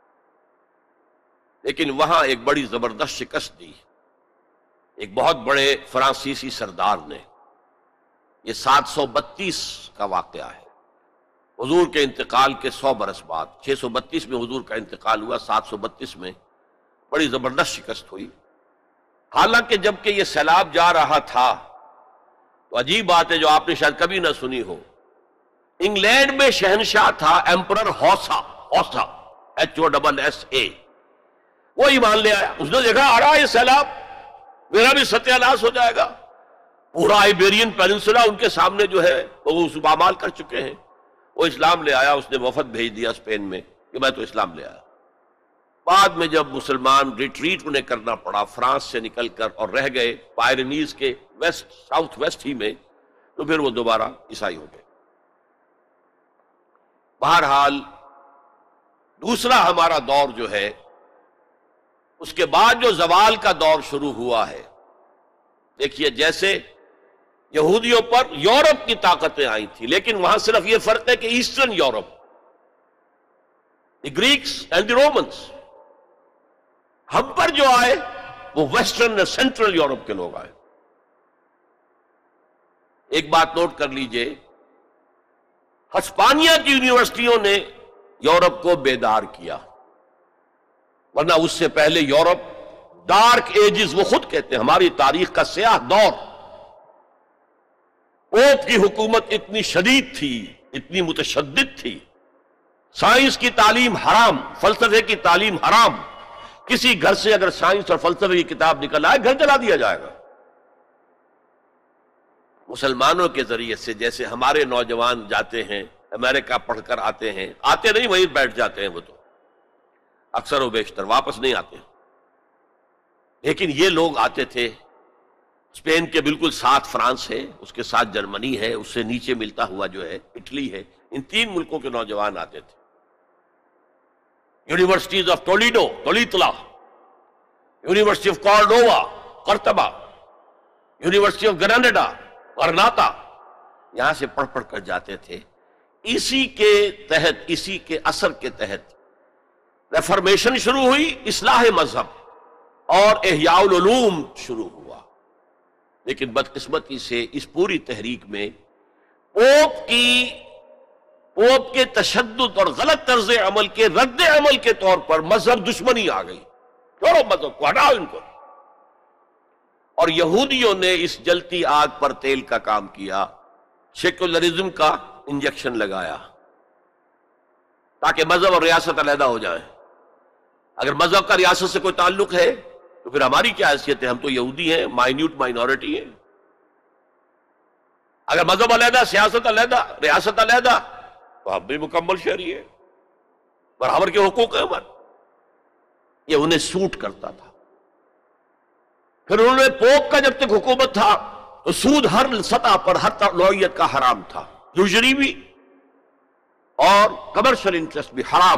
لیکن وہاں ایک بڑی زبردست شکست دی ایک بہت بڑے فرانسیسی سردار نے۔ یہ 732 کا واقعہ ہے، حضور کے انتقال کے 100 برس بعد۔ 632 میں حضور کا انتقال ہوا، 732 میں بڑی زبردست شکست ہوئی۔ حالانکہ جبکہ یہ سیلاب جا رہا تھا تو عجیب بات ہے جو آپ نے شاید کبھی نہ سنی ہو، انگلینڈ میں شہنشاہ تھا ایمپرر ہوسا، HOSSA، وہ ایمان لے آیا۔ اس نے دیکھا آ رہا ہے یہ سیلاب، میرا بھی ستیہ ناش ہو جائے گا۔ پورا آئیبیرین پیننسولا ان کے سامنے جو ہے وہ پامال کر چکے ہیں۔ وہ اسلام لے آیا، اس نے وفد بھیج دیا اسپین میں کہ میں تو اسلام لے آیا۔ بعد میں جب مسلمان ریٹریٹ انہیں کرنا پڑا فرانس سے نکل کر، اور رہ گئے پائرنیز کے ویسٹ، ساؤتھ ویسٹ ہی میں، تو پھر وہ دوبارہ عیسائی ہو گئے۔ بہرحال دوسرا ہمارا دور جو ہے، اس کے بعد جو زوال کا دور شروع ہوا ہے، دیکھیے جیسے یہودیوں پر یورپ کی طاقتیں آئی تھی، لیکن وہاں صرف یہ فرق ہے کہ eastern Europe, the Greeks and the Romans, ہم پر جو آئے وہ ویسٹرن اور سینٹرل یورپ کے لوگ آئے۔ ایک بات نوٹ کر لیجئے، ہسپانیہ کی یونیورسٹیوں نے یورپ کو بیدار کیا، ورنہ اس سے پہلے یورپ ڈارک ایجز وہ خود کہتے ہیں ہماری تاریخ کا سیاہ دور. پوپ کی حکومت اتنی شدید تھی، اتنی متشدد تھی، سائنس کی تعلیم حرام، فلسفے کی تعلیم حرام. کسی گھر سے اگر سائنس اور فلسفے کی کتاب نکل آئے گھر جلا دیا جائے گا. مسلمانوں کے ذریعے سے جیسے ہمارے نوجوان جاتے ہیں امریکہ پڑھ کر آتے ہیں، آتے نہیں وہیں بیٹھ جاتے ہیں، وہ تو اکثر و بیشتر واپس نہیں آتے. لیکن یہ لوگ آتے تھے. اسپین کے بالکل ساتھ فرانس ہے، اس کے ساتھ جرمنی ہے، اس سے نیچے ملتا ہوا جو ہے اٹلی ہے. ان 3 ملکوں کے نوجوان آتے تھے. یونیورسٹیز آف ٹولیڈو تولیتلا، یونیورسٹی آف کارڈووا قرطبہ، یونیورسٹی آف گراناڈا غرناطہ، یہاں سے پڑھ پڑھ کر جاتے تھے. اسی کے تحت، اسی کے اثر کے تحت ریفارمیشن شروع ہوئی، اصلاح مذہب اور احیاء العلوم شروع ہوا. لیکن بدقسمتی سے اس پوری تحریک میں پوپ کے تشدد اور غلط طرز عمل کے رد عمل کے طور پر مذہب دشمنی آ گئی. چھوڑو مذہب کو، ہٹاؤ ان کو. اور یہودیوں نے اس جلتی آگ پر تیل کا کام کیا، سیکولرزم کا انجیکشن لگایا تاکہ مذہب اور ریاست علیحدہ ہو جائیں. اگر مذہب کا ریاست سے کوئی تعلق ہے تو پھر ہماری کیا حیثیت ہے؟ ہم تو یہودی ہیں، مائنیوٹ مائنورٹی ہیں. اگر مذہب علیحدہ، سیاست علیحدہ، ریاست علیحدہ تو ہم بھی مکمل شہری ہیں، برابر کے حقوق ہیں ہمارے. یہ انہیں سوٹ کرتا تھا. پھر انہوں نے پوپ کا جب تک حکومت تھا تو سود ہر سطح پر ہر نوعیت کا حرام تھا، یوزری بھی اور کمرشل انٹرسٹ بھی حرام.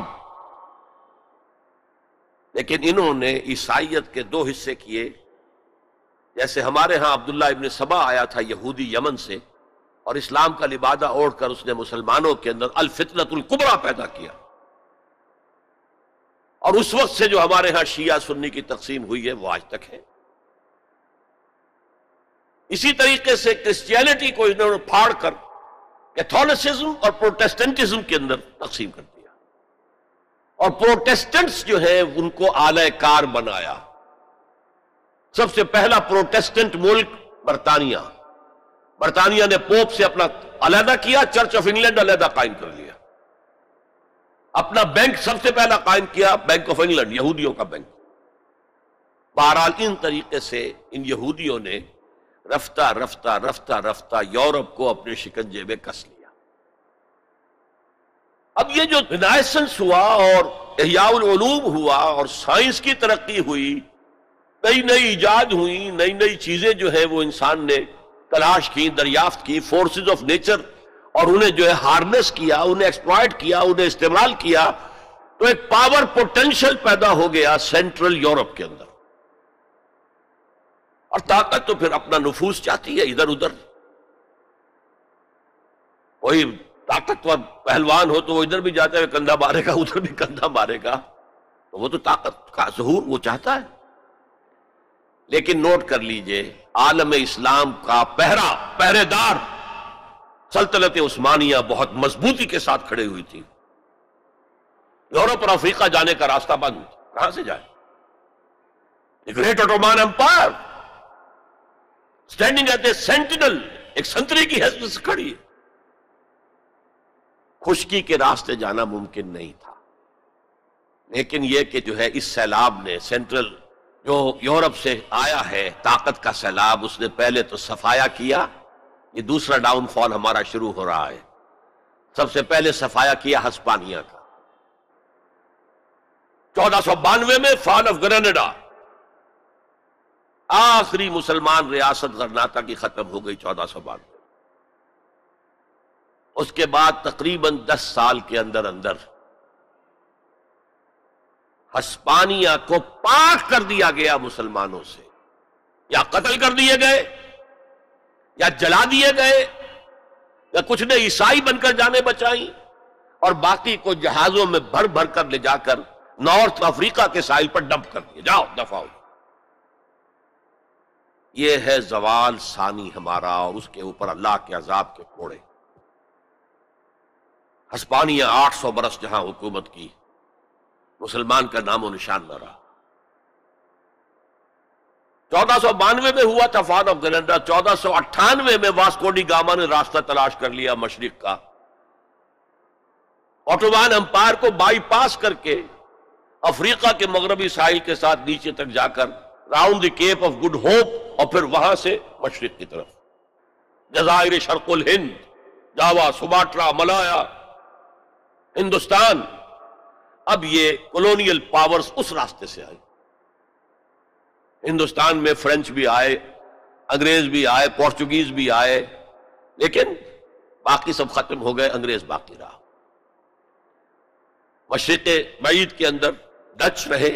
لیکن انہوں نے عیسائیت کے 2 حصے کیے. جیسے ہمارے ہاں عبداللہ ابن سبا آیا تھا یہودی یمن سے، اور اسلام کا لبادہ اوڑھ کر اس نے مسلمانوں کے اندر الفتنۃ الکبریٰ پیدا کیا. اور اس وقت سے جو ہمارے ہاں شیعہ سنی کی تقسیم ہوئی ہے وہ آج تک ہے. اسی طریقے سے کرسچینٹی کو انہوں نے پھاڑ کر کیتھولسزم اور پروٹیسٹنٹزم کے اندر تقسیم کر دیا، اور پروٹیسٹنٹس جو ہیں ان کو اعلی کار بنایا. سب سے پہلا پروٹیسٹنٹ ملک برطانیہ. برطانیہ نے پوپ سے اپنا علیحدہ کیا، چرچ آف انگلینڈ علیحدہ قائم کر لیا. اپنا بینک سب سے پہلا قائم کیا، بینک آف انگلینڈ، یہودیوں کا بینک. بہرحال ان طریقے سے ان یہودیوں نے رفتہ رفتہ رفتہ رفتہ یورپ کو اپنے شکنجے میں کس لیا. اب یہ جو رینائسنس ہوا اور احیاء العلوم ہوا اور سائنس کی ترقی ہوئی، نئی نئی ایجاد ہوئی، نئی نئی چیزیں جو ہے وہ انسان نے تلاش کی، دریافت کی، فورسز آف نیچر، اور انہیں جو ہے ہارنس کیا، انہیں ایکسپلائٹ کیا، انہیں استعمال کیا، تو ایک پاور پوٹینشل پیدا ہو گیا سینٹرل یورپ کے اندر. اور طاقت تو پھر اپنا نفوذ چاہتی ہے ادھر ادھر. کوئی طاقتور پہلوان ہو تو وہ ادھر بھی جاتا ہے کندھا مارے گا، ادھر بھی کندھا مارے گا، تو وہ تو طاقت کا ظہور وہ چاہتا ہے. لیکن نوٹ کر لیجئے، عالم اسلام کا پہرے دار سلطنت عثمانیہ بہت مضبوطی کے ساتھ کھڑے ہوئی تھی. یورپ اور افریقہ جانے کا راستہ بند، کہاں سے جائے؟ Great Ottoman empire standing at a sentinel, ایک سنتری کی حیثیت سے کھڑی ہے. خشکی کے راستے جانا ممکن نہیں تھا. لیکن یہ کہ جو ہے اس سیلاب نے سینٹرل جو یورپ سے آیا ہے طاقت کا سیلاب، اس نے پہلے تو صفایا کیا. یہ دوسرا ڈاؤن فال ہمارا شروع ہو رہا ہے. سب سے پہلے صفایا کیا ہسپانیہ کا. 1492 میں فال آف گریناڈا، آخری مسلمان ریاست غرناطہ کی ختم ہو گئی 1492. اس کے بعد تقریباً 10 سال کے اندر اندر ہسپانیہ کو پاک کر دیا گیا مسلمانوں سے. یا قتل کر دیے گئے، یا جلا دیے گئے، یا کچھ نے عیسائی بن کر جانیں بچائیں، اور باقی کو جہازوں میں بھر بھر کر لے جا کر نارتھ افریقہ کے ساحل پر ڈمپ کر دیا. جاؤ دفع ہو. یہ ہے زوال ثانی ہمارا، اور اس کے اوپر اللہ کے عذاب کے کوڑے. ہسپانیہ 800 برس جہاں حکومت کی، مسلمان کا نام و نشان نہ رہا. 1492 میں ہوا تھا فال آف گریناڈا، 1498 میں واسکو ڈی گاما نے راستہ تلاش کر لیا مشرق کا، اوٹومان امپائر کو بائی پاس کر کے افریقہ کے مغربی ساحل کے ساتھ نیچے تک جا کر round the cape of good hope, اور پھر وہاں سے مشرق کی طرف جزائر شرق الہند، جاوا، سماٹرا، ملایا، ہندوستان۔ اب یہ کولونیل پاورز اس راستے سے آئی، ہندوستان میں فرینچ بھی آئے، انگریز بھی آئے، پورچوگیز بھی آئے، لیکن باقی سب ختم ہو گئے، انگریز باقی رہا۔ مشرق بعید کے اندر ڈچ رہے،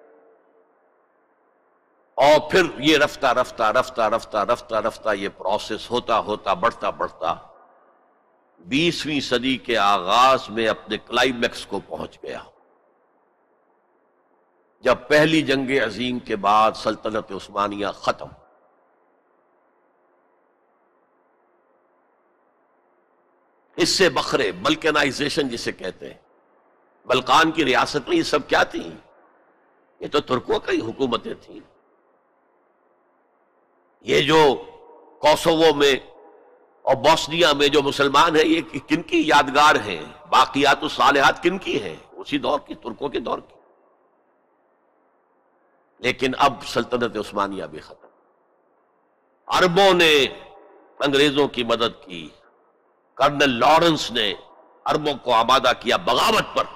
اور پھر یہ رفتہ رفتہ رفتہ رفتہ رفتہ رفتہ یہ پروسیس ہوتا ہوتا بڑھتا بڑھتا 20ویں صدی کے آغاز میں اپنے کلائمیکس کو پہنچ گیا، جب پہلی جنگ عظیم کے بعد سلطنت عثمانیہ ختم۔ اس سے بخرے، بلکانائزیشن جسے کہتے ہیں، بلقان کی ریاست میں یہ سب کیا تھی؟ یہ تو ترکوں کی حکومتیں تھیں۔ یہ جو کوسوو میں اور بوسنیا میں جو مسلمان ہیں، یہ کن کی یادگار ہیں؟ باقیات الصالحات کن کی ہیں؟ اسی دور کی، ترکوں کے دور کی۔ لیکن اب سلطنت عثمانیہ بھی ختم، عربوں نے انگریزوں کی مدد کی، کرنل لارنس نے عربوں کو آمادہ کیا بغاوت پر،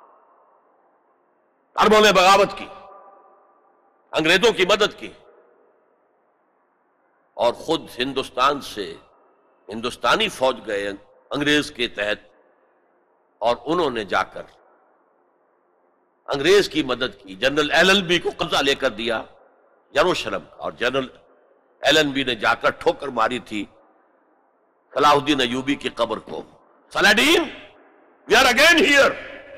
عربوں نے بغاوت کی، انگریزوں کی مدد کی، اور خود ہندوستان سے ہندوستانی فوج گئے انگریز کے تحت، اور انہوں نے جا کر انگریز کی مدد کی۔ جنرل ایلن بی کو قبضہ لے کر دیا یروشلم کا، اور جنرل ایلن بی نے جا کر ٹھوکر ماری تھی صلاح الدین ایوبی کی قبر کو۔ Saladin, we are again here.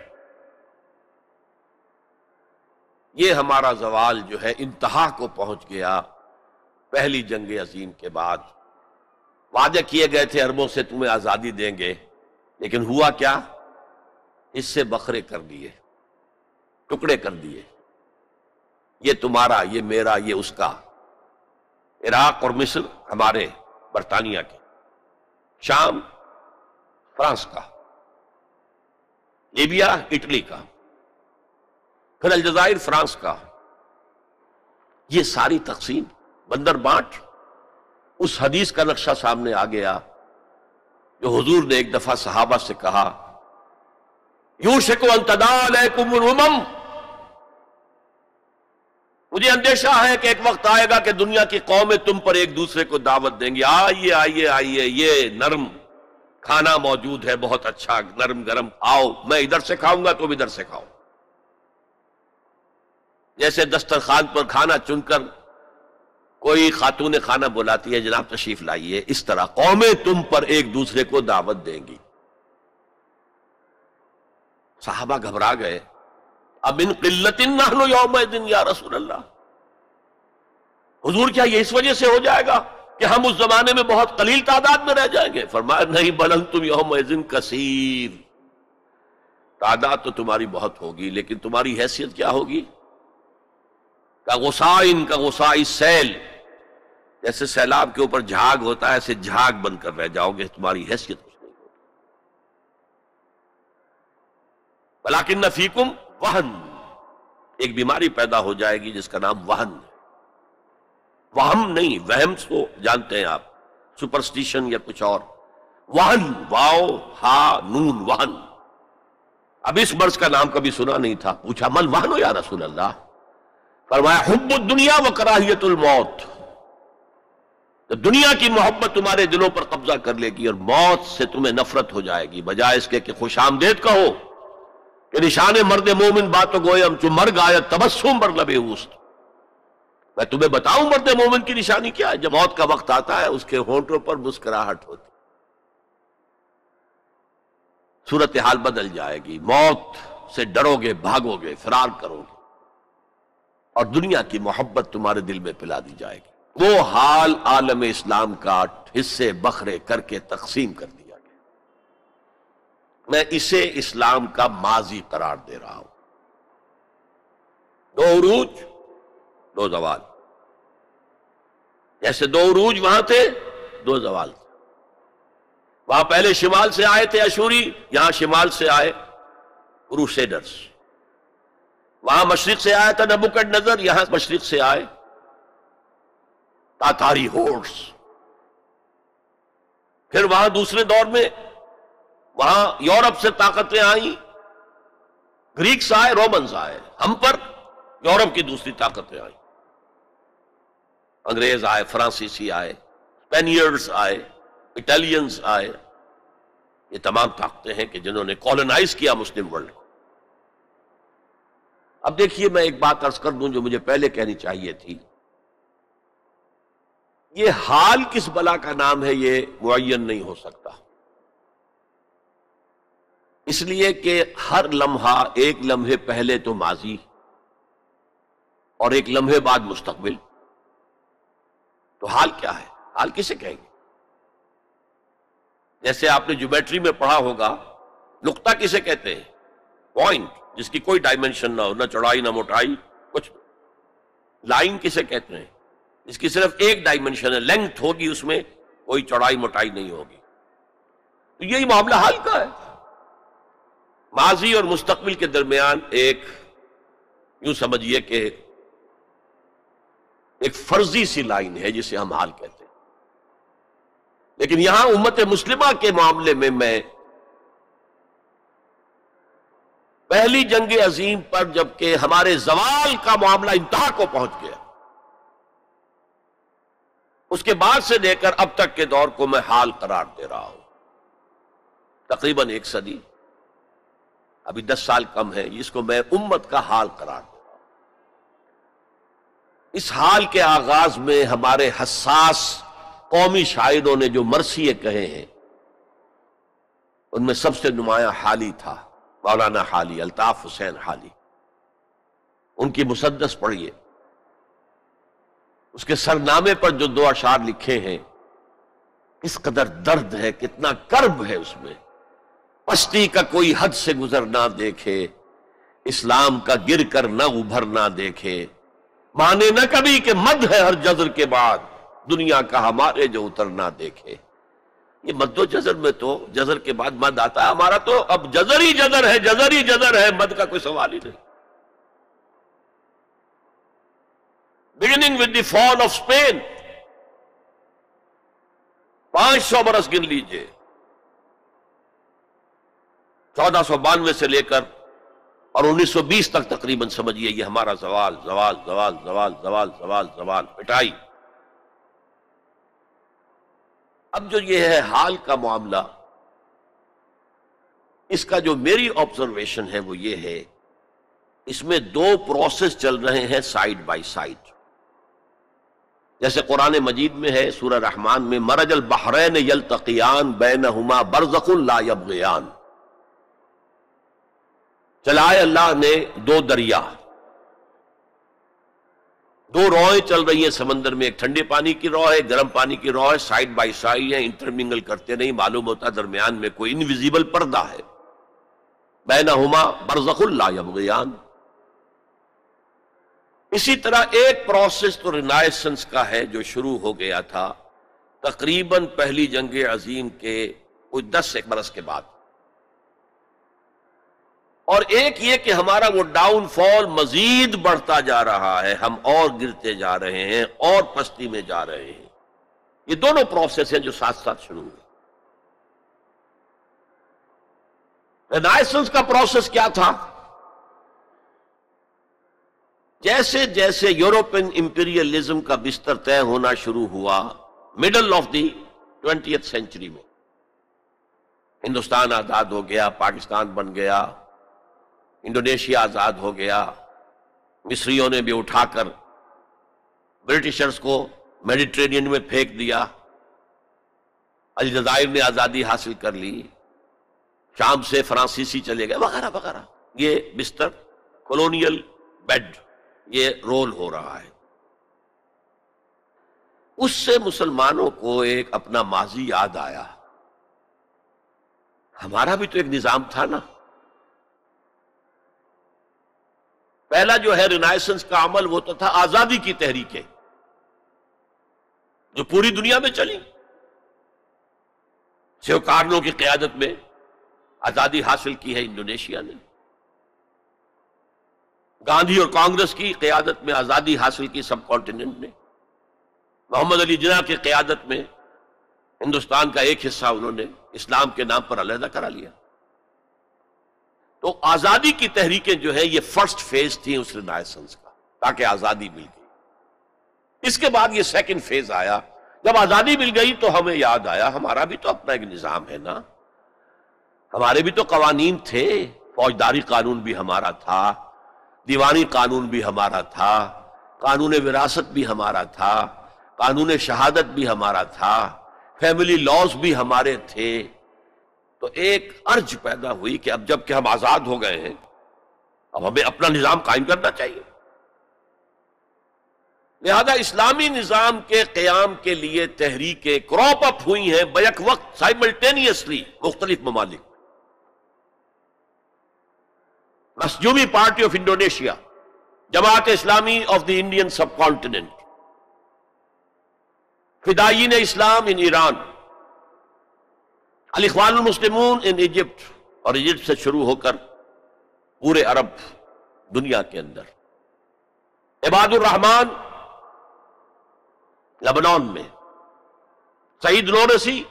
یہ ہمارا زوال جو ہے انتہا کو پہنچ گیا پہلی جنگ عظیم کے بعد۔ وعدے کیے گئے تھے عربوں سے تمہیں آزادی دیں گے، لیکن ہوا کیا؟ اس سے بکھرے کر دیے، ٹکڑے کر دیے، یہ تمہارا، یہ میرا، یہ اس کا۔ عراق اور مصر ہمارے، برطانیہ کے، شام فرانس کا، لیبیا اٹلی کا، پھر الجزائر فرانس کا۔ یہ ساری تقسیم، بندر بانٹ، اس حدیث کا نقشہ سامنے آ گیا جو حضور نے ایک دفعہ صحابہ سے کہا، یوشک ان تداعی علیکم الامم، مجھے اندیشہ ہے کہ ایک وقت آئے گا کہ دنیا کی قومیں تم پر ایک دوسرے کو دعوت دیں گی، آئیے آئیے آئیے، یہ نرم کھانا موجود ہے، بہت اچھا نرم گرم، آؤ، میں ادھر سے کھاؤں گا تم ادھر سے کھاؤ۔ جیسے دسترخوان پر کھانا چن کر کوئی خاتون خانہ بلاتی ہے، جناب تشریف لائیے، اس طرح قومیں تم پر ایک دوسرے کو دعوت دیں گی۔ صحابہ گھبرا گئے، اب من قلت نحن یومئذ یا رسول اللہ، حضور کیا یہ اس وجہ سے ہو جائے گا کہ ہم اس زمانے میں بہت قلیل تعداد میں رہ جائیں گے؟ فرمایا نہیں، بل انتم یومئذ کثیر، تعداد تو تمہاری بہت ہوگی، لیکن تمہاری حیثیت کیا ہوگی؟ کا غصائن کا غصائی سیل، جیسے سیلاب کے اوپر جھاگ ہوتا ہے، ایسے جھاگ بن کر رہ جاؤ گے، تمہاری حیثیت کچھ نہیں ہوگی۔ ولیکن فیکم وہن، ایک بیماری پیدا ہو جائے گی جس کا نام وہن ہے۔ وہم نہیں، وہم کو جانتے ہیں آپ، سپرسٹیشن یا کچھ اور، وہن، واو ہا نون، وہن۔ اب اس مرض کا نام کبھی سنا نہیں تھا، پوچھا مل وہن یا رسول اللہ؟ فرمایا حب الدنیا و کراہیت الموت، دنیا کی محبت تمہارے دلوں پر قبضہ کر لے گی اور موت سے تمہیں نفرت ہو جائے گی، بجائے اس کے کہ خوش آمدید کہو کہ نشان مرد مومن باتوں گویم چو مرگ آیت تبسم بر لب اوست۔ میں تمہیں بتاؤں مرد مومن کی نشانی کیا ہے؟ جب موت کا وقت آتا ہے اس کے ہونٹوں پر مسکراہٹ ہوتی، صورتحال بدل جائے گی، موت سے ڈرو گے، بھاگو گے، فرار کرو گے، اور دنیا کی محبت تمہارے دل میں پلا دی جائے گی۔ وہ حال عالم اسلام کا حصے بکھرے کر کے تقسیم کر دیا گیا۔ میں اسے اسلام کا ماضی قرار دے رہا ہوں۔ دو عروج، دو زوال۔ جیسے دو عروج وہاں تھے، دو زوال تھے. وہاں پہلے شمال سے آئے تھے اشوری، یہاں شمال سے آئے کروسیڈرز. وہاں مشرق سے آیا تھا نبوکڈنیزر، یہاں مشرق سے آئے تاتاری ہورس. پھر وہاں دوسرے دور میں وہاں یورپ سے طاقتیں آئیں، گریکس آئے، رومنز آئے. ہم پر یورپ کی دوسری طاقتیں آئیں، انگریز آئے، فرانسیسی آئے، اسپینیئرز آئے، اٹالینز آئے. یہ تمام طاقتیں ہیں کہ جنہوں نے کالونائز کیا مسلم ورلڈ کو. اب دیکھیے میں ایک بات عرض کر دوں جو مجھے پہلے کہنی چاہیے تھی. یہ حال کس بلا کا نام ہے یہ معین نہیں ہو سکتا، اس لیے کہ ہر لمحہ ایک لمحے پہلے تو ماضی اور ایک لمحے بعد مستقبل. تو حال کیا ہے؟ حال کسے کہیں گے؟ جیسے آپ نے جیومیٹری میں پڑھا ہوگا، نقطہ کسے کہتے ہیں؟ پوائنٹ جس کی کوئی ڈائمنشن نہ ہو، نہ چوڑائی نہ موٹائی کچھ. لائن کسے کہتے ہیں؟ جس کی صرف ایک ڈائمنشن ہے، لینگتھ ہوگی، اس میں کوئی چوڑائی موٹائی نہیں ہوگی. تو یہی معاملہ حال کا ہے. ماضی اور مستقبل کے درمیان ایک یوں سمجھیے کہ ایک فرضی سی لائن ہے جسے ہم حال کہتے ہیں. لیکن یہاں امت مسلمہ کے معاملے میں پہلی جنگ عظیم پر جبکہ ہمارے زوال کا معاملہ انتہا کو پہنچ گیا، اس کے بعد سے لے کر اب تک کے دور کو میں حال قرار دے رہا ہوں. تقریباً 1 صدی، ابھی 10 سال کم ہے، اس کو میں امت کا حال قرار دے رہا ہوں. اس حال کے آغاز میں ہمارے حساس قومی شاعروں نے جو مرثیے کہے ہیں، ان میں سب سے نمایاں حالی تھا، مولانا حالی، الطاف حسین حالی. ان کی مسدس پڑھیے، اس کے سرنامے پر جو 2 اشعار لکھے ہیں، کس قدر درد ہے، کتنا کرب ہے اس میں. پستی کا کوئی حد سے گزر نہ دیکھے، اسلام کا گر کر نہ ابھر نہ دیکھے. مانے نہ کبھی کہ مد ہے ہر جزر کے بعد، دنیا کا ہمارے جو اتر نہ دیکھے. یہ مد و جزر میں تو جزر کے بعد مد آتا ہے، ہمارا تو اب جزر ہی جزر ہے، جزر ہی جزر ہے، مد کا کوئی سوال ہی نہیں. beginning with the fall of Spain، 500 برس گن لیجئے، 1492 سے لے کر اور 1920 تک تقریباً سمجھیے یہ ہمارا زوال زوال زوال زوال زوال زوال زوال پٹائی. اب جو یہ ہے حال کا معاملہ، اس کا جو میری آبزرویشن ہے وہ یہ ہے، اس میں 2 پروسیس چل رہے ہیں سائیڈ بائی سائیڈ. جیسے قرآن مجید میں ہے سورہ رحمان میں، مرج البحرین یلتقیان بینہما برزخ لا یبغیان. چلائے اللہ نے 2 دریا، 2 روئیں چل رہی ہیں سمندر میں، ایک ٹھنڈے پانی کی رو ہے، گرم پانی کی رو ہے، سائیڈ بائی سائیڈ ہیں، انٹرمنگل کرتے نہیں، معلوم ہوتا درمیان میں کوئی انویزیبل پردہ ہے. بینہما برزخ لا یبغیان. اسی طرح ایک پروسیس تو رینائسنس کا ہے جو شروع ہو گیا تھا تقریباً پہلی جنگ عظیم کے کوئی 10 برس کے بعد، اور ایک یہ کہ ہمارا وہ ڈاؤن فال مزید بڑھتا جا رہا ہے، ہم اور گرتے جا رہے ہیں اور پستی میں جا رہے ہیں. یہ دونوں پروسیس ہیں جو ساتھ ساتھ شروع ہوئے. رینائسنس کا پروسیس کیا تھا؟ جیسے جیسے یورپین امپیریلزم کا بستر طے ہونا شروع ہوا middle of the 20th century میں، ہندوستان آزاد ہو گیا، پاکستان بن گیا، انڈونیشیا آزاد ہو گیا، مصریوں نے بھی اٹھا کر برٹشرز کو میڈیٹرینین میں پھینک دیا، الجزائر نے آزادی حاصل کر لی، شام سے فرانسیسی چلے گئے، وغیرہ وغیرہ. یہ بستر کولونیل بیڈ یہ رول ہو رہا ہے. اس سے مسلمانوں کو ایک اپنا ماضی یاد آیا. ہمارا بھی تو ایک نظام تھا نا. پہلا جو ہے رینائسنس کا عمل وہ تو تھا آزادی کی تحریکیں. جو پوری دنیا میں چلی. سیوکارنو کی قیادت میں آزادی حاصل کی ہے انڈونیشیا نے. گاندھی اور کانگریس کی قیادت میں آزادی حاصل کی سب کانٹیننٹ نے. محمد علی جناح کی قیادت میں ہندوستان کا ایک حصہ انہوں نے اسلام کے نام پر علیحدہ کرا لیا. تو آزادی کی تحریکیں جو ہے یہ فرسٹ فیز تھی اس رینائسنس کا، تاکہ آزادی مل گئی. اس کے بعد یہ سیکنڈ فیز آیا. جب آزادی مل گئی تو ہمیں یاد آیا ہمارا بھی تو اپنا ایک نظام ہے نا، ہمارے بھی تو قوانین تھے. فوجداری قانون بھی ہمارا تھا، دیوانی قانون بھی ہمارا تھا، قانون وراثت بھی ہمارا تھا، قانون شہادت بھی ہمارا تھا، فیملی لاز بھی ہمارے تھے. تو ایک ارج پیدا ہوئی کہ اب جب کہ ہم آزاد ہو گئے ہیں اب ہمیں اپنا نظام قائم کرنا چاہیے. لہذا اسلامی نظام کے قیام کے لیے تحریکیں کراپ اپ ہوئی ہیں بیک وقت سائملٹینیسلی مختلف ممالک. مسجومی پارٹی آف انڈونیشیا، جماعت اسلامی آف دی انڈین سب کانٹیننٹ، فدائین اسلام ان ایران، الاخوان المسلمون ان ایجپٹ، اور ایجپٹ سے شروع ہو کر پورے عرب دنیا کے اندر، عباد الرحمان لبنان میں، سعید نورسی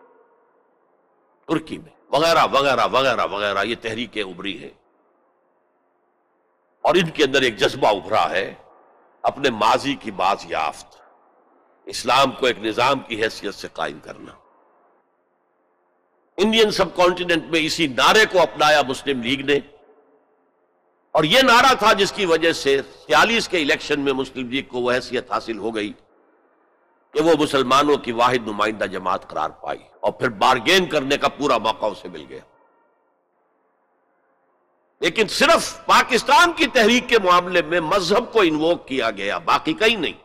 ترکی میں، وغیرہ وغیرہ وغیرہ وغیرہ. یہ تحریکیں ابھری ہیں اور ان کے اندر ایک جذبہ ابھرا ہے اپنے ماضی کی باز یافت، اسلام کو ایک نظام کی حیثیت سے قائم کرنا. انڈین سب کانٹیننٹ میں اسی نعرے کو اپنایا مسلم لیگ نے، اور یہ نعرہ تھا جس کی وجہ سے 46 کے الیکشن میں مسلم لیگ کو وہ حیثیت حاصل ہو گئی کہ وہ مسلمانوں کی واحد نمائندہ جماعت قرار پائی، اور پھر بارگین کرنے کا پورا موقع اسے مل گیا. لیکن صرف پاکستان کی تحریک کے معاملے میں مذہب کو انووک کیا گیا، باقی کہیں نہیں.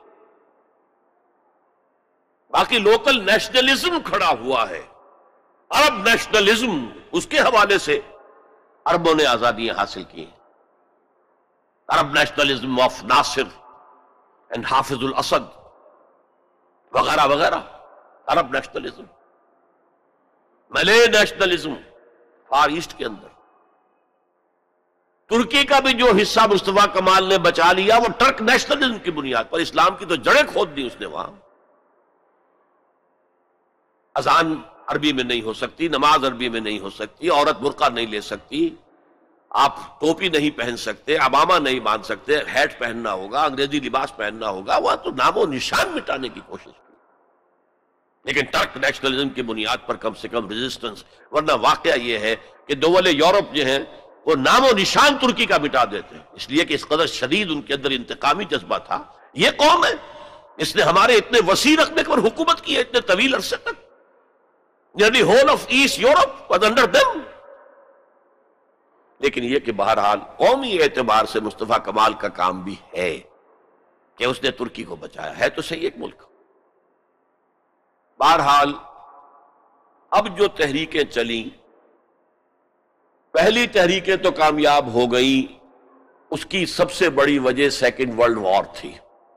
باقی لوکل نیشنلزم کھڑا ہوا ہے، عرب نیشنلزم، اس کے حوالے سے عربوں نے آزادیاں حاصل کی ہیں. Arab nationalism of Nasser and Hafez al-Assad وغیرہ وغیرہ. Arab nationalism, Malay nationalism far east کے اندر. ترکی کا بھی جو حصہ مصطفیٰ کمال نے بچا لیا وہ ٹرک نیشنلزم کی بنیاد پر، اسلام کی تو جڑیں کھود دی اس نے وہاں. اذان عربی میں نہیں ہو سکتی، نماز عربی میں نہیں ہو سکتی، عورت برقع نہیں لے سکتی، آپ ٹوپی نہیں پہن سکتے، عمامہ نہیں باندھ سکتے، ہیٹ پہننا ہوگا، انگریزی لباس پہننا ہوگا. وہ تو نام و نشان مٹانے کی کوشش کی، لیکن ٹرک نیشنلزم کی بنیاد پر کم سے کم ریزسٹنس. ورنہ واقعہ یہ ہے کہ دول یورپ جو ہیں وہ نام و نشان ترکی کا مٹا دیتے ہیں، اس لیے کہ اس قدر شدید ان کے اندر انتقامی جذبہ تھا. یہ قوم ہے اس نے ہمارے اتنے وسیع رقبے پر حکومت کی ہے اتنے طویل عرصے تک. nearly whole of East Europe was under them. لیکن یہ کہ بہرحال قومی اعتبار سے مصطفیٰ کمال کا کام بھی ہے کہ اس نے ترکی کو بچایا ہے تو صحیح ایک ملک. بہرحال اب جو تحریکیں چلیں، پہلی تحریکیں تو کامیاب ہو گئی، اس کی سب سے بڑی وجہ سیکنڈ ورلڈ وار تھی.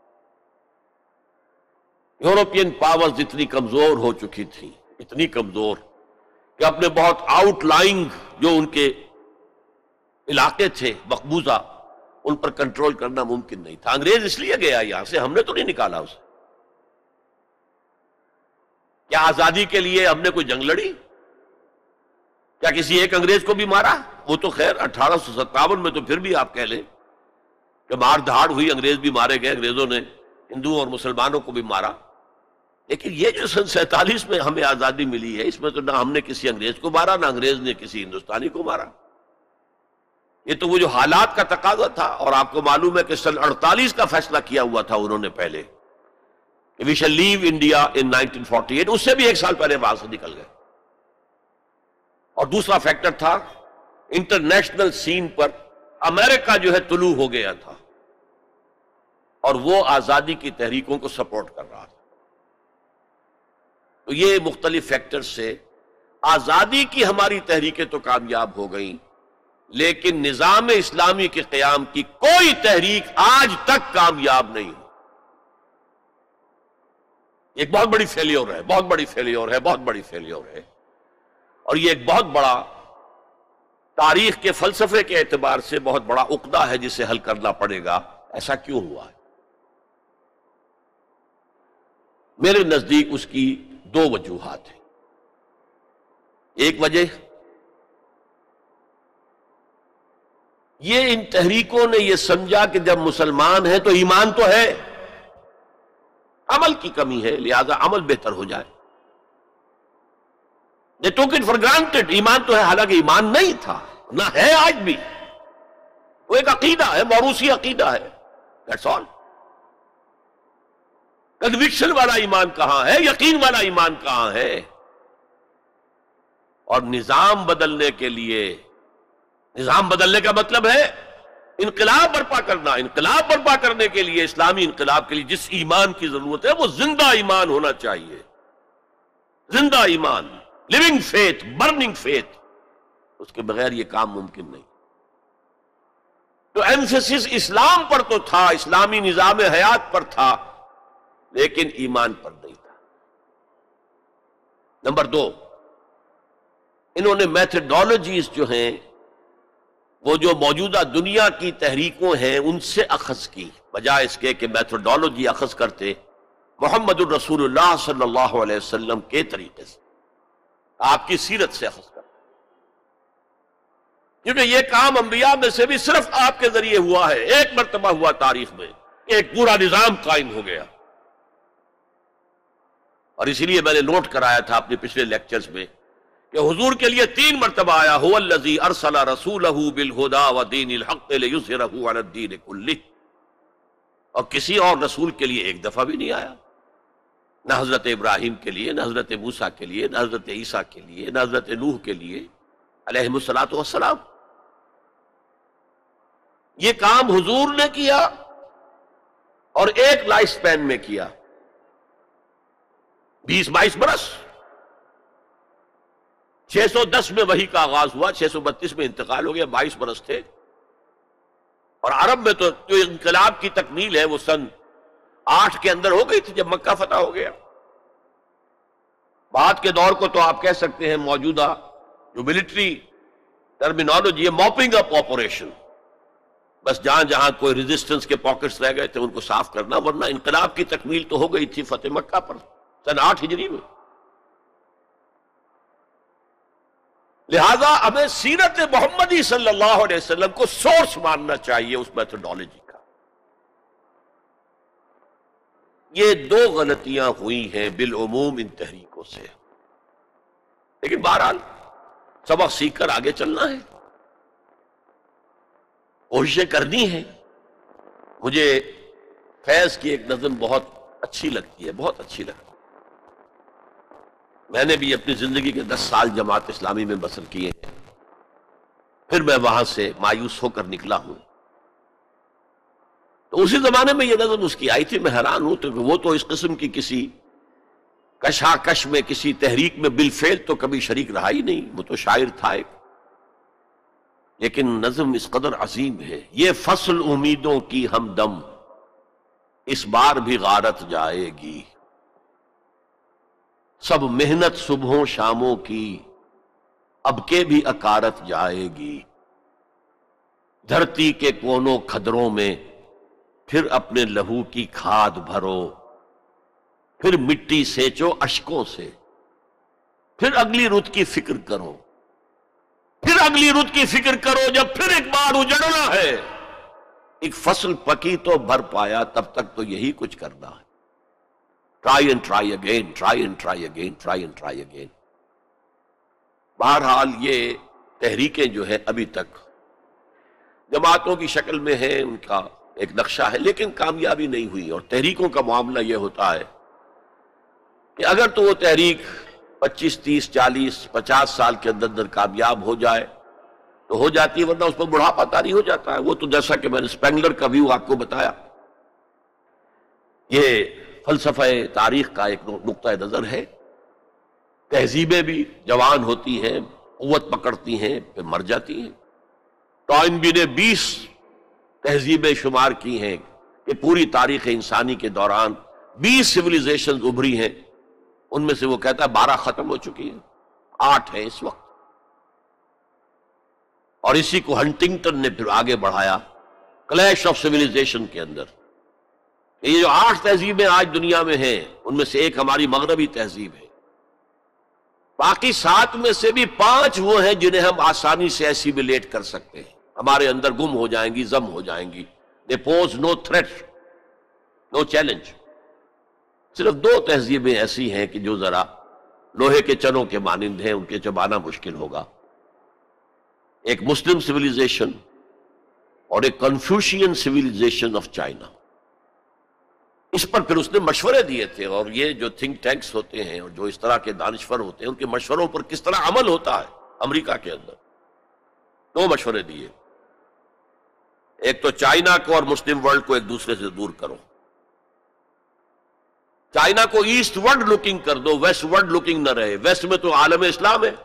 یورپین پاورز اتنی کمزور ہو چکی تھی، اتنی کمزور کہ اپنے بہت آؤٹ لائنگ جو ان کے علاقے تھے مقبوضہ، ان پر کنٹرول کرنا ممکن نہیں تھا. انگریز اس لیے گیا یہاں سے، ہم نے تو نہیں نکالا اسے. کیا آزادی کے لیے ہم نے کوئی جنگ لڑی؟ کیا کسی ایک انگریز کو بھی مارا؟ وہ تو خیر 1857 میں تو پھر بھی آپ کہہ لیں کہ مار دھاڑ ہوئی، انگریز بھی مارے گئے، انگریزوں نے ہندوؤں اور مسلمانوں کو بھی مارا. لیکن یہ جو سن 47 میں ہمیں آزادی ملی ہے، اس میں تو نہ ہم نے کسی انگریز کو مارا، نہ انگریز نے کسی ہندوستانی کو مارا. یہ تو وہ جو حالات کا تقاضا تھا. اور آپ کو معلوم ہے کہ سن 48 کا فیصلہ کیا ہوا تھا انہوں نے پہلے کہ وی شیل لیو انڈیا ان 1948، اس سے بھی ایک سال پہلے وہاں سے نکل گئے. اور دوسرا فیکٹر تھا انٹرنیشنل سین پر امریکہ جو ہے طلوع ہو گیا تھا اور وہ آزادی کی تحریکوں کو سپورٹ کر رہا تھا. تو یہ مختلف فیکٹر سے آزادی کی ہماری تحریکیں تو کامیاب ہو گئیں، لیکن نظام اسلامی کے قیام کی کوئی تحریک آج تک کامیاب نہیں ہوئی. ایک بہت بڑی فیلیور ہے، بہت بڑی فیلیور ہے، بہت بڑی فیلیور ہے، اور یہ ایک بہت بڑا تاریخ کے فلسفے کے اعتبار سے بہت بڑا عقدہ ہے جسے حل کرنا پڑے گا۔ ایسا کیوں ہوا ہے؟ میرے نزدیک اس کی دو وجوہات ہیں۔ ایک وجہ یہ ان تحریکوں نے یہ سمجھا کہ جب مسلمان ہیں تو ایمان تو ہے، عمل کی کمی ہے، لہذا عمل بہتر ہو جائے۔ They took it for granted، ایمان تو ہے، حالانکہ ایمان نہیں تھا، نہ ہے آج بھی، وہ ایک عقیدہ ہے، موروثی عقیدہ ہے، that's all۔ کنوکشن والا ایمان کہاں ہے؟ یقین والا ایمان کہاں ہے؟ اور نظام بدلنے کے لیے، نظام بدلنے کا مطلب ہے انقلاب برپا کرنا۔ انقلاب برپا کرنے کے لیے، اسلامی انقلاب کے لیے جس ایمان کی ضرورت ہے وہ زندہ ایمان ہونا چاہیے، زندہ ایمان، لیونگ فیتھ، برننگ فیتھ۔ اس کے بغیر یہ کام ممکن نہیں۔ تو ایمفیسس اسلام پر تو تھا، اسلامی نظام حیات پر تھا، لیکن ایمان پر نہیں تھا۔ نمبر دو، انہوں نے میتھڈالوجیز جو ہیں وہ جو موجودہ دنیا کی تحریکوں ہیں ان سے اخذ کی، بجائے اس کے کہ میتھڈالوجی اخذ کرتے محمد الرسول اللہ صلی اللہ علیہ وسلم کے طریقے سے، آپ کی سیرت سے اخذ کرتے، کیونکہ یہ کام انبیاء میں سے بھی صرف آپ کے ذریعے ہوا ہے۔ ایک مرتبہ ہوا تاریخ میں کہ ایک پورا نظام قائم ہو گیا، اور اسی لیے میں نے نوٹ کرایا تھا اپنے پچھلے لیکچرز میں کہ حضور کے لیے 3 مرتبہ آیا هو الذی ارسل رسولہ بالہدی ودین الحق لیظہرہ علی الدین کلہ، اور کسی اور رسول کے لیے ایک دفعہ بھی نہیں آیا، نہ حضرت ابراہیم کے لیے، نہ حضرت موسیٰ کے لیے، نہ حضرت عیسیٰ کے لیے، نہ حضرت نوح کے لیے علیہم الصلاۃ والسلام۔ یہ کام حضور نے کیا اور ایک لائف سپین میں کیا، 20-22 برس۔ 610 میں وحی کا آغاز ہوا، 632 میں انتقال ہو گیا، 22 برس تھے۔ اور عرب میں تو جو انقلاب کی تکمیل ہے وہ سن 8 کے اندر ہو گئی تھی جب مکہ فتح ہو گیا۔ بعد کے دور کو تو آپ کہہ سکتے ہیں موجودہ جو ملٹری ٹرمینالوجی ہے، موپنگ اپ آپریشن، بس جہاں جہاں کوئی ریزسٹنس کے پاکٹس رہ گئے تھے ان کو صاف کرنا، ورنہ انقلاب کی تکمیل تو ہو گئی تھی فتح مکہ پر سن 8 ہجری میں۔ لہذا ہمیں سیرت محمدی صلی اللہ علیہ وسلم کو سورس ماننا چاہیے اس میتھڈالوجی کا۔ یہ 2 غلطیاں ہوئی ہیں بالعموم ان تحریکوں سے، لیکن بہرحال سبق سیکھ کر آگے چلنا ہے، کوششیں کرنی ہے۔ مجھے فیض کی ایک نظم بہت اچھی لگتی ہے، بہت اچھی لگتی ہے۔ میں نے بھی اپنی زندگی کے 10 سال جماعت اسلامی میں بسر کیے ہیں، پھر میں وہاں سے مایوس ہو کر نکلا ہوں۔ تو اسی زمانے میں یہ نظم اس کی آئی تھی، میں حیران ہوں تو وہ تو اس قسم کی کسی کشاکش میں، کسی تحریک میں بالفعل تو کبھی شریک رہا ہی نہیں، وہ تو شاعر تھا ایک، لیکن نظم اس قدر عظیم ہے۔ یہ فصل امیدوں کی ہمدم اس بار بھی غارت جائے گی، سب محنت صبحوں شاموں کی اب کے بھی اکارت جائے گی، دھرتی کے کونوں کھدروں میں پھر اپنے لہو کی کھاد بھرو، پھر مٹی سینچو اشکوں سے، پھر اگلی رت کی فکر کرو، پھر اگلی رت کی فکر کرو، جب پھر ایک بار اجڑنا ہے۔ ایک فصل پکی تو بھر پایا، تب تک تو یہی کچھ کرنا ہے، try and try again, try and try again, try and try again. بہرحال یہ تحریکیں جو ہے ابھی تک جماعتوں کی شکل میں ہیں، ان کا ایک نقشہ ہے، لیکن کامیابی نہیں ہوئی۔ اور تحریکوں کا معاملہ یہ ہوتا ہے کہ اگر تو وہ تحریک 25 30 40 50 سال کے اندر کامیاب ہو جائے تو ہو جاتی ہے، ورنہ اس پر بڑھاپا طاری ہو جاتا ہے۔ وہ تو جیسا کہ میں نے اسپینگلر کا ویو آپ کو بتایا، یہ فلسفہ تاریخ کا ایک نقطہ نظر ہے۔ تہذیبیں بھی جوان ہوتی ہیں، قوت پکڑتی ہیں، پھر مر جاتی ہیں۔ ٹوائنبی نے 20 تہذیبیں شمار کی ہیں کہ پوری تاریخ انسانی کے دوران 20 سویلائزیشن ابھری ہیں، ان میں سے وہ کہتا ہے 12 ختم ہو چکی ہیں، 8 ہیں اس وقت. اور اسی کو ہنٹنگٹن نے پھر آگے بڑھایا کلیش آف سویلائزیشن کے اندر. یہ جو 8 تہذیبیں آج دنیا میں ہیں ان میں سے ایک ہماری مغربی تہذیب ہے، باقی 7 میں سے بھی 5 وہ ہیں جنہیں ہم آسانی سے ایسیمیلیٹ کر سکتے ہیں، ہمارے اندر گم ہو جائیں گی، ضم ہو جائیں گی. they pose no threat, no challenge. صرف 2 تہذیبیں ایسی ہیں کہ جو ذرا لوہے کے چنوں کے مانند ہیں، ان کے چبانا مشکل ہوگا. ایک مسلم سویلائزیشن اور ایک کنفیوشین سویلائزیشن آف چائنا. اس پر پھر اس نے مشورے دیے تھے، اور یہ جو تھنک ٹینکس ہوتے ہیں اور جو اس طرح کے دانشور ہوتے ہیں ان کے مشوروں پر کس طرح عمل ہوتا ہے امریکہ کے اندر. 2 مشورے دیے. ایک تو چائنا کو اور مسلم ورلڈ کو ایک دوسرے سے دور کرو. چائنا کو ایسٹ ورڈ لوکنگ کر دو، ویسٹ ورڈ لوکنگ نہ رہے. ویسٹ میں تو عالم اسلام ہے،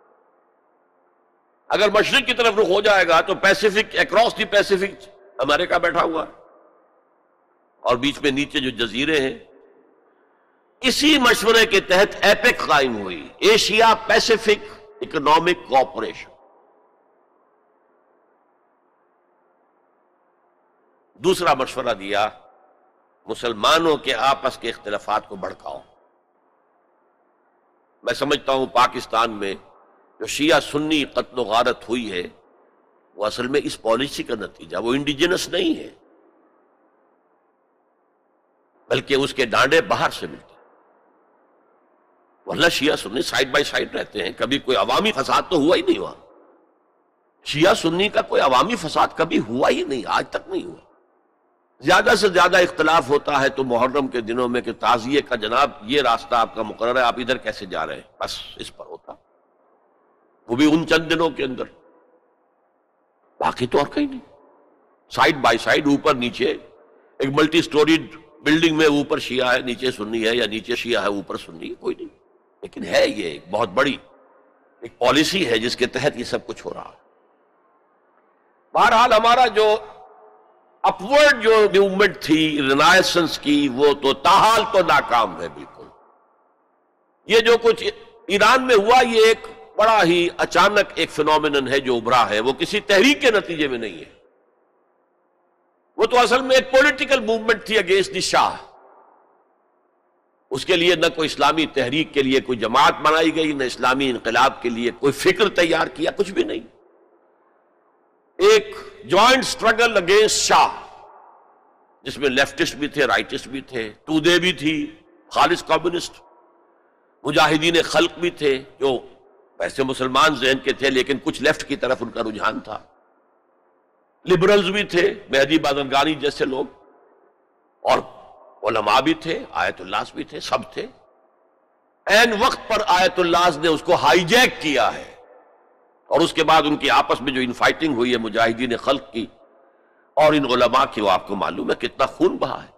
اگر مشرق کی طرف رخ ہو جائے گا تو Pacific, across the Pacific America بیٹھا ہوا ہے، اور بیچ میں نیچے جو جزیرے ہیں. اسی مشورے کے تحت ایپیک قائم ہوئی، ایشیا پیسیفک اکنامک کوآپریشن. دوسرا مشورہ دیا، مسلمانوں کے آپس کے اختلافات کو بھڑکاؤ. میں سمجھتا ہوں پاکستان میں جو شیعہ سنی قتل و غارت ہوئی ہے وہ اصل میں اس پالیسی کا نتیجہ، وہ انڈیجنس نہیں ہے بلکہ اس کے ڈانڈے باہر سے ملتے ہیں. ورنہ شیعہ سنی سائیڈ بائی سائیڈ رہتے ہیں، کبھی کوئی عوامی فساد تو ہوا ہی نہیں. ہوا شیعہ سنی کا کوئی عوامی فساد کبھی ہوا ہی نہیں، آج تک نہیں ہوا. زیادہ سے زیادہ اختلاف ہوتا ہے تو محرم کے دنوں میں کہ تعزیے کا جناب یہ راستہ آپ کا مقرر ہے، آپ ادھر کیسے جا رہے ہیں، بس اس پر ہوتا، وہ بھی ان چند دنوں کے اندر. باقی تو اور کہیں نہیں. سائیڈ بائی سائیڈ، اوپر نیچے، ایک ملٹی سٹوریڈ بلڈنگ میں اوپر شیعہ ہے نیچے سنی ہے، یا نیچے شیعہ ہے اوپر سنی ہے، کوئی نہیں. لیکن ہے یہ ایک بہت بڑی ایک پالیسی ہے جس کے تحت یہ سب کچھ ہو رہا ہے. بہرحال ہمارا جو اپورڈ جو موومنٹ تھی رینائسنس کی، وہ تو تاحال تو ناکام ہے بالکل. یہ جو کچھ ایران میں ہوا یہ ایک بڑا ہی اچانک ایک فینومینن ہے جو ابھرا ہے، وہ کسی تحریک کے نتیجے میں نہیں ہے. وہ تو اصل میں ایک پولیٹیکل موومنٹ تھی اگینسٹ دی شاہ. اس کے لیے نہ کوئی اسلامی تحریک کے لیے کوئی جماعت بنائی گئی، نہ اسلامی انقلاب کے لیے کوئی فکر تیار کیا، کچھ بھی نہیں. ایک جوائنٹ سٹرگل اگینسٹ شاہ جس میں لیفٹسٹ بھی تھے، رائٹسٹ بھی تھے، تودے بھی تھی، خالص کمیونسٹ، مجاہدین خلق بھی تھے جو ویسے مسلمان ذہن کے تھے لیکن کچھ لیفٹ کی طرف ان کا رجحان تھا، لبرلز بھی تھے، مہدی بادرگانی جیسے لوگ، اور علماء بھی تھے، آیت اللہ بھی تھے، سب تھے. این وقت پر آیت اللہ نے اس کو ہائی جیک کیا ہے، اور اس کے بعد ان کی آپس میں جو ان فائٹنگ ہوئی ہے مجاہدین خلق کی اور ان علماء کی، وہ آپ کو معلوم ہے کتنا خون بہا ہے.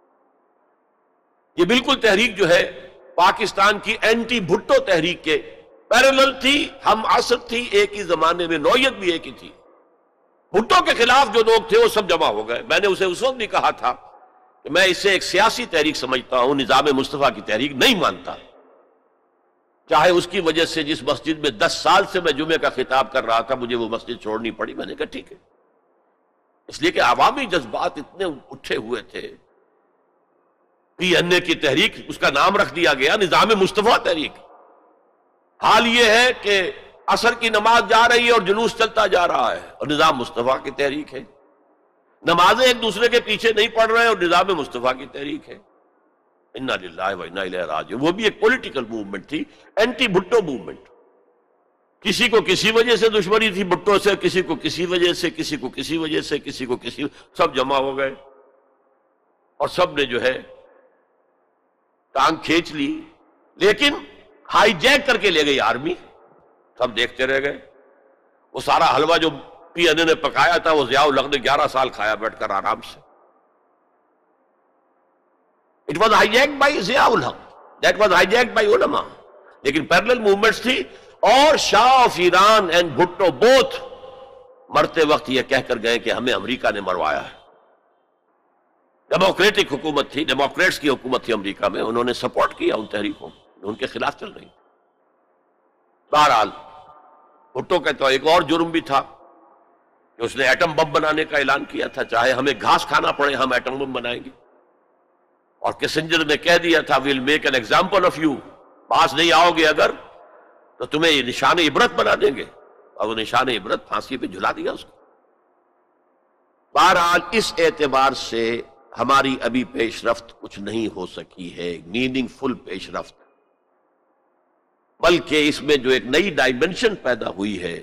یہ بالکل تحریک جو ہے پاکستان کی اینٹی بھٹو تحریک کے پیرلل تھی، ہم عصر تھی، ایک ہی زمانے میں، نوعیت بھی ایک ہی تھی. بھٹو کے خلاف جو لوگ تھے وہ سب جمع ہو گئے. میں نے اسے اس وقت بھی کہا تھا کہ میں اسے ایک سیاسی تحریک سمجھتا ہوں، نظام مصطفیٰ کی تحریک نہیں مانتا. چاہے اس کی وجہ سے جس مسجد میں 10 سال سے میں جمعے کا خطاب کر رہا تھا مجھے وہ مسجد چھوڑنی پڑی، میں نے کہا ٹھیک ہے، اس لیے کہ عوامی جذبات اتنے اٹھے ہوئے تھے. پی این اے کی تحریک، اس کا نام رکھ دیا گیا نظام مصطفیٰ تحریک. حال یہ ہے کہ عصر کی نماز جا رہی ہے اور جلوس چلتا جا رہا ہے، اور نظام مصطفیٰ کی تحریک ہے. نمازیں ایک دوسرے کے پیچھے نہیں پڑھ رہے ہیں اور نظام مصطفیٰ کی تحریک ہے. انا للہ و انا الیہ راجعون. وہ بھی ایک پولیٹیکل موومنٹ تھی، اینٹی بھٹو موومنٹ. کسی کو کسی وجہ سے دشمنی تھی بھٹو سے، کسی کو کسی وجہ سے، کسی کو کسی وجہ سے، کسی کو کسی، سب جمع ہو گئے اور سب نے جو ہے ٹانگ کھینچ لی. لیکن ہائی جیک کر کے لے گئی آرمی، سب دیکھتے رہ گئے. وہ سارا حلوہ جو پی این اے نے پکایا تھا وہ ضیاء الحق نے 11 سال کھایا بیٹھ کر آرام سے. It was hijacked by Zia ul Haq, that was hijacked by علماء. لیکن پیرلل موومنٹس تھی، اور Shah of Iran and Bhutto both مرتے وقت یہ کہہ کر گئے کہ ہمیں امریکہ نے مروایا ہے. ڈیموکریٹک حکومت تھی، ڈیموکریٹس کی حکومت تھی امریکہ میں، انہوں نے سپورٹ کیا ان تحریکوں جو ان کے خلاف چل رہی. بہرحال بھٹو کا تو ایک اور جرم بھی تھا کہ اس نے ایٹم بم بنانے کا اعلان کیا تھا، چاہے ہمیں گھاس کھانا پڑے ہم ایٹم بم بنائیں گے. اور کسنجر نے کہہ دیا تھا we'll make an example of you, پاس نہیں آؤ گے اگر تو تمہیں یہ نشان عبرت بنا دیں گے، اور وہ نشان عبرت پھانسی پہ جھلا دیا اس کو. بہرحال اس اعتبار سے ہماری ابھی پیش رفت کچھ نہیں ہو سکی ہے، میننگ فل پیش رفت، بلکہ اس میں جو ایک نئی ڈائمنشن پیدا ہوئی ہے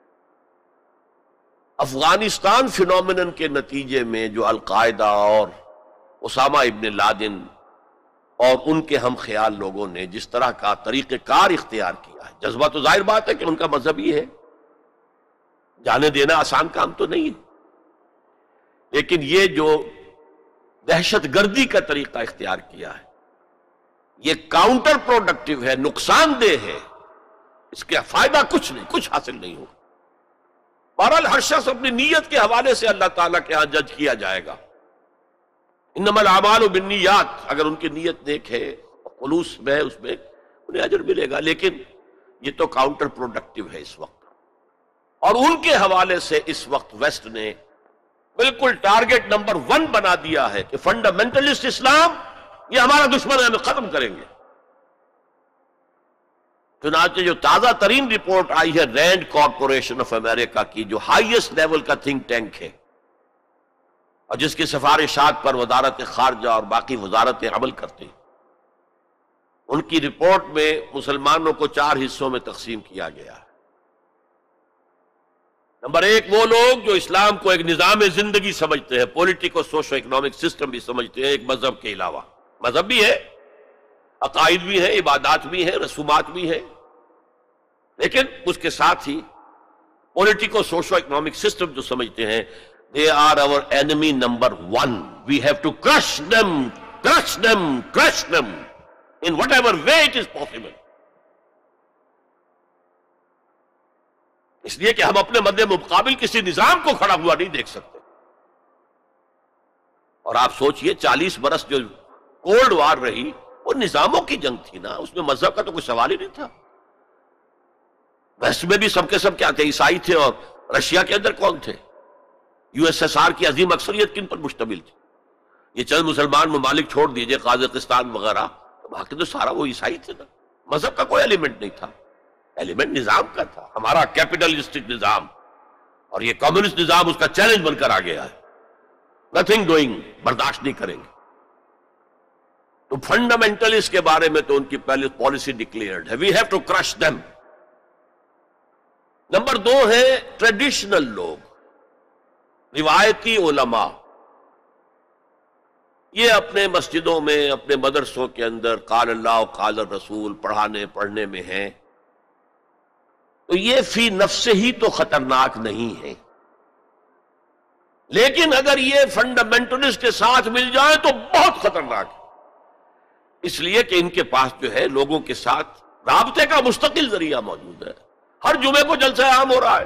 افغانستان فینومینن کے نتیجے میں، جو القاعدہ اور اسامہ ابن لادن اور ان کے ہم خیال لوگوں نے جس طرح کا طریقہ کار اختیار کیا ہے. جذبہ تو ظاہر بات ہے کہ ان کا مذہب ہی ہے، جانے دینا آسان کام تو نہیں ہے، لیکن یہ جو دہشت گردی کا طریقہ اختیار کیا ہے یہ کاؤنٹر پروڈکٹیو ہے، نقصان دہ ہے، اس کا فائدہ کچھ نہیں، کچھ حاصل نہیں ہوگا. بہرحال ہر شخص اپنی نیت کے حوالے سے اللہ تعالیٰ کے ہاں جج کیا جائے گا. انما الاعمال بالنیات، اگر ان کی نیت نیک ہے خلوص میں اس میں انہیں اجر ملے گا، لیکن یہ تو کاؤنٹر پروڈکٹیو ہے اس وقت. اور ان کے حوالے سے اس وقت ویسٹ نے بالکل ٹارگٹ نمبر 1 بنا دیا ہے کہ فنڈامنٹلسٹ اسلام یہ ہمارا دشمن ہے، ہمیں ختم کریں گے. چنانچہ جو تازہ ترین رپورٹ آئی ہے رینڈ کارپوریشن آف امریکہ کی، جو ہائیسٹ لیول کا تھنک ٹینک ہے اور جس کی سفارشات پر وزارت خارجہ اور باقی وزارتیں عمل کرتے ہیں، ان کی رپورٹ میں مسلمانوں کو 4 حصوں میں تقسیم کیا گیا ہے. نمبر 1 وہ لوگ جو اسلام کو ایک نظام زندگی سمجھتے ہیں، پولیٹیکو سوشو اکنامک سسٹم بھی سمجھتے ہیں ایک مذہب کے علاوہ. مذہب بھی ہے، عقائد بھی ہے، عبادات بھی ہیں، رسومات بھی ہیں، لیکن اس کے ساتھ ہی پولیٹیکو سوشو اکنامک سسٹم جو سمجھتے ہیں they are our enemy number 1. We have to crush them in whatever way it is possible. اس لیے کہ ہم اپنے مد مقابل کسی نظام کو کھڑا ہوا نہیں دیکھ سکتے. اور آپ سوچئے 40 برس جو کولڈ وار رہی وہ نظاموں کی جنگ تھی نا، اس میں مذہب کا تو کوئی سوال ہی نہیں تھا. ویسٹ میں بھی سب کے سب کیا تھے؟ عیسائی تھے. اور رشیا کے اندر کون تھے؟ USSR کی عظیم اکثریت کن پر مشتمل تھی؟ یہ چند مسلمان ممالک چھوڑ دیجئے، قازقستان وغیرہ، باقی تو سارا وہ عیسائی تھے نا. مذہب کا کوئی ایلیمنٹ نہیں تھا، ایلیمنٹ نظام کا تھا. ہمارا کیپٹلسٹک نظام اور یہ کمیونسٹ نظام اس کا چیلنج بن کر آ گیا ہے. نتھنگ ڈوئنگ، برداشت نہیں کریں گے. تو فنڈامنٹلسٹ کے بارے میں تو ان کی پہلے پالیسی ڈکلیئرڈ ہے، we have to crush them. Number 2 ہے ٹریڈیشنل لوگ، روایتی علماء. یہ اپنے مسجدوں میں، اپنے مدرسوں کے اندر قال اللہ و قال الرسول پڑھنے میں ہیں، تو یہ فی نفس ہی تو خطرناک نہیں ہے، لیکن اگر یہ فنڈامنٹلسٹ کے ساتھ مل جائے تو بہت خطرناک ہے. اس لیے کہ ان کے پاس جو ہے لوگوں کے ساتھ رابطے کا مستقل ذریعہ موجود ہے. ہر جمعے کو جلسہ عام ہو رہا ہے.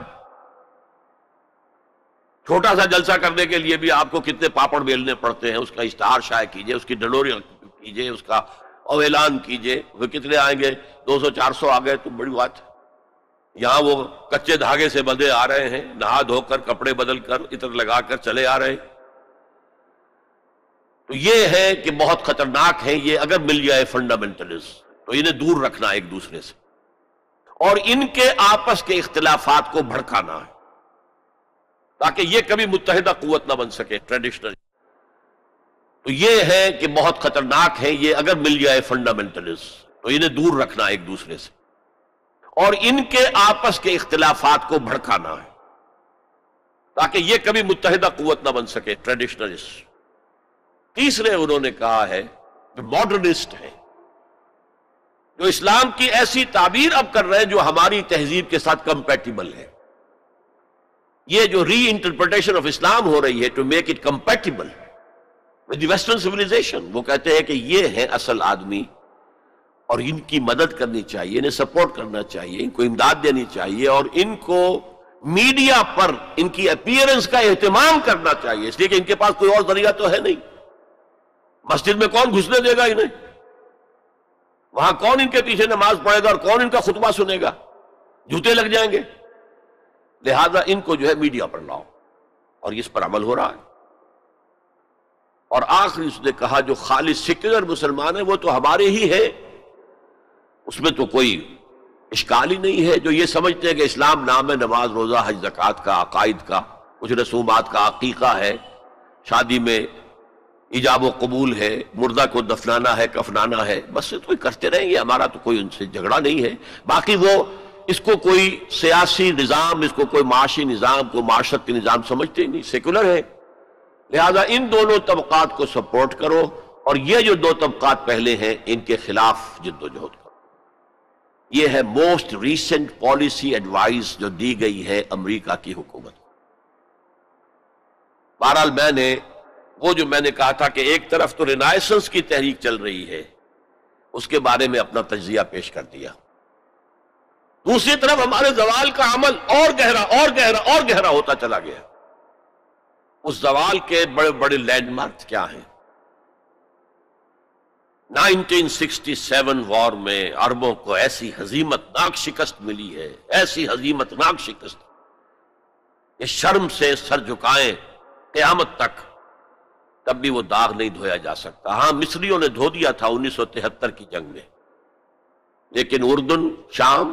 چھوٹا سا جلسہ کرنے کے لیے بھی آپ کو کتنے پاپڑ بیلنے پڑتے ہیں، اس کا اشتہار شائع کیجئے، اس کی ڈنڈوری کیجئے، اس کا اعلان کیجئے. وہ کتنے آئیں گے؟ 200-400 آ گئے تو بڑی بات ہے. یہاں وہ کچے دھاگے سے بندھے آ رہے ہیں، نہا دھو کر، کپڑے بدل کر، عطر لگا کر چلے آ رہے ہیں. تو یہ ہے کہ بہت خطرناک ہے یہ. اگر مل جائے فنڈامنٹلسٹ تو انہیں دور رکھنا ایک دوسرے سے، اور ان کے آپس کے اختلافات کو بھڑکانا ہے تاکہ یہ کبھی متحدہ قوت نہ بن سکے ٹریڈیشنل. تو یہ ہے کہ بہت خطرناک ہے یہ. اگر مل جائے فنڈامنٹلسٹ تو انہیں دور رکھنا ایک دوسرے سے، اور ان کے آپس کے اختلافات کو بھڑکانا ہے تاکہ یہ کبھی متحدہ قوت نہ بن سکے ٹریڈیشنلسٹ. تیسرے انہوں نے کہا ہے جو ماڈرنسٹ ہیں، جو اسلام کی ایسی تعبیر اب کر رہے ہیں جو ہماری تہذیب کے ساتھ کمپیٹیبل ہے. یہ جو ری انٹرپریٹیشن آف اسلام ہو رہی ہے to make it compatible with the western civilization, وہ کہتے ہیں کہ یہ ہے اصل آدمی اور ان کی مدد کرنی چاہیے، انہیں سپورٹ کرنا چاہیے، ان کو امداد دینی چاہیے، اور ان کو میڈیا پر ان کی اپیئرنس کا اہتمام کرنا چاہیے، اس لیے کہ ان کے پاس کوئی اور ذریعہ تو ہے نہیں. مسجد میں کون گھسنے دے گا انہیں؟ وہاں کون ان کے پیچھے نماز پڑھے گا اور کون ان کا خطبہ سنے گا؟ جوتے لگ جائیں گے. لہذا ان کو جو ہے میڈیا پر لاؤ، اور اس پر عمل ہو رہا ہے. اور آخری اس نے کہا جو خالص سیکولر مسلمان ہے وہ تو ہمارے ہی ہے، اس میں تو کوئی اشکال ہی نہیں ہے. جو یہ سمجھتے ہیں کہ اسلام نام ہے نماز روزہ حج زکوٰۃ کا، عقائد کا، کچھ رسومات کا، عقیقہ ہے، شادی میں ایجاب و قبول ہے، مردہ کو دفنانا ہے، کفنانا ہے، بس تو کرتے رہیں گے، ہمارا تو کوئی ان سے جھگڑا نہیں ہے. باقی وہ اس کو کوئی سیاسی نظام، اس کو کوئی معاشی نظام، کوئی معاشرت کے نظام سمجھتے ہی نہیں، سیکولر ہے. لہذا ان دونوں طبقات کو سپورٹ کرو، اور یہ جو دو طبقات پہلے ہیں ان کے خلاف جد و جہد کرو. یہ ہے موسٹ ریسنٹ پالیسی ایڈوائز جو دی گئی ہے امریکہ کی حکومت کو. بہرحال میں نے کہا تھا کہ ایک طرف تو رینائسنس کی تحریک چل رہی ہے، اس کے بارے میں اپنا تجزیہ پیش کر دیا. دوسری طرف ہمارے زوال کا عمل اور گہرا اور گہرا اور گہرا ہوتا چلا گیا. اس زوال کے بڑے بڑے لینڈ مارک کیا ہیں؟ 1967 وار میں عربوں کو ایسی ہزیمت ناک شکست ملی ہے، ایسی ہزیمت ناک شکست کہ شرم سے سر جھکائیں قیامت تک، تب بھی وہ داغ نہیں دھویا جا سکتا. ہاں مصریوں نے دھو دیا تھا 1973 کی جنگ میں، لیکن اردن، شام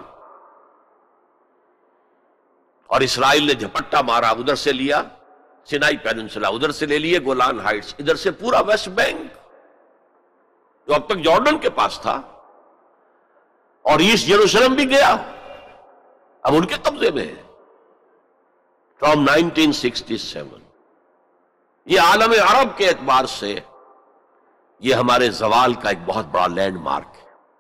اور اسرائیل نے جھپٹا مارا، ادھر سے لیا سینائی پیننسلا، ادھر سے لے لیے گولان ہائٹس، ادھر سے پورا ویسٹ بینک جو اب تک جارڈن کے پاس تھا، اور ایسٹ یروشلم بھی گیا، اب ان کے قبضے میں ہے. فرام 1967 یہ عالم عرب کے اعتبار سے یہ ہمارے زوال کا ایک بہت بڑا لینڈ مارک ہے.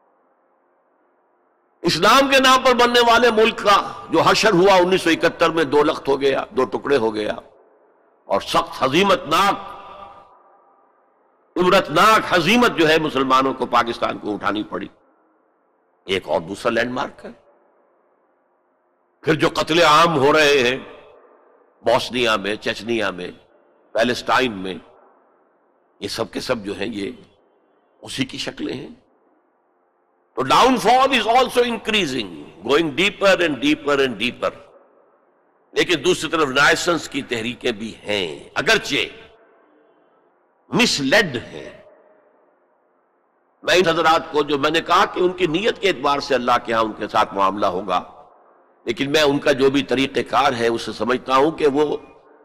اسلام کے نام پر بننے والے ملک کا جو حشر ہوا 1971 میں، 2 لخت ہو گیا، 2 ٹکڑے ہو گیا، اور سخت ہزیمت ناک، عبرتناک ہزیمت جو ہے مسلمانوں کو، پاکستان کو اٹھانی پڑی. ایک اور دوسرا لینڈ مارک ہے. پھر جو قتل عام ہو رہے ہیں بوسنیا میں، چچنیا میں، پیلسٹائن میں، یہ سب کے سب جو ہیں یہ اسی کی شکلیں ہیں. تو downfall is also increasing, going deeper and deeper and deeper. لیکن دوسری طرف رینائسنس کی تحریکیں بھی ہیں، اگرچہ مس لیڈ ہیں. میں ان حضرات کو، جو میں نے کہا کہ ان کی نیت کے اعتبار سے اللہ کے ہاں ان کے ساتھ معاملہ ہوگا، لیکن میں ان کا جو بھی طریقہ کار ہے اسے سمجھتا ہوں کہ وہ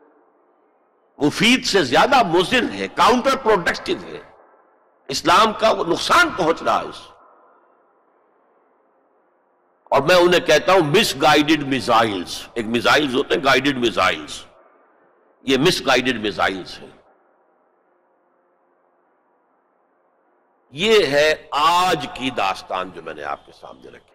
مفید سے زیادہ مضر ہے، کاؤنٹر پروڈکٹیو ہے. اسلام کا وہ نقصان پہنچ رہا ہے اس، اور میں انہیں کہتا ہوں مس گائیڈڈ میزائلز. ایک میزائلز ہوتے ہیں گائیڈڈ میزائلز، یہ مس گائیڈڈ میزائلز ہیں. یہ ہے آج کی داستان جو میں نے آپ کے سامنے رکھی.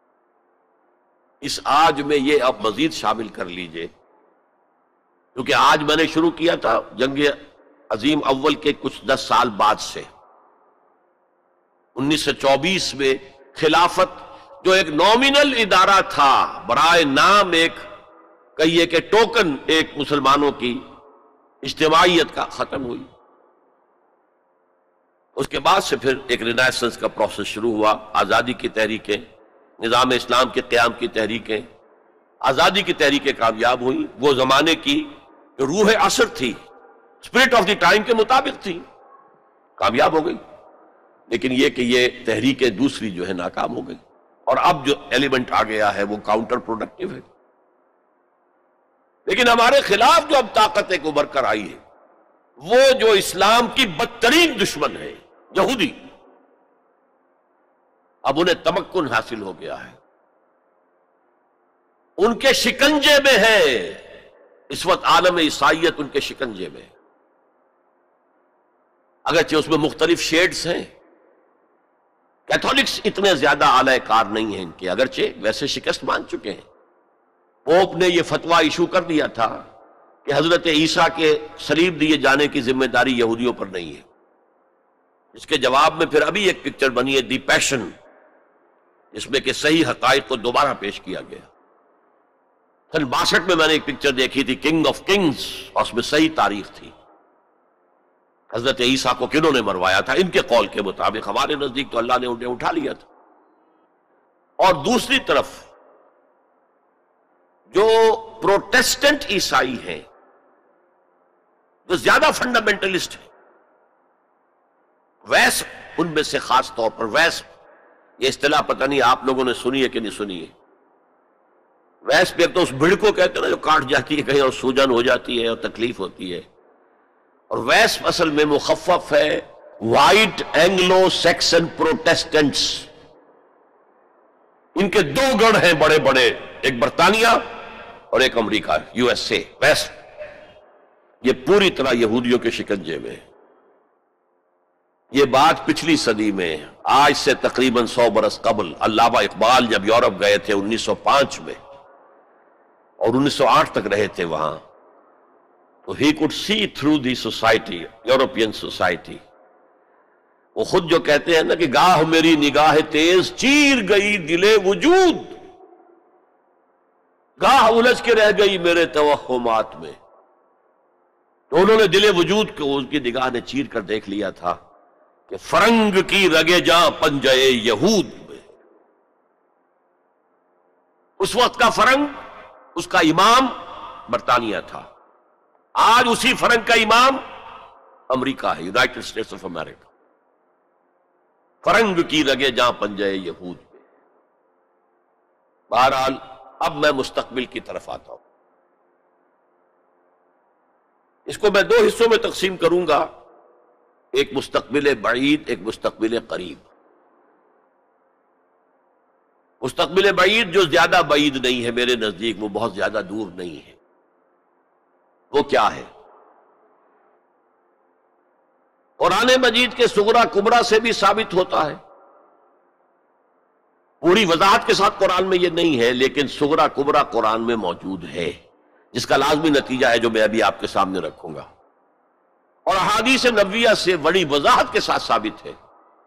اس آج میں یہ اب مزید شامل کر لیجئے، کیونکہ آج میں نے شروع کیا تھا جنگ عظیم اول کے کچھ 10 سال بعد سے. 1924 میں خلافت جو ایک نومینل ادارہ تھا، برائے نام ایک کہیے کہ ٹوکن ایک مسلمانوں کی اجتماعیت کا، ختم ہوئی. اس کے بعد سے پھر ایک رینائسنس کا پروسیس شروع ہوا. آزادی کی تحریکیں، نظام اسلام کے قیام کی تحریکیں، آزادی کی تحریکیں کامیاب ہوئیں. وہ زمانے کی جو روح عصر تھی، اسپرٹ آف دی ٹائم کے مطابق تھی، کامیاب ہو گئی. لیکن یہ کہ یہ تحریکیں دوسری جو ہے ناکام ہو گئی، اور اب جو ایلیمنٹ آ گیا ہے وہ کاؤنٹر پروڈکٹیو ہے. لیکن ہمارے خلاف جو اب طاقت ایک ابھر کر آئی ہے، وہ جو اسلام کی بدترین دشمن ہے، یہودی، اب انہیں تمکن حاصل ہو گیا ہے، ان کے شکنجے میں ہے اس وقت. عالم عیسائیت ان کے شکنجے میں، اگرچہ اس میں مختلف شیڈز ہیں. کیتھولکس اتنے زیادہ اعلی کار نہیں ہیں ان کے، اگرچہ ویسے شکست مان چکے ہیں. پوپ نے یہ فتویٰ ایشو کر دیا تھا کہ حضرت عیسیٰ کے صلیب دیے جانے کی ذمہ داری یہودیوں پر نہیں ہے. اس کے جواب میں پھر ابھی ایک پکچر بنی ہے، دی پیشن، جس میں کہ صحیح حقائق کو دوبارہ پیش کیا گیا. سن 62 میں نے ایک پکچر دیکھی تھی، کنگ آف کنگز، اور اس میں صحیح تاریخ تھی. حضرت عیسیٰ کو کنہوں نے مروایا تھا؟ ان کے قول کے مطابق، ہمارے نزدیک تو اللہ نے انہیں اٹھا لیا تھا۔ اور دوسری طرف جو پروٹیسٹنٹ عیسائی ہیں، جو زیادہ فنڈامنٹلسٹ ہیں، ویسپ ان میں سے خاص طور پر ویسپ، یہ اصطلاح پتہ نہیں آپ لوگوں نے سنی ہے کہ نہیں سنی ہے۔ ویسپ ایک تو اس بھیڑ کو کہتے ہیں نا جو کاٹ جاتی ہے کہیں اور سوجن ہو جاتی ہے اور تکلیف ہوتی ہے، اور ویسپ اصل میں مخفف ہے وائٹ اینگلو سیکسن پروٹیسٹنٹس۔ ان کے دو گڑھ ہیں بڑے بڑے، ایک برطانیہ اور ایک امریکہ، یو ایس اے۔ ویسپ یہ پوری طرح یہودیوں کے شکنجے میں۔ یہ بات پچھلی صدی میں، آج سے تقریباً 100 برس قبل، علامہ اقبال جب یورپ گئے تھے 1905 میں اور 1908 تک رہے تھے وہاں، تو he could see through the society, European society. وہ خود جو کہتے ہیں نا کہ گاہ میری نگاہ تیز چیر گئی دل وجود، گاہ الجھ کے رہ گئی میرے توہمات میں، تو انہوں نے دل وجود کو ان کی نگاہ نے چیر کر دیکھ لیا تھا کہ فرنگ کی رگے جاں پنجے یہود میں۔ اس وقت کا فرنگ، اس کا امام برطانیہ تھا، آج اسی فرنگ کا امام امریکہ ہے، یونائٹڈ اسٹیٹس آف امریکہ۔ فرنگ کی رگے جاں پنجے یہود میں۔ بہرحال اب میں مستقبل کی طرف آتا ہوں۔ اس کو میں 2 حصوں میں تقسیم کروں گا، ایک مستقبل بعید، ایک مستقبل قریب۔ مستقبل بعید جو زیادہ بعید نہیں ہے میرے نزدیک، وہ بہت زیادہ دور نہیں ہے، وہ کیا ہے؟ قرآن مجید کے صغرا کبرا سے بھی ثابت ہوتا ہے، پوری وضاحت کے ساتھ قرآن میں یہ نہیں ہے، لیکن صغرا کبرا قرآن میں موجود ہے، جس کا لازمی نتیجہ ہے جو میں ابھی آپ کے سامنے رکھوں گا، اور احادیث نبویہ سے بڑی وضاحت کے ساتھ ثابت ہے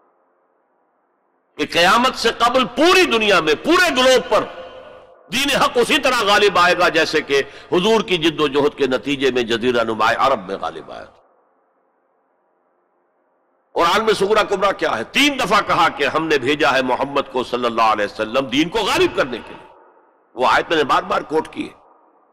کہ قیامت سے قبل پوری دنیا میں، پورے گلوب پر دین حق اسی طرح غالب آئے گا جیسے کہ حضور کی جد و جہد کے نتیجے میں جزیرہ نما عرب میں غالب آیا تھا۔ قرآن میں صغرا کبرا کیا ہے؟ 3 دفعہ کہا کہ ہم نے بھیجا ہے محمد کو صلی اللہ علیہ وسلم دین کو غالب کرنے کے لیے، وہ آیت میں نے بار بار کوٹ کی ہے۔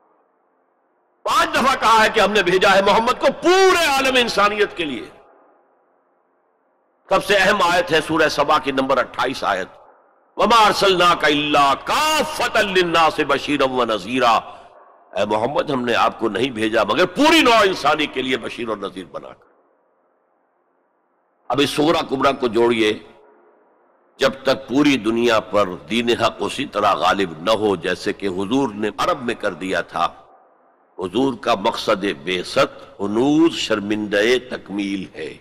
5 دفعہ کہا ہے کہ ہم نے بھیجا ہے محمد کو پورے عالم انسانیت کے لیے۔ سب سے اہم آیت ہے سورہ سبا کی نمبر 28 آیت، وَمَا أَرْسَلْنَاكَ إِلَّا كَافَّةً لِلنَّاسِ بَشِيرًا وَنَذِيرًا، اے محمد ہم نے آپ کو نہیں بھیجا مگر پوری نوع انسانی کے لیے بشیر اور نذیر بنا کر۔ اب اس صغرا کبرا کو جوڑیے، جب تک پوری دنیا پر دین حق اسی طرح غالب نہ ہو جیسے کہ حضور نے عرب میں کر دیا تھا، حضور کا مقصد بعثت ہنوز شرمندہ تکمیل ہے،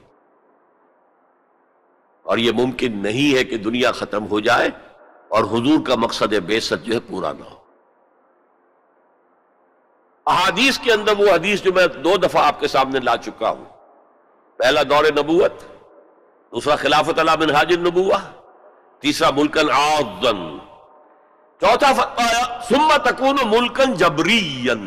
اور یہ ممکن نہیں ہے کہ دنیا ختم ہو جائے اور حضور کا مقصد بعثت جو ہے پورا نہ ہو۔ احادیث کے اندر وہ حدیث جو میں 2 دفعہ آپ کے سامنے لا چکا ہوں، پہلا دور نبوت، دوسرا خلافت علی منہاج النبوہ، تیسرا ملکن عاضن، چوتھا فرمایا ثم تکون ملکن جبرین،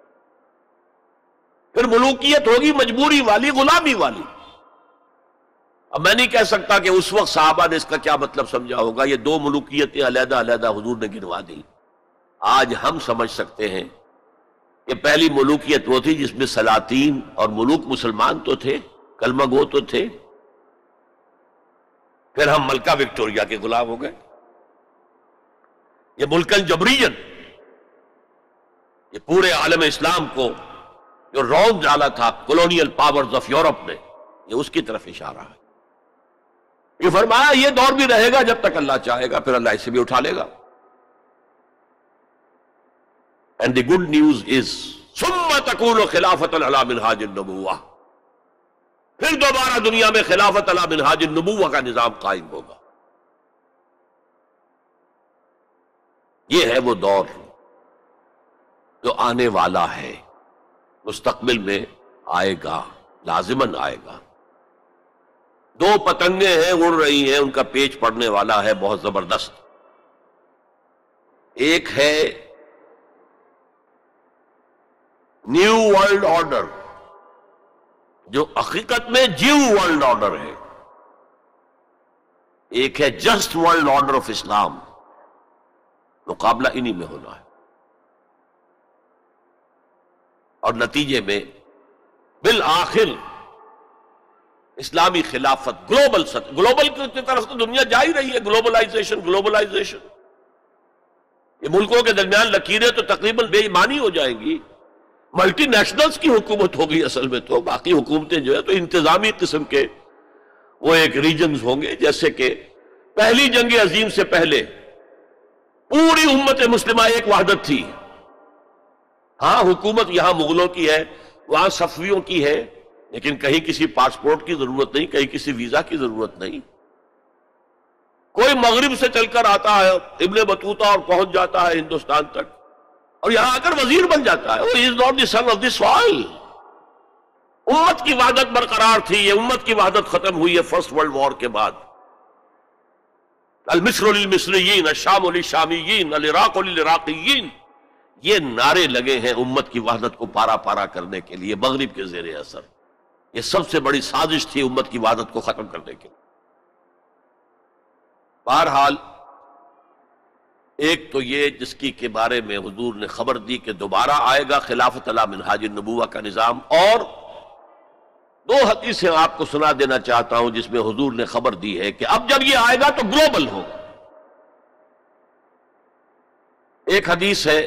پھر ملوکیت ہوگی مجبوری والی، غلامی والی۔ اب میں نہیں کہہ سکتا کہ اس وقت صحابہ نے اس کا کیا مطلب سمجھا ہوگا، یہ 2 ملوکیتیں علیحدہ علیحدہ حضور نے گنوا دی۔ آج ہم سمجھ سکتے ہیں کہ پہلی ملوکیت وہ تھی جس میں سلاطین اور ملوک مسلمان تو تھے، کلمہ گو تو تھے، پھر ہم ملکہ وکٹوریہ کے غلام ہو گئے۔ یہ ملکن جبرین، یہ پورے عالم اسلام کو جو رونق ڈالا تھا کولونیل پاورز آف یورپ نے، یہ اس کی طرف اشارہ ہے۔ یہ فرمایا یہ دور بھی رہے گا جب تک اللہ چاہے گا، پھر اللہ اسے بھی اٹھا لے گا۔ And the good news is ثم تکون خلافت علی منہاج النبوہ، پھر دوبارہ دنیا میں خلافت علی منہاج النبوہ کا نظام قائم ہوگا۔ یہ ہے وہ دور جو آنے والا ہے، مستقبل میں آئے گا، لازماً آئے گا۔ 2 پتنگیں ہیں اڑ رہی ہیں، ان کا پیچ پڑنے والا ہے بہت زبردست۔ ایک ہے نیو ورلڈ آرڈر، جو حقیقت میں جیو ورلڈ آرڈر ہے، ایک ہے جسٹ ورلڈ آرڈر آف اسلام، مقابلہ انہی میں ہونا ہے۔ اور نتیجے میں بالآخر اسلامی خلافت گلوبل کی طرف تو دنیا جا ہی رہی ہے، گلوبلائزیشن۔ یہ ملکوں کے درمیان لکیریں تو تقریباً بے ایمانی ہو جائیں گی، ملٹی نیشنلز کی حکومت ہوگی اصل میں، تو باقی حکومتیں جو ہے تو انتظامی قسم کے وہ ایک ریجنز ہوں گے۔ جیسے کہ پہلی جنگ عظیم سے پہلے پوری امت مسلمہ ایک وحدت تھی، ہاں حکومت یہاں مغلوں کی ہے، وہاں صفویوں کی ہے، لیکن کہیں کسی پاسپورٹ کی ضرورت نہیں، کہیں کسی ویزا کی ضرورت نہیں۔ کوئی مغرب سے چل کر آتا ہے ابن بطوطہ اور پہنچ جاتا ہے ہندوستان تک، اور یہاں آ کر وزیر بن جاتا ہے۔ He is not the son of the soil۔ امت کی وحدت برقرار تھی، یہ امت کی وحدت ختم ہوئی ہے فرسٹ ورلڈ وار کے بعد۔ المصر للمصریین، الشام للشامیین، العراق للعراقیین، یہ نعرے لگے ہیں امت کی وحدت کو پارا پارا کرنے کے لیے مغرب کے زیر اثر۔ یہ سب سے بڑی سازش تھی امت کی وحدت کو ختم کرنے کے لیے۔ بہرحال ایک تو یہ جس کی کے بارے میں حضور نے خبر دی کہ دوبارہ آئے گا خلافت علی منہاج النبوہ کا نظام، اور دو حدیثیں آپ کو سنا دینا چاہتا ہوں جس میں حضور نے خبر دی ہے کہ اب جب یہ آئے گا تو گلوبل ہوگا۔ ایک حدیث ہے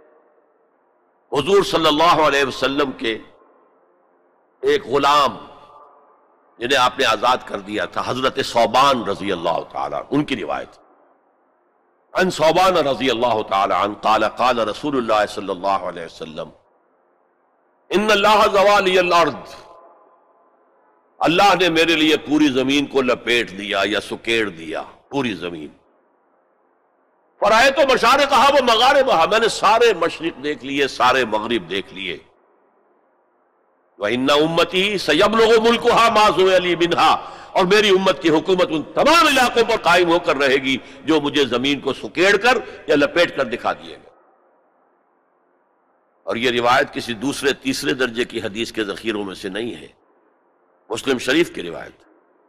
حضور صلی اللہ علیہ وسلم کے ایک غلام جنہیں آپ نے آزاد کر دیا تھا، حضرت ثوبان رضی اللہ تعالی ان کی روایت، عن ثوبان رضی اللہ تعالی عنہ قال قال رسول اللہ صلی اللہ علیہ وسلم ان اللہ زوى لي الارض، اللہ نے میرے لیے پوری زمین کو لپیٹ دیا یا سکیڑ دیا، پوری زمین۔ فرائے تو مشارقہا و مغاربہا، میں نے سارے مشرق دیکھ لیے، سارے مغرب دیکھ لیے۔ وَإِنَّ أُمَّتِي سَيَبْلُغُ مُلْكُهَا مَا زُوِيَ لِي مِنْهَا، اور میری امت کی حکومت ان تمام علاقوں پر قائم ہو کر رہے گی جو مجھے زمین کو سکیڑ کر یا لپیٹ کر دکھا دیے گا۔ اور یہ روایت کسی دوسرے تیسرے درجے کی حدیث کے ذخیروں میں سے نہیں ہے، مسلم شریف کی روایت،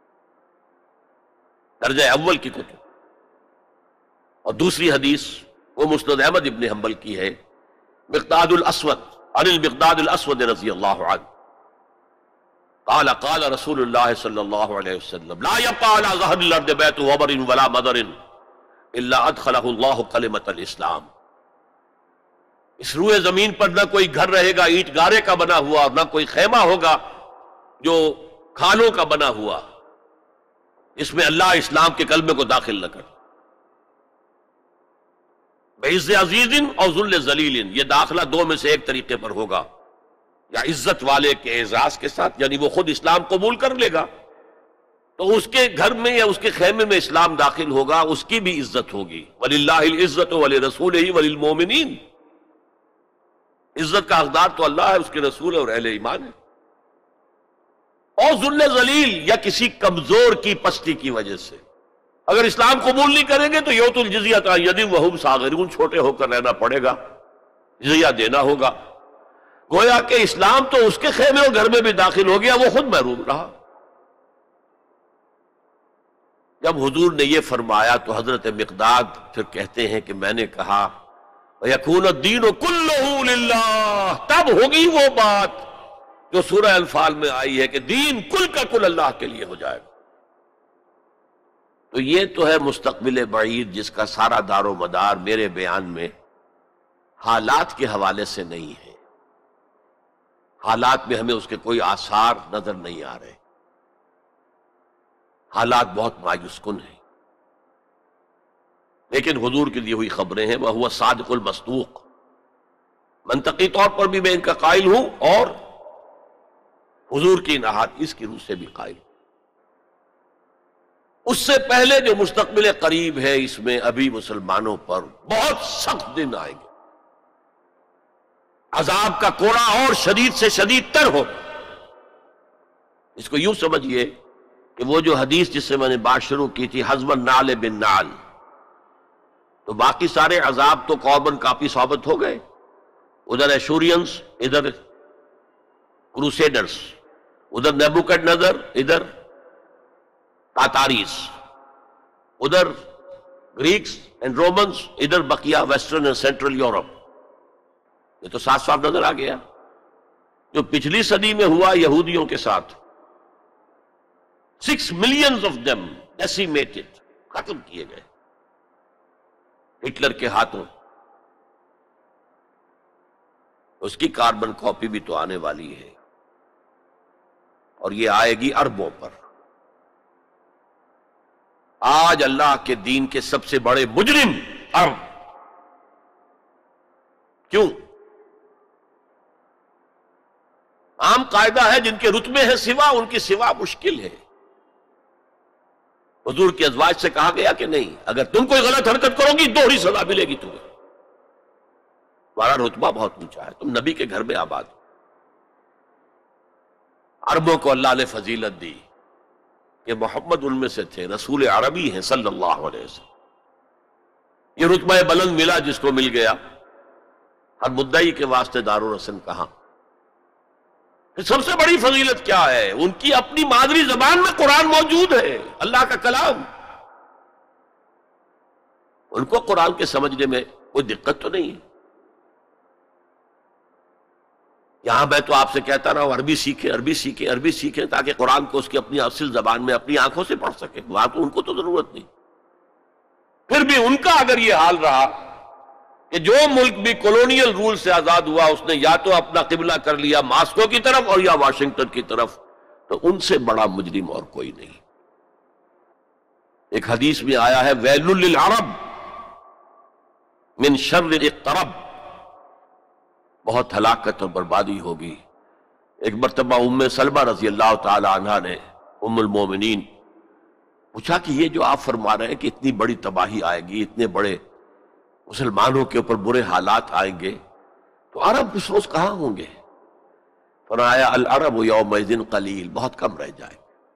درجہ اول کی کتب۔ اور دوسری حدیث وہ مسند احمد ابن حنبل کی ہے، مقداد الاسود عن المقداد الاسود رضی اللہ عنہ قال قال رسول اللہ صلی اللہ علیہ وسلم لا يبقى على ظهر الارض بيت وبر ولا مدر الا ادخله الله كلمة الاسلام، اس روئے زمین پر نہ کوئی گھر رہے گا اینٹ گارے کا بنا ہوا، اور نہ کوئی خیمہ ہوگا جو کھالوں کا بنا ہوا، اس میں اللہ اسلام کے کلمے کو داخل نہ کر۔ بعز عزیز اور ذل ذلیل، یہ داخلہ دو میں سے ایک طریقے پر ہوگا، یا عزت والے کے اعزاز کے ساتھ، یعنی وہ خود اسلام قبول کر لے گا تو اس کے گھر میں یا اس کے خیمے میں اسلام داخل ہوگا، اس کی بھی عزت ہوگی۔ وَلِلَّهِ الْعِزَّةُ وَلِرَسُولِهِ وَلِلْمُؤْمِنِينَ، عزت کا حقدار تو اللہ ہے، اس کے رسول اور اہل ایمان ہے۔ اور ذل ذلیل، یا کسی کمزور کی پستی کی وجہ سے، اگر اسلام قبول نہیں کریں گے تو یؤت الجزیۃ عن ید وہم صاغرون، چھوٹے ہو کر رہنا پڑے گا، جزیہ دینا ہوگا۔ گویا کہ اسلام تو اس کے خیمے اور گھر میں بھی داخل ہو گیا، وہ خود محروم رہا۔ جب حضور نے یہ فرمایا تو حضرت مقداد پھر کہتے ہیں کہ میں نے کہا وَيَكُونَ الدِّينُ كُلُّهُ لِلَّهِ، تب ہوگی وہ بات جو سورہ انفال میں آئی ہے کہ دین کل کا کل اللہ کے لیے ہو جائے گا۔ تو یہ تو ہے مستقبل بعید جس کا سارا دار و مدار میرے بیان میں حالات کے حوالے سے نہیں ہے، حالات میں ہمیں اس کے کوئی آثار نظر نہیں آ رہے، حالات بہت مایوس کن ہیں، لیکن حضور کے لیے ہوئی خبریں ہیں، وہ صادق المصدوق، منطقی طور پر بھی میں ان کا قائل ہوں اور حضور کی ان احادیث کی روح سے بھی قائل ہوں۔ اس سے پہلے جو مستقبل قریب ہے، اس میں ابھی مسلمانوں پر بہت سخت دن آئیں گے، عذاب کا کوڑا اور شدید سے شدید تر ہو۔ اس کو یوں سمجھیے کہ وہ جو حدیث جس سے میں نے بات شروع کی تھی، حزب النعل بالنعل، تو باقی سارے عذاب تو قومن کافی ثابت ہو گئے، ادھر ایشورینز، ادھر کروسیڈرز، ادھر نیبوکڈنیزر، ادھر تاتاریز، ادھر گریکس اینڈ رومنز، ادھر بقیہ ویسٹرن اینڈ سینٹرل یورپ. یہ تو صاف صاف نظر آ گیا جو پچھلی صدی میں ہوا یہودیوں کے ساتھ. 6 million of them decimated، ختم کیے گئے ہٹلر کے ہاتھوں. اس کی کاربن کاپی بھی تو آنے والی ہے، اور یہ آئے گی اربوں پر. آج اللہ کے دین کے سب سے بڑے مجرم عرب. کیوں؟ عام قاعدہ ہے جن کے رتبے ہیں سوا، ان کی سوا مشکل ہے. حضور کے ازواج سے کہا گیا کہ نہیں، اگر تم کوئی غلط حرکت کرو گی دوہری سزا ملے گی تمہیں. تمہارا رتبہ بہت اونچا ہے، تم نبی کے گھر میں آباد ہو. عربوں کو اللہ نے فضیلت دی کہ محمد ان میں سے تھے، رسول عربی ہیں صلی اللہ علیہ وسلم. یہ رتبہ بلند ملا جس کو مل گیا. ہر مدعی کے واسطے دار و رسن کہاں. سب سے بڑی فضیلت کیا ہے؟ ان کی اپنی مادری زبان میں قرآن موجود ہے، اللہ کا کلام. ان کو قرآن کے سمجھنے میں کوئی دقت تو نہیں ہے. یہاں میں تو آپ سے کہتا رہا ہوں عربی سیکھیں، عربی سیکھیں، عربی سیکھیں، تاکہ قرآن کو اس کی اپنی اصل زبان میں اپنی آنکھوں سے پڑھ سکیں. وہاں تو ان کو تو ضرورت نہیں. پھر بھی ان کا اگر یہ حال رہا کہ جو ملک بھی کولونیل رول سے آزاد ہوا اس نے یا تو اپنا قبلہ کر لیا ماسکو کی طرف اور یا واشنگٹن کی طرف، تو ان سے بڑا مجرم اور کوئی نہیں. ایک حدیث میں آیا ہے ویل للعرب من شر اقترب، بہت ہلاکت اور بربادی ہوگی. ایک مرتبہ ام سلمہ رضی اللہ تعالی عنہا نے ام المومنین پوچھا کہ یہ جو آپ فرما رہے ہیں کہ اتنی بڑی تباہی آئے گی، اتنے بڑے مسلمانوں کے اوپر برے حالات آئیں گے، تو عرب اس روز کہاں ہوں گے؟ فرمایا العرب یومئذ قلیل، بہت کم رہ جائے.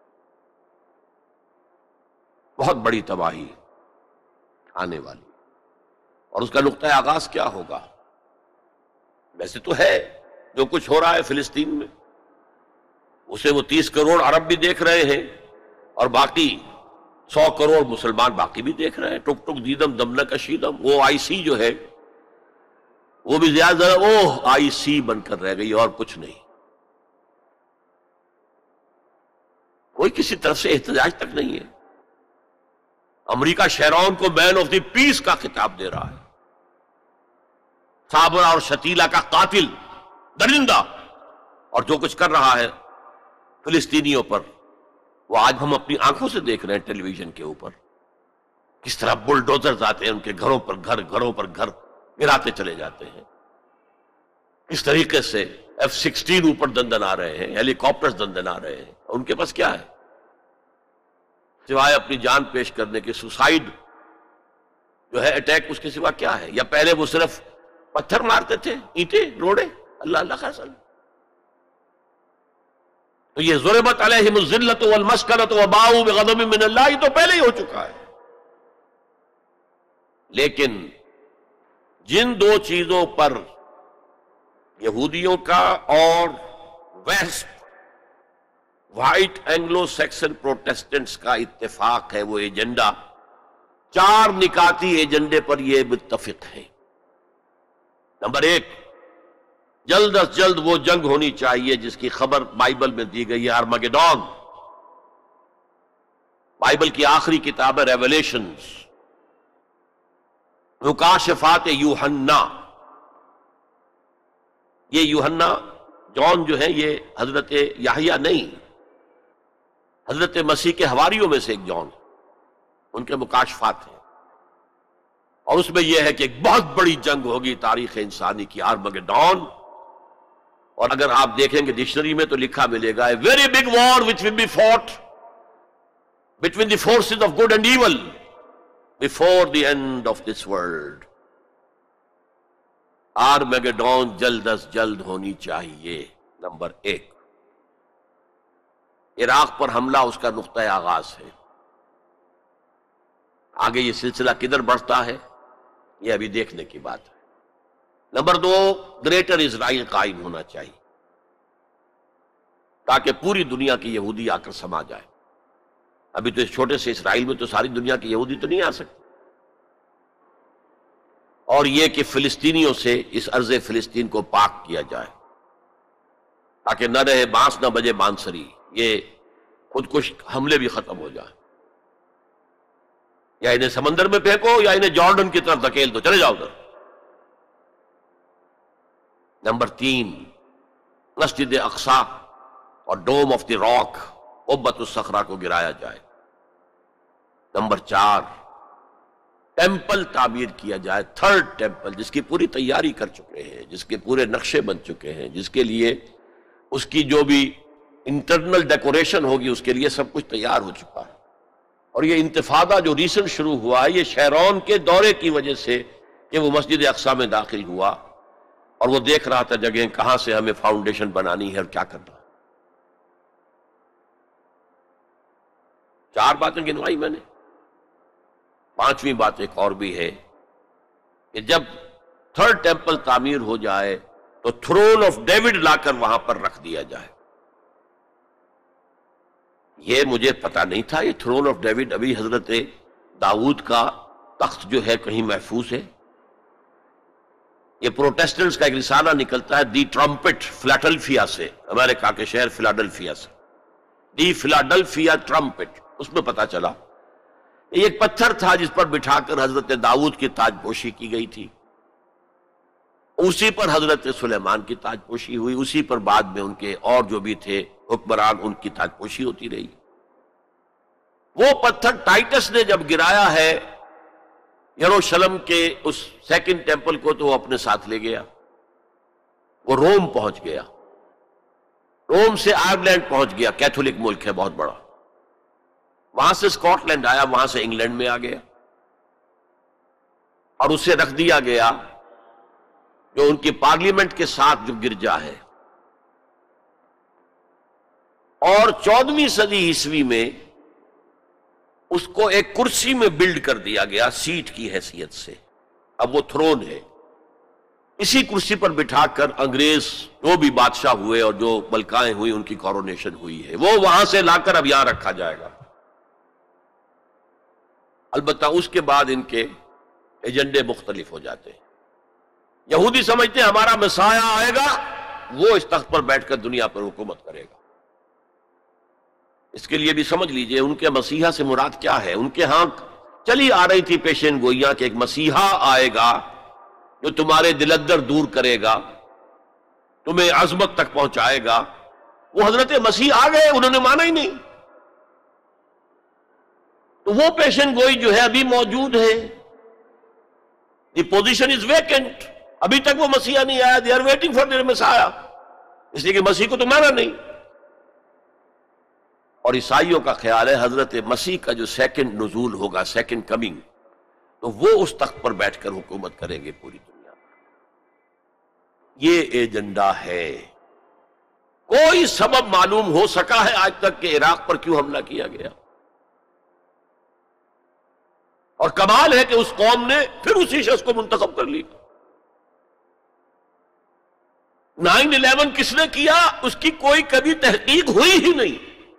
بہت بڑی تباہی آنے والی. اور اس کا نقطہ آغاز کیا ہوگا؟ ویسے تو ہے جو کچھ ہو رہا ہے فلسطین میں، اسے وہ 30 کروڑ عرب بھی دیکھ رہے ہیں اور باقی 100 کروڑ مسلمان باقی بھی دیکھ رہے ہیں. ٹک ٹک دیدم دم نہ کشیدم، وہ آئی سی جو ہے وہ بھی زیادہ آئی سی بن کر رہ گئی اور کچھ نہیں. کوئی کسی طرف سے احتجاج تک نہیں ہے. امریکہ شیرون کو مین آف دی پیس کا خطاب دے رہا ہے. صابرہ اور شتیلہ کا قاتل، درندہ، اور جو کچھ کر رہا ہے فلسطینیوں پر وہ آج ہم اپنی آنکھوں سے دیکھ رہے ہیں ٹیلی ویژن کے اوپر. کس طرح بلڈوزرز آتے ہیں ان کے گھروں پر گھر گراتے چلے جاتے ہیں. کس طریقے سے F-16 اوپر دندن آ رہے ہیں، ہیلی کاپٹرز دندن آ رہے ہیں. ان کے پاس کیا ہے سوائے اپنی جان پیش کرنے کے؟ سوسائیڈ جو ہے اٹیک، اس کے سوا کیا ہے؟ یا پہلے وہ صرف پتھر مارتے تھے، اینٹیں روڑے، اللہ اللہ خیر سلام. تو یہ ضربت علیہم الذلۃ والمسکنۃ وباؤوا بغضب من اللہ، یہ تو پہلے ہی ہو چکا ہے. لیکن جن دو چیزوں پر یہودیوں کا اور west white Anglo Saxon Protestants کا اتفاق ہے، وہ ایجنڈا، 4 نکاتی ایجنڈے پر یہ متفق ہیں. نمبر 1، جلد از جلد وہ جنگ ہونی چاہیے جس کی خبر بائبل میں دی گئی ہے، ارمگیڈون. بائبل کی آخری کتاب ہے ریویلیشنز، مکاشفات یوحنا. یہ یوحنا جون جو ہے یہ حضرت یحییٰ نہیں، حضرت مسیح کے حواریوں میں سے ایک جون، ان کے مکاشفات ہیں. اور اس میں یہ ہے کہ ایک بہت بڑی جنگ ہوگی تاریخ انسانی کی، آرمگیڈون. اور اگر آپ دیکھیں گے ڈکشنری میں تو لکھا ملے گا a very big war which will be fought between the forces of good and evil before the end of this world. آرمگیڈون جلد از جلد ہونی چاہیے. نمبر 1، عراق پر حملہ اس کا نقطہ آغاز ہے. آگے یہ سلسلہ کدھر بڑھتا ہے یہ ابھی دیکھنے کی بات ہے. نمبر 2، گریٹر اسرائیل قائم ہونا چاہیے. تاکہ پوری دنیا کی یہودی آ کر سما جائے۔ ابھی تو اس چھوٹے سے اسرائیل میں تو ساری دنیا کی یہودی تو نہیں آ سکتی، اور یہ کہ فلسطینیوں سے اس ارض فلسطین کو پاک کیا جائے تاکہ نہ رہے بانس نہ بجے بانسری، یہ خودکش حملے بھی ختم ہو جائیں، یا انہیں سمندر میں پھینکو یا انہیں جارڈن کی طرف دھکیل دو، چلے جاؤ ادھر۔ نمبر 3، مسجد اقصی اور ڈوم آف دی راک قبۃ الصخرہ کو گرایا جائے۔ نمبر 4، ٹیمپل تعمیر کیا جائے، تھرڈ ٹیمپل، جس کی پوری تیاری کر چکے ہیں، جس کے پورے نقشے بن چکے ہیں، جس کے لیے اس کی جو بھی انٹرنل ڈیکوریشن ہوگی اس کے لیے سب کچھ تیار ہو چکا ہے۔ اور یہ انتفاضہ جو ریسنٹ شروع ہوا ہے یہ شیرون کے دورے کی وجہ سے کہ وہ مسجد اقصی میں داخل ہوا اور وہ دیکھ رہا تھا جگہیں کہاں سے ہمیں فاؤنڈیشن بنانی ہے اور کیا کرنا ہے۔ 4 باتیں گنوائی میں نے، 5ویں بات ایک اور بھی ہے کہ جب تھرڈ ٹیمپل تعمیر ہو جائے تو تھرون آف ڈیوڈ لا کر وہاں پر رکھ دیا جائے۔ یہ مجھے پتا نہیں تھا، یہ تھرون آف ڈیوڈ ابھی حضرت داؤد کا تخت جو ہے کہیں محفوظ ہے۔ یہ پروٹیسٹنٹس کا ایک رسالہ نکلتا ہے دی ٹرمپٹ فلاڈلفیا سے، امریکہ کے شہر فلاڈلفیا سے، دی فلاڈلفیا ٹرمپٹ، اس میں پتا چلا یہ ایک پتھر تھا جس پر بٹھا کر حضرت داؤد کی تاج پوشی کی گئی تھی، اسی پر حضرت سلیمان کی تاج پوشی ہوئی، اسی پر بعد میں ان کے اور جو بھی تھے حکمران ان کی تاج پوشی ہوتی رہی۔ وہ پتھر ٹائٹس نے جب گرایا ہے یروشلم کے اس سیکنڈ ٹیمپل کو تو وہ اپنے ساتھ لے گیا، وہ روم پہنچ گیا، روم سے آئرلینڈ پہنچ گیا، کیتھولک ملک ہے بہت بڑا، وہاں سے اسکاٹ لینڈ آیا، وہاں سے انگلینڈ میں آ گیا اور اسے رکھ دیا گیا جو ان کی پارلیمنٹ کے ساتھ جو گرجا ہے۔ اور 14ویں صدی عیسوی میں اس کو ایک کرسی میں بلڈ کر دیا گیا سیٹ کی حیثیت سے، اب وہ تھرون ہے، اسی کرسی پر بٹھا کر انگریز جو بھی بادشاہ ہوئے اور جو ملکائیں ہوئی ان کی کورونیشن ہوئی ہے، وہ وہاں سے لا کر اب یہاں رکھا جائے گا۔ البتہ اس کے بعد ان کے ایجنڈے مختلف ہو جاتے ہیں۔ یہودی سمجھتے ہیں ہمارا مسیح آئے گا، وہ اس تخت پر بیٹھ کر دنیا پر حکومت کرے گا۔ اس کے لیے بھی سمجھ لیجئے ان کے مسیحا سے مراد کیا ہے۔ ان کے ہاں چلی آ رہی تھی پیشین گوئیاں کہ ایک مسیحا آئے گا جو تمہارے دل اندر دور کرے گا، تمہیں عظمت تک پہنچائے گا۔ وہ حضرت مسیح آ گئے، انہوں نے مانا ہی نہیں، تو وہ پیشین گوئی جو ہے ابھی موجود ہے۔ دی پوزیشن از ویکنٹ، ابھی تک وہ مسیحا نہیں آیا، they are waiting for their مسیحا، اس لیے کہ مسیح کو تو مانا نہیں۔ اور عیسائیوں کا خیال ہے حضرت مسیح کا جو سیکنڈ نزول ہوگا، سیکنڈ کمنگ، تو وہ اس تخت پر بیٹھ کر حکومت کریں گے پوری دنیا پر۔ یہ ایجنڈا ہے۔ کوئی سبب معلوم ہو سکا ہے آج تک کہ عراق پر کیوں حملہ کیا گیا؟ اور کمال ہے کہ اس قوم نے پھر اسی شخص کو منتخب کر لی۔ 9/11 کس نے کیا اس کی کوئی کبھی تحقیق ہوئی ہی نہیں،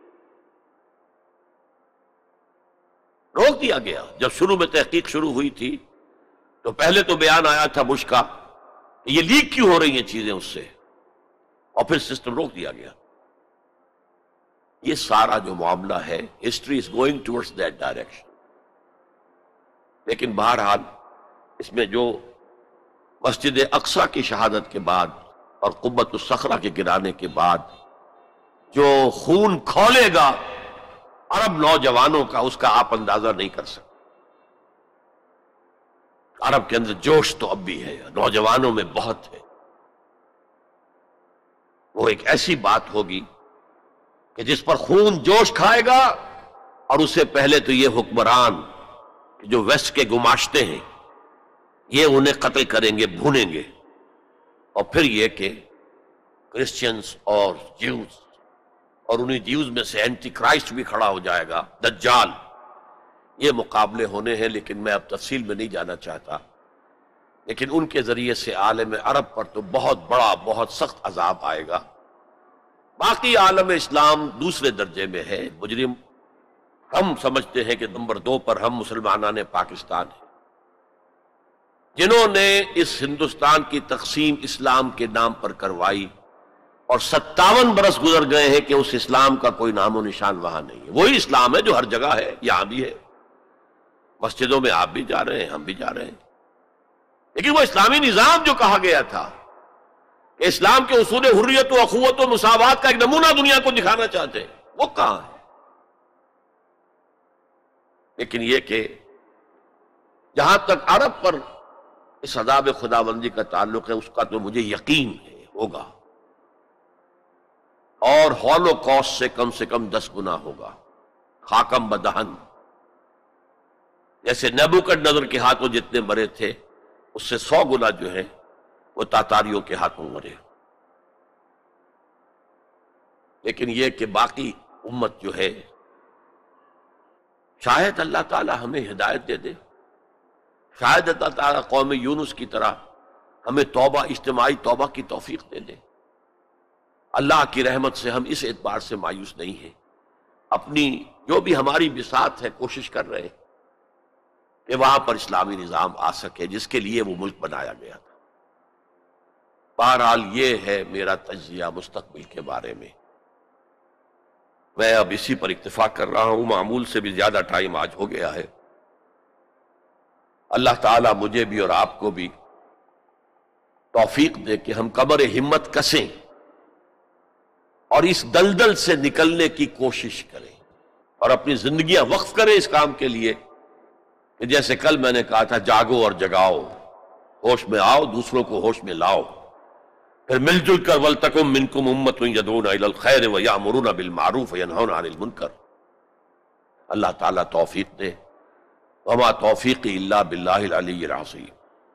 روک دیا گیا۔ جب شروع میں تحقیق شروع ہوئی تھی تو پہلے تو بیان آیا تھا بش کا کہ یہ لیک کیوں ہو رہی ہیں چیزیں اس سے، اور پھر سسٹم روک دیا گیا۔ یہ سارا جو معاملہ ہے، history is going towards that direction. لیکن بہرحال اس میں جو مسجد اقصی کی شہادت کے بعد اور قبۃ الصخرہ کے گرانے کے بعد جو خون کھولے گا عرب نوجوانوں کا، اس کا آپ اندازہ نہیں کر سکتے۔ عرب کے اندر جوش تو اب بھی ہے، نوجوانوں میں بہت ہے۔ وہ ایک ایسی بات ہوگی کہ جس پر خون جوش کھائے گا، اور اس سے پہلے تو یہ حکمران جو ویسٹ کے گماشتے ہیں یہ انہیں قتل کریں گے، بھونیں گے، اور پھر یہ کہ کرسچنز اور جیوز، اور انہیں جیوز میں سے اینٹی کرائسٹ بھی کھڑا ہو جائے گا، دجال۔ یہ مقابلے ہونے ہیں، لیکن میں اب تفصیل میں نہیں جانا چاہتا۔ لیکن ان کے ذریعے سے عالم عرب پر تو بہت بڑا، بہت سخت عذاب آئے گا، باقی عالم اسلام دوسرے درجے میں ہے، مجرم۔ ہم سمجھتے ہیں کہ نمبر 2 پر ہم مسلمانان پاکستان ہیں، جنہوں نے اس ہندوستان کی تقسیم اسلام کے نام پر کروائی، اور 57 برس گزر گئے ہیں کہ اس اسلام کا کوئی نام و نشان وہاں نہیں ہے۔ وہی اسلام ہے جو ہر جگہ ہے، یہاں بھی ہے، مسجدوں میں آپ بھی جا رہے ہیں، ہم بھی جا رہے ہیں، لیکن وہ اسلامی نظام جو کہا گیا تھا کہ اسلام کے اصول حریت و اخوت و مساوات کا ایک نمونہ دنیا کو دکھانا چاہتے ہیں، وہ کہاں ہے؟ لیکن یہ کہ جہاں تک عرب پر اس عذاب خداوندی کا تعلق ہے، اس کا تو مجھے یقین ہے ہوگا، اور ہولوکاسٹ سے کم 10 گنا ہوگا، خاکم بدہن، جیسے نیبوکڈنیزر کے ہاتھوں جتنے مرے تھے اس سے 100 گنا جو ہے وہ تاتاریوں کے ہاتھوں مرے۔ لیکن یہ کہ باقی امت جو ہے، شاید اللہ تعالی ہمیں ہدایت دے دے، شاید اللہ تعالی قوم یونس کی طرح ہمیں توبہ، اجتماعی توبہ کی توفیق دے دے۔ اللہ کی رحمت سے ہم اس اعتبار سے مایوس نہیں ہیں، اپنی جو بھی ہماری بساط ہے کوشش کر رہے ہیں کہ وہاں پر اسلامی نظام آ سکے جس کے لیے وہ ملک بنایا گیا تھا۔ بہرحال یہ ہے میرا تجزیہ مستقبل کے بارے میں۔ میں اب اسی پر اکتفا کر رہا ہوں، معمول سے بھی زیادہ ٹائم آج ہو گیا ہے۔ اللہ تعالیٰ مجھے بھی اور آپ کو بھی توفیق دے کہ ہم کمر ہمت کسیں اور اس دلدل سے نکلنے کی کوشش کریں، اور اپنی زندگیاں وقف کریں اس کام کے لیے کہ جیسے کل میں نے کہا تھا، جاگو اور جگاؤ، ہوش میں آؤ، دوسروں کو ہوش میں لاؤ، پھر مل جل کر وَلْتَكُن مِّنكُمْ أُمَّةٌ يَدْعُونَ إِلَى الْخَيْرِ وَيَأْمُرُونَ بِالْمَعْرُوفِ وَيَنْهَوْنَ عَنِ الْمُنكَرِ۔ اللہ تعالیٰ توفیق دے۔ وما توفیقی الا باللہ العلی العظیم۔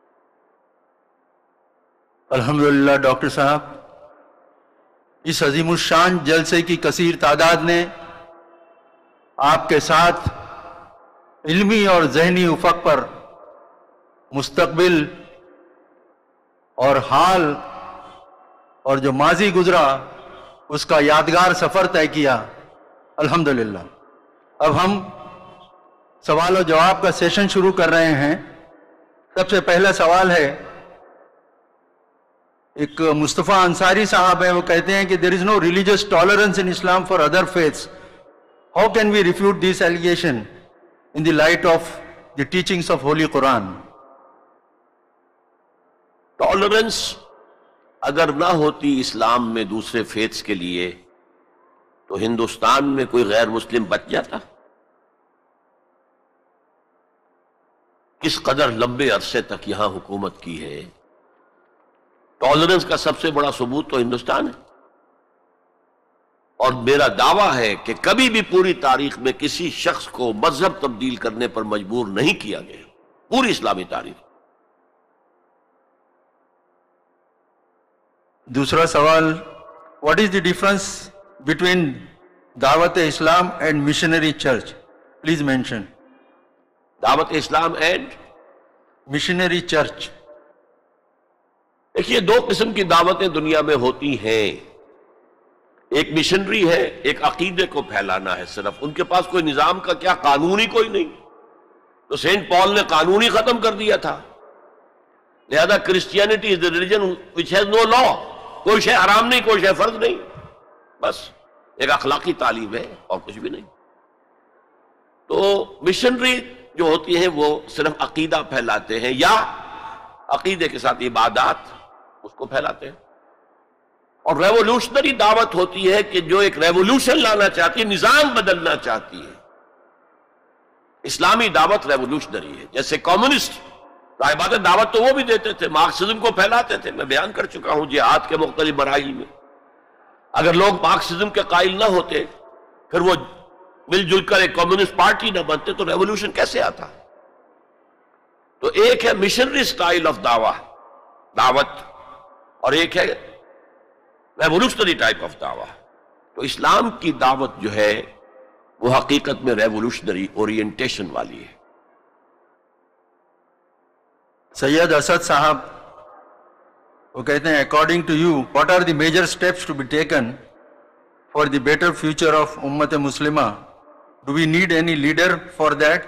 الحمدللہ ڈاکٹر صاحب، اس عظیم الشان جلسے کی کثیر تعداد نے آپ کے ساتھ علمی اور ذہنی افق پر مستقبل اور حال اور جو ماضی گزرا اس کا یادگار سفر طے کیا، الحمدللہ۔ اب ہم سوال و جواب کا سیشن شروع کر رہے ہیں۔ سب سے پہلا سوال ہے، ایک مصطفیٰ انصاری صاحب ہیں، وہ کہتے ہیں کہ there is no religious tolerance in Islam for other faiths. How can we refute this allegation in the light of the teachings of Holy Quran? Tolerance اگر نہ ہوتی اسلام میں دوسرے فیتھس کے لیے تو ہندوستان میں کوئی غیر مسلم بچ جاتا؟ کس قدر لمبے عرصے تک یہاں حکومت کی ہے۔ ٹالرنس کا سب سے بڑا ثبوت تو ہندوستان ہے، اور میرا دعویٰ ہے کہ کبھی بھی پوری تاریخ میں کسی شخص کو مذہب تبدیل کرنے پر مجبور نہیں کیا گیا، پوری اسلامی تاریخ۔ دوسرا سوال، what is the difference between دعوت اسلام and missionary church? Please mention. دعوت اسلام اینڈ missionary church. دیکھیے، دو قسم کی دعوتیں دنیا میں ہوتی ہیں، ایک مشنری ہے، ایک عقیدے کو پھیلانا ہے صرف۔ ان کے پاس کوئی نظام کا کیا، قانونی کوئی نہیں، تو سینٹ پال نے قانونی ختم کر دیا تھا۔ لہذا Christianity is the religion which has no law، کوئی شے حرام نہیں، کوئی شے فرض نہیں، بس ایک اخلاقی تعلیم ہے اور کچھ بھی نہیں۔ تو مشنری جو ہوتی ہیں وہ صرف عقیدہ پھیلاتے ہیں، یا عقیدے کے ساتھ عبادات اس کو پھیلاتے ہیں۔ اور ریولوشنری دعوت ہوتی ہے کہ جو ایک ریولوشن لانا چاہتی ہے، نظام بدلنا چاہتی ہے۔ اسلامی دعوت ریولوشنری ہے، جیسے کمیونسٹ عبادت دعوت تو وہ بھی دیتے تھے، مارکسزم کو پھیلاتے تھے، میں بیان کر چکا ہوں جہاد کے مختلف مراحل میں۔ اگر لوگ مارکسزم کے قائل نہ ہوتے، پھر وہ مل جل کر ایک کمیونسٹ پارٹی نہ بنتے، تو ریولوشن کیسے آتا؟ تو ایک ہے مشنری سٹائل آف دعوت، اور ایک ہے ریولوشنری ٹائپ آف دعوت۔ تو اسلام کی دعوت جو ہے وہ حقیقت میں ریولوشنری اورینٹیشن والی ہے۔ سید اسد صاحب وہ کہتے ہیں، according to you what are the major steps to be taken for the better future of Ummat Muslimah, do we need any leader for that?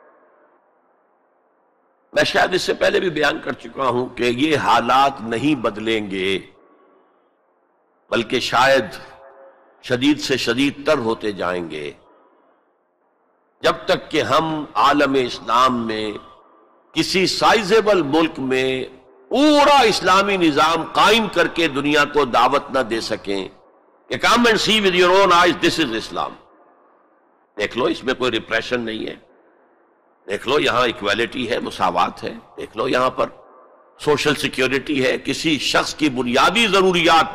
میں شاید اس سے پہلے بھی بیان کر چکا ہوں کہ یہ حالات نہیں بدلیں گے، بلکہ شاید شدید سے شدید تر ہوتے جائیں گے جب تک کہ ہم عالم اسلام میں کسی سائزیبل ملک میں پورا اسلامی نظام قائم کر کے دنیا کو دعوت نہ دے سکیں کہ come and see with your own eyes this is Islam, دیکھ لو اس میں کوئی ریپریشن نہیں ہے، دیکھ لو یہاں ایکویلٹی ہے، مساوات ہے، دیکھ لو یہاں پر سوشل سیکیورٹی ہے، کسی شخص کی بنیادی ضروریات،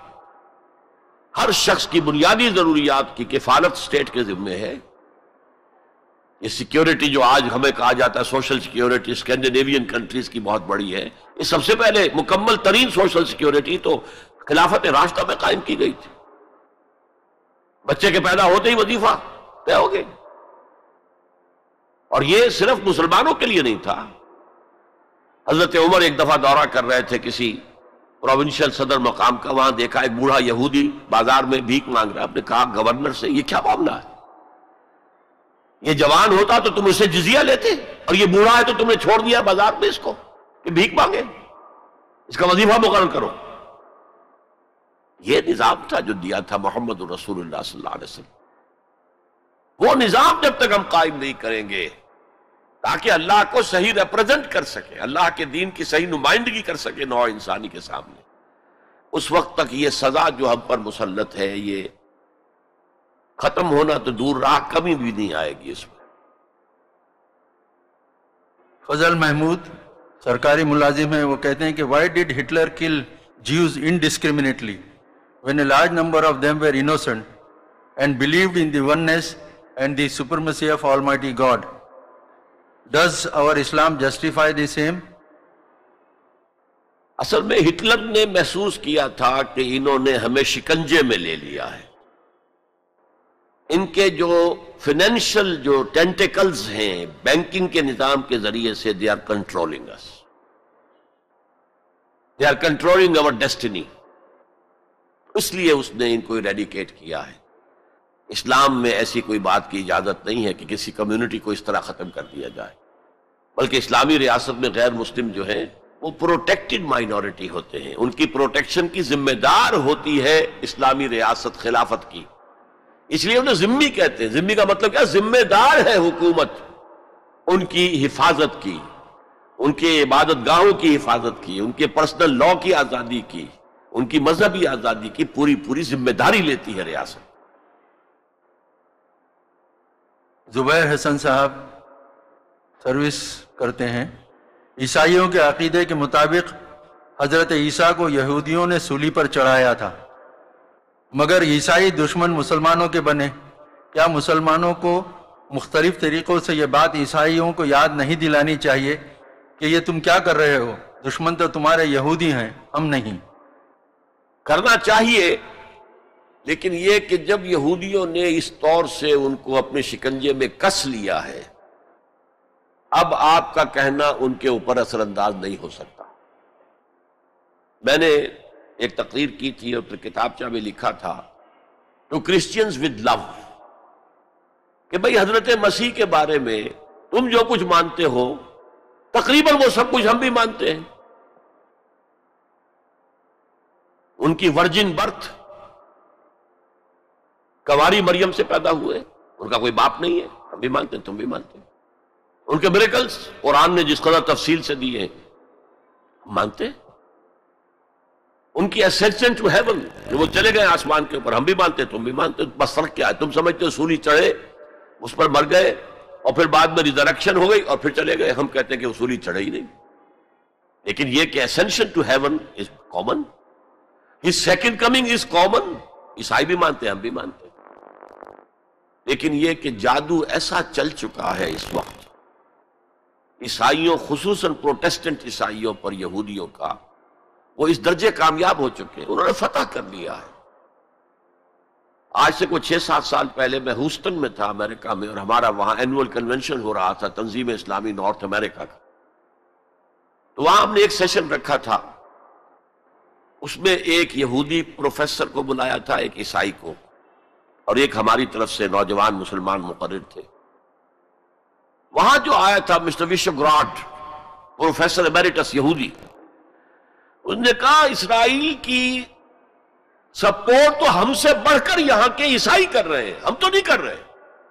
ہر شخص کی بنیادی ضروریات کی کفالت اسٹیٹ کے ذمے ہے۔ یہ سیکیورٹی جو آج ہمیں کہا جاتا ہے سوشل سیکیورٹی اسکینڈینیوین کنٹریز کی بہت بڑی ہے، یہ سب سے پہلے مکمل ترین سوشل سیکیورٹی تو خلافت راشدہ میں قائم کی گئی تھی۔ بچے کے پیدا ہوتے ہی وظیفہ طے ہو گئے، اور یہ صرف مسلمانوں کے لیے نہیں تھا۔ حضرت عمر ایک دفعہ دورہ کر رہے تھے کسی پروونشل صدر مقام کا، وہاں دیکھا ایک بوڑھا یہودی بازار میں بھیک مانگ رہا ہے۔ آپ نے کہا گورنر سے یہ کیا معاملہ ہے؟ یہ جوان ہوتا تو تم اسے جزیہ لیتے، اور یہ بوڑھا ہے تو تم نے چھوڑ دیا بازار میں اس کو کہ بھیک مانگے، اس کا وظیفہ مقرر کرو۔ یہ نظام تھا جو دیا تھا محمد رسول اللہ صلی اللہ علیہ وسلم۔ وہ نظام جب تک ہم قائم نہیں کریں گے تاکہ اللہ کو صحیح ریپرزنٹ کر سکے، اللہ کے دین کی صحیح نمائندگی کر سکے نوع انسانی کے سامنے، اس وقت تک یہ سزا جو ہم پر مسلط ہے یہ ختم ہونا تو دور رہا، کمی بھی نہیں آئے گی اس میں۔ فضل محمود سرکاری ملازم ہیں، وہ کہتے ہیں کہ why did Hitler kill Jews indiscriminately when a large number of them were innocent and believed in the oneness and the supremacy of Almighty God? Does our Islam justify the same? اصل میں Hitler نے محسوس کیا تھا کہ انہوں نے ہمیں شکنجے میں لے لیا ہے، ان کے جو فائنینشل جو ٹینٹیکلز ہیں بینکنگ کے نظام کے ذریعے سے they are controlling us, they are controlling our destiny، اس لیے اس نے ان کو ایریڈیکیٹ کیا ہے۔ اسلام میں ایسی کوئی بات کی اجازت نہیں ہے کہ کسی کمیونٹی کو اس طرح ختم کر دیا جائے، بلکہ اسلامی ریاست میں غیر مسلم جو ہیں وہ پروٹیکٹڈ مائنورٹی ہوتے ہیں، ان کی پروٹیکشن کی ذمہ دار ہوتی ہے اسلامی ریاست خلافت کی، اس لیے انہیں ذمہ کہتے ہیں۔ ذمہ کا مطلب کیا؟ ذمہ دار ہے حکومت ان کی حفاظت کی، ان کے عبادت گاہوں کی حفاظت کی، ان کے پرسنل لا کی آزادی کی، ان کی مذہبی آزادی کی پوری ذمہ داری لیتی ہے ریاست۔ زبیر حسن صاحب سروس کرتے ہیں، عیسائیوں کے عقیدے کے مطابق حضرت عیسیٰ کو یہودیوں نے سولی پر چڑھایا تھا، مگر عیسائی دشمن مسلمانوں کے بنے۔ کیا مسلمانوں کو مختلف طریقوں سے یہ بات عیسائیوں کو یاد نہیں دلانی چاہیے کہ یہ تم کیا کر رہے ہو؟ دشمن تو تمہارے یہودی ہیں، ہم نہیں۔ کرنا چاہیے، لیکن یہ کہ جب یہودیوں نے اس طور سے ان کو اپنے شکنجے میں کس لیا ہے، اب آپ کا کہنا ان کے اوپر اثر انداز نہیں ہو سکتا۔ میں نے ایک تقریر کی تھی اور پھر کتابچہ میں لکھا تھا ٹو کرسچینز ود لو، کہ بھئی حضرت مسیح کے بارے میں تم جو کچھ مانتے ہو تقریباً وہ سب کچھ ہم بھی مانتے ہیں۔ ان کی ورجن برتھ، کنواری مریم سے پیدا ہوئے، ان کا کوئی باپ نہیں ہے، ہم بھی مانتے ہیں، تم بھی مانتے ہیں۔ ان کے میریکلز قرآن نے جس قدر تفصیل سے دیے ہم مانتے ہیں۔ ان کی اسینشن ٹو ہیون، جو وہ چلے گئے آسمان کے اوپر، ہم بھی مانتے ہیں، تم بھی مانتے ہیں۔ بس فرق کیا ہے؟ تم سمجھتے ہو سولی چڑھے، اس پر مر گئے، اور پھر بعد میں ریزریکشن ہو گئی اور پھر چلے گئے۔ ہم کہتے ہیں کہ اصولی چڑھے ہی نہیں، لیکن یہ کہ ascension to heaven is common, his second coming is common, عیسائی بھی مانتے ہیں، ہم بھی مانتے ہیں۔ لیکن یہ کہ جادو ایسا چل چکا ہے اس وقت عیسائیوں، خصوصاً پروٹیسٹنٹ عیسائیوں پر یہودیوں کا، وہ اس درجے کامیاب ہو چکے، انہوں نے فتح کر لیا ہے۔ آج سے کوئی 6-7 سال پہلے میں ہیوسٹن میں تھا امریکہ میں، اور ہمارا وہاں اینول کنونشن ہو رہا تھا تنظیم اسلامی نارتھ امریکہ کا، تو وہاں ہم نے ایک سیشن رکھا تھا، اس میں ایک یہودی پروفیسر کو بلایا تھا، ایک عیسائی کو، اور ایک ہماری طرف سے نوجوان مسلمان مقرر تھے. وہاں جو آیا تھا مسٹر وشوگراڈ، پروفیسر ایمیریٹس یہودی، انہوں نے کہا اسرائیل کی سپورٹ تو ہم سے بڑھ کر یہاں کے عیسائی کر رہے ہیں، ہم تو نہیں کر رہے.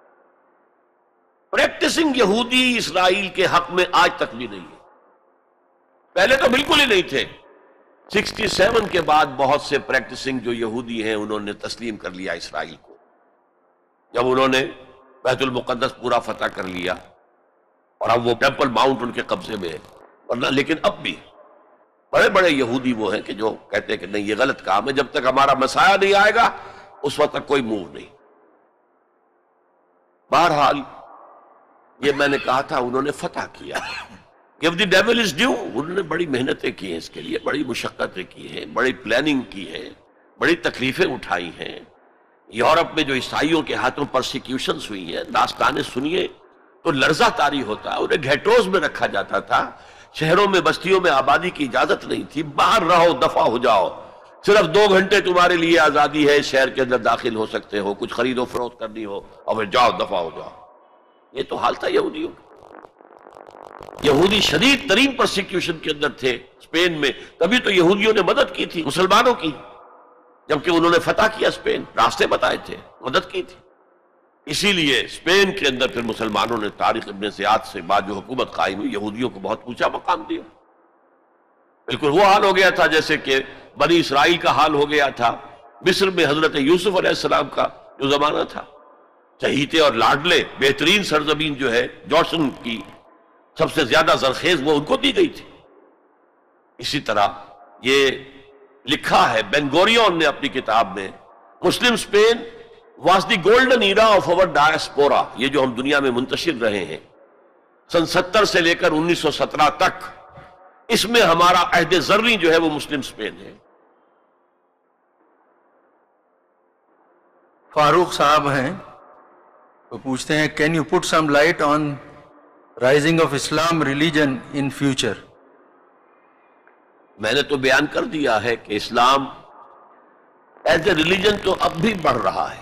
پریکٹسنگ یہودی اسرائیل کے حق میں آج تک بھی نہیں ہے. پہلے تو بالکل ہی نہیں تھے. 67 کے بعد بہت سے پریکٹسنگ جو یہودی ہیں انہوں نے تسلیم کر لیا اسرائیل کو، جب انہوں نے بیت المقدس پورا فتح کر لیا اور اب وہ ٹیمپل ماؤنٹ ان کے قبضے میں ہے. ورنہ لیکن اب بھی بڑے بڑے یہودی وہ ہیں کہ جو کہتے ہیں کہ نہیں یہ غلط کام ہے، جب تک ہمارا مسایہ نہیں آئے گا اس وقت تک کوئی موو نہیں. بہرحال یہ میں نے کہا تھا انہوں نے فتح کیا. Give the devil is due. انہوں نے بڑی محنتیں کی ہیں اس کے لیے، بڑی مشقتیں کی ہیں، بڑی پلاننگ کی ہے، بڑی تکلیفیں اٹھائی ہیں. یورپ میں جو عیسائیوں کے ہاتھوں پرسیکیوشنز ہوئی ہیں، داستانیں سنیے تو لرزہ طاری ہوتا ہے. انہیں گھیٹوز میں رکھا جاتا تھا، شہروں میں بستیوں میں آبادی کی اجازت نہیں تھی. باہر رہو، دفع ہو جاؤ، صرف 2 گھنٹے تمہارے لیے آزادی ہے، شہر کے اندر داخل ہو سکتے ہو، کچھ خرید و فروخت کرنی ہو اور پھر جاؤ، دفع ہو جاؤ. یہ تو حال تھا یہودیوں کا. یہودی شدید ترین پرسیکیوشن کے اندر تھے اسپین میں. تبھی تو یہودیوں نے مدد کی تھی مسلمانوں کی، جبکہ انہوں نے فتح کیا اسپین، راستے بتائے تھے، مدد کی تھی. اسی لیے اسپین کے اندر پھر مسلمانوں نے طارق ابن زیاد سے بعد جو حکومت قائم ہوئی، یہودیوں کو بہت اونچا مقام دیا. بالکل وہ حال ہو گیا تھا جیسے کہ بنی اسرائیل کا حال ہو گیا تھا. مصر میں حضرت یوسف علیہ السلام کا جو زمانہ تھا، چہیتے اور لاڈلے بہترین سرزمین جو ہے جوشن کی سب سے زیادہ زرخیز وہ ان کو دی گئی تھی. اسی طرح یہ لکھا ہے بین گوریون نے اپنی کتاب میں، Muslim Spain was the golden era of our diaspora. یہ جو ہم دنیا میں منتشر رہے ہیں سن 70 سے لے کر 1917 تک، اس میں ہمارا عہد زرعی جو ہے وہ مسلم اسپین ہے. فاروق صاحب ہیں، وہ پوچھتے ہیں can you put some light on rising of Islam religion in future. میں نے تو بیان کر دیا ہے کہ اسلام ایز اے ریلیجن تو اب بھی بڑھ رہا ہے.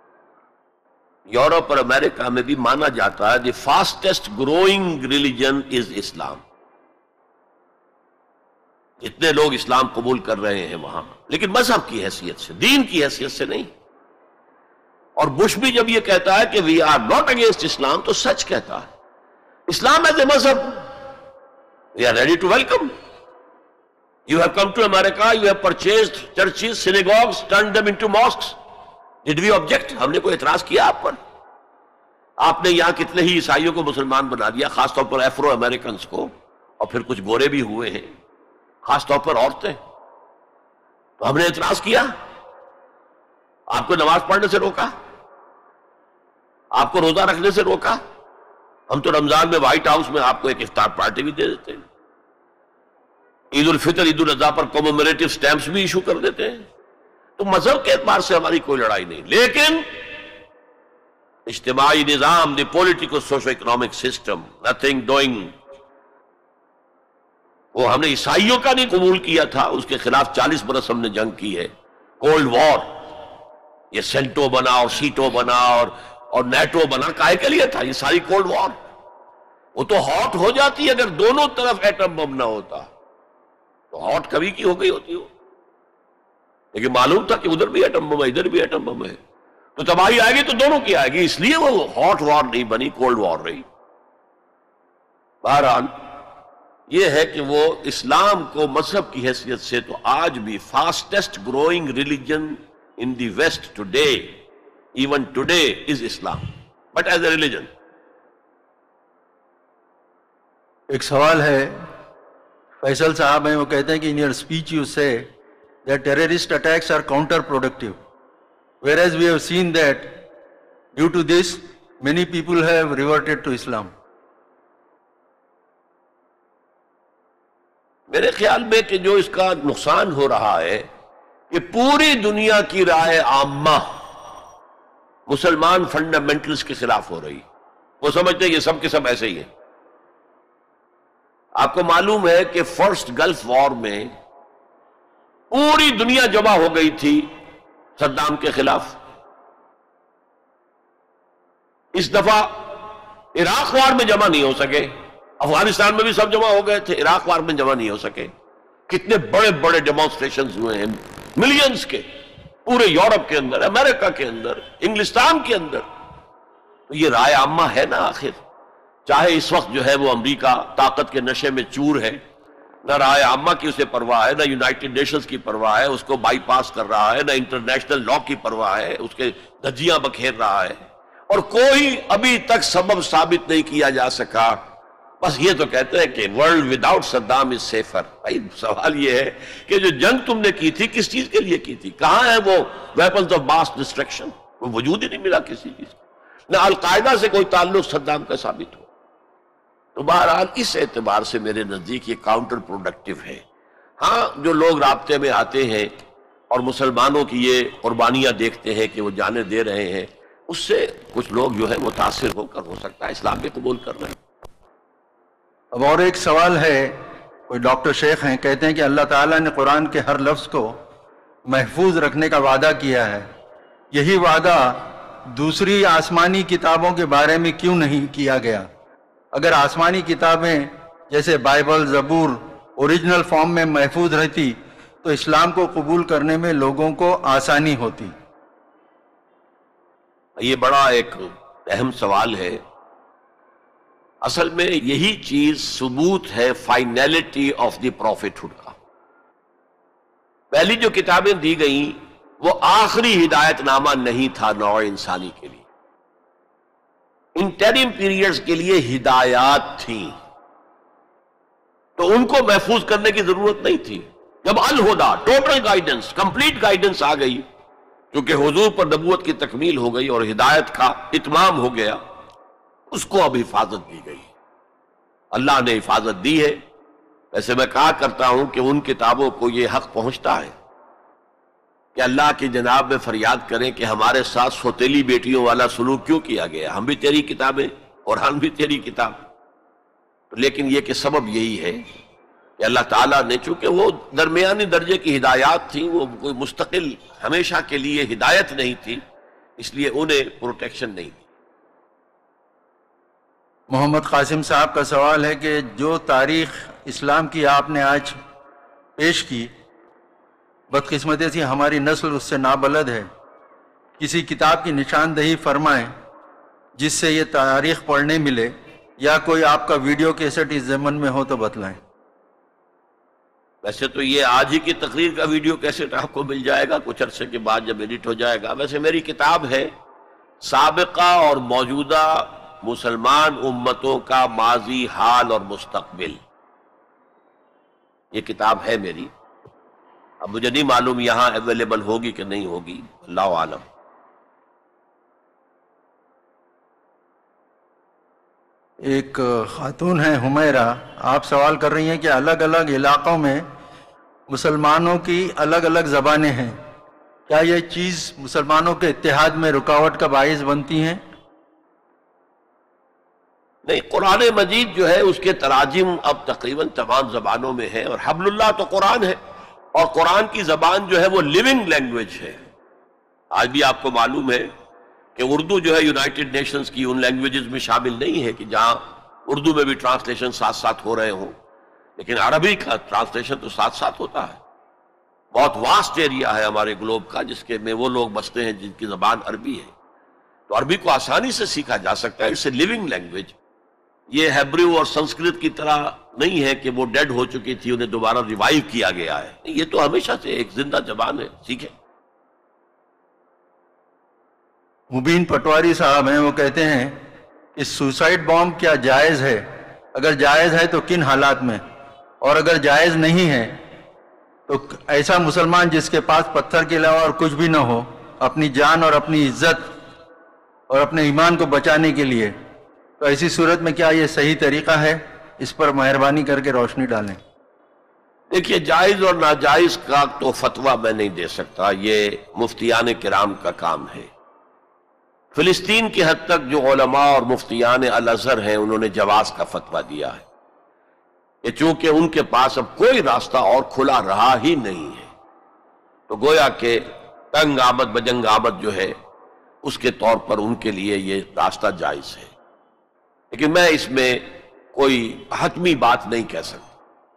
یورپ اور امریکہ میں بھی مانا جاتا ہے the fastest growing religion is Islam. جتنے لوگ اسلام قبول کر رہے ہیں وہاں، لیکن مذہب کی حیثیت سے، دین کی حیثیت سے نہیں. اور بش بھی جب یہ کہتا ہے کہ we are not against Islam تو سچ کہتا ہے. اسلام ایز اے مذہب we are ready to welcome. You have come to America, you have purchased churches, synagogues, turned them into mosques. Did we object? ہم نے کوئی اعتراض کیا آپ پر؟ آپ نے یہاں کتنے ہی عیسائیوں کو مسلمان بنا دیا، خاص طور پر ایفرو امریکنز کو، اور پھر کچھ گورے بھی ہوئے ہیں، خاص طور پر عورتیں. تو ہم نے اعتراض کیا؟ آپ کو نماز پڑھنے سے روکا؟ آپ کو روزہ رکھنے سے روکا؟ ہم تو رمضان میں وائٹ ہاؤس میں آپ کو ایک افطار پارٹی بھی دے دیتے ہیں، عید الفطر عید الاضحیٰ پر کومومیریٹو سٹیمپس بھی ایشو کر دیتے ہیں. تو مذہب کے اعتبار سے ہماری کوئی لڑائی نہیں، لیکن اجتماعی نظام، the political socio economic system, nothing doing, وہ ہم نے عیسائیوں کا نہیں قبول کیا تھا، اس کے خلاف 40 برس ہم نے جنگ کی ہے. کولڈ وار، یہ سینٹو بنا اور سیٹو بنا اور نیٹو بنا، کائے کے لیے تھا یہ ساری کولڈ وار؟ وہ تو ہاٹ ہو جاتی اگر دونوں طرف ایٹم بم نہ ہوتا، تو ہاٹ کبھی کی ہو گئی ہوتی ہو. لیکن معلوم تھا کہ ادھر بھی ایٹم بم ہے ادھر بھی ایٹم بم ہے، تو تباہی آئے گی تو دونوں کی آئے گی، اس لیے وہ ہاٹ وار نہیں بنی، کولڈ وار رہی. بہرحال یہ ہے کہ وہ اسلام کو مذہب کی حیثیت سے تو آج بھی fastest growing religion in the west today, even today is Islam, but as a religion. ایک سوال ہے، فیصل صاحب ہیں، وہ کہتے ہیں کہ in your speech you say that terrorist attacks are counterproductive, whereas we have seen that due to this many people have reverted to Islam. میرے خیال میں کہ جو اس کا نقصان ہو رہا ہے کہ پوری دنیا کی رائے عامہ مسلمان فنڈامنٹلز کے خلاف ہو رہی. وہ سمجھتے ہیں یہ سب کے سب ایسے ہی ہیں. آپ کو معلوم ہے کہ فرسٹ گلف وار میں پوری دنیا جمع ہو گئی تھی صدام کے خلاف. اس دفعہ عراق وار میں جمع نہیں ہو سکے، افغانستان میں بھی سب جمع ہو گئے تھے، عراق وار میں جمع نہیں ہو سکے۔ کتنے بڑے بڑے ڈیمانسٹریشنز ہوئے ہیں، ملینز کے، پورے یورپ کے اندر، امریکہ کے اندر، انگلستان کے اندر۔ تو یہ رائے عامہ ہے نا آخر، چاہے اس وقت جو ہے وہ امریکہ طاقت کے نشے میں چور ہے، نہ رائے عامہ کی اسے پرواہ ہے، نہ یونائٹڈ نیشنز کی پرواہ ہے، اس کو بائی پاس کر رہا ہے، نہ انٹرنیشنل لا کی پرواہ ہے، اس کے دھجیاں بکھیر رہا ہے، اور کوئی ابھی تک سبب ثابت نہیں کیا جا سکا۔ بس یہ تو کہتے ہیں کہ world without Saddam is safer. بھائی سوال یہ ہے کہ جو جنگ تم نے کی تھی کس چیز کے لیے کی تھی؟ کہاں ہے وہ ویپنز آف ماس ڈسٹرکشن؟ وہ وجود ہی نہیں ملا کسی چیز کا، نہ القاعدہ سے کوئی تعلق صدام کا ثابت ہو۔ تو بہرحال اس اعتبار سے میرے نزدیک یہ کاؤنٹر پروڈکٹیو ہے۔ ہاں جو لوگ رابطے میں آتے ہیں اور مسلمانوں کی یہ قربانیاں دیکھتے ہیں کہ وہ جانیں دے رہے ہیں، اس سے کچھ لوگ جو ہے متاثر ہو کر ہو سکتا ہے اسلام بھی قبول کر رہے ہیں۔ اب اور ایک سوال ہے، کوئی ڈاکٹر شیخ ہیں، کہتے ہیں کہ اللہ تعالیٰ نے قرآن کے ہر لفظ کو محفوظ رکھنے کا وعدہ کیا ہے، یہی وعدہ دوسری آسمانی کتابوں کے بارے میں کیوں نہیں کیا گیا؟ اگر آسمانی کتابیں جیسے بائبل، زبور اوریجنل فارم میں محفوظ رہتی تو اسلام کو قبول کرنے میں لوگوں کو آسانی ہوتی۔ یہ بڑا ایک اہم سوال ہے۔ اصل میں یہی چیز ثبوت ہے فائنلٹی آف دی پروفیٹہڈ کا۔ پہلی جو کتابیں دی گئیں وہ آخری ہدایت نامہ نہیں تھا نوع انسانی کے لیے، انٹرم پیریڈز کے لیے ہدایات تھیں، تو ان کو محفوظ کرنے کی ضرورت نہیں تھی۔ جب الہدا ٹوٹل گائیڈنس، کمپلیٹ گائیڈنس آ گئی، کیونکہ حضور پر نبوت کی تکمیل ہو گئی اور ہدایت کا اتمام ہو گیا، اس کو اب حفاظت دی گئی، اللہ نے حفاظت دی ہے۔ ویسے میں کہا کرتا ہوں کہ ان کتابوں کو یہ حق پہنچتا ہے کہ اللہ کی جناب میں فریاد کریں کہ ہمارے ساتھ سوتیلی بیٹیوں والا سلوک کیوں کیا گیا؟ ہم بھی تیری کتابیں، قرآن بھی تیری کتاب۔ لیکن یہ کہ سبب یہی ہے کہ اللہ تعالیٰ نے، چونکہ وہ درمیانی درجے کی ہدایات تھیں، وہ کوئی مستقل ہمیشہ کے لیے ہدایت نہیں تھی، اس لیے انہیں پروٹیکشن نہیں دی۔ محمد قاسم صاحب کا سوال ہے کہ جو تاریخ اسلام کی آپ نے آج پیش کی، بدقسمتی سے ہماری نسل اس سے نابلد ہے، کسی کتاب کی نشاندہی فرمائیں جس سے یہ تاریخ پڑھنے ملے، یا کوئی آپ کا ویڈیو کیسٹ اس ضمن میں ہو تو بتلائیں۔ ویسے تو یہ آج ہی کی تقریر کا ویڈیو کیسٹ آپ کو مل جائے گا کچھ عرصے کے بعد جب ایڈٹ ہو جائے گا۔ ویسے میری کتاب ہے سابقہ اور موجودہ مسلمان امتوں کا ماضی، حال اور مستقبل، یہ کتاب ہے میری۔ اب مجھے نہیں معلوم یہاں اویلیبل ہوگی کہ نہیں ہوگی، اللہ عالم۔ ایک خاتون ہیں حمیرہ، آپ سوال کر رہی ہیں کہ الگ الگ علاقوں میں مسلمانوں کی الگ الگ زبانیں ہیں، کیا یہ چیز مسلمانوں کے اتحاد میں رکاوٹ کا باعث بنتی ہیں؟ نہیں، قرآن مجید جو ہے اس کے تراجم اب تقریباً تمام زبانوں میں ہے، اور حبل اللہ تو قرآن ہے، اور قرآن کی زبان جو ہے وہ لیونگ لینگویج ہے۔ آج بھی آپ کو معلوم ہے کہ اردو جو ہے یونائٹڈ نیشنز کی ان لینگویجز میں شامل نہیں ہے کہ جہاں اردو میں بھی ٹرانسلیشن ساتھ ساتھ ہو رہے ہوں، لیکن عربی کا ٹرانسلیشن تو ساتھ ساتھ ہوتا ہے۔ بہت واسٹ ایریا ہے ہمارے گلوب کا جس کے میں وہ لوگ بستے ہیں جن کی زبان عربی ہے، تو عربی کو آسانی سے سیکھا جا سکتا ہے، اٹس اے لیونگ لینگویج۔ یہ ہیبریو اور سنسکرت کی طرح نہیں ہے کہ وہ ڈیڈ ہو چکی تھی، انہیں دوبارہ ریوائیو کیا گیا ہے، یہ تو ہمیشہ سے ایک زندہ زبان ہے، سیکھیں۔ مبین پٹواری صاحب ہیں، وہ کہتے ہیں کہ سوسائڈ بام کیا جائز ہے؟ اگر جائز ہے تو کن حالات میں؟ اور اگر جائز نہیں ہے تو ایسا مسلمان جس کے پاس پتھر کے علاوہ اور کچھ بھی نہ ہو، اپنی جان اور اپنی عزت اور اپنے ایمان کو بچانے کے لیے، تو ایسی صورت میں کیا یہ صحیح طریقہ ہے؟ اس پر مہربانی کر کے روشنی ڈالیں۔ دیکھیے، جائز اور ناجائز کا تو فتویٰ میں نہیں دے سکتا، یہ مفتیان کرام کا کام ہے۔ فلسطین کی حد تک جو علماء اور مفتیان الازہر ہیں انہوں نے جواز کا فتویٰ دیا ہے کہ چونکہ ان کے پاس اب کوئی راستہ اور کھلا رہا ہی نہیں ہے، تو گویا کہ تنگ آمد بجنگ آمد جو ہے اس کے طور پر ان کے لیے یہ راستہ جائز ہے، لیکن میں اس میں کوئی حتمی بات نہیں کہہ سکتا۔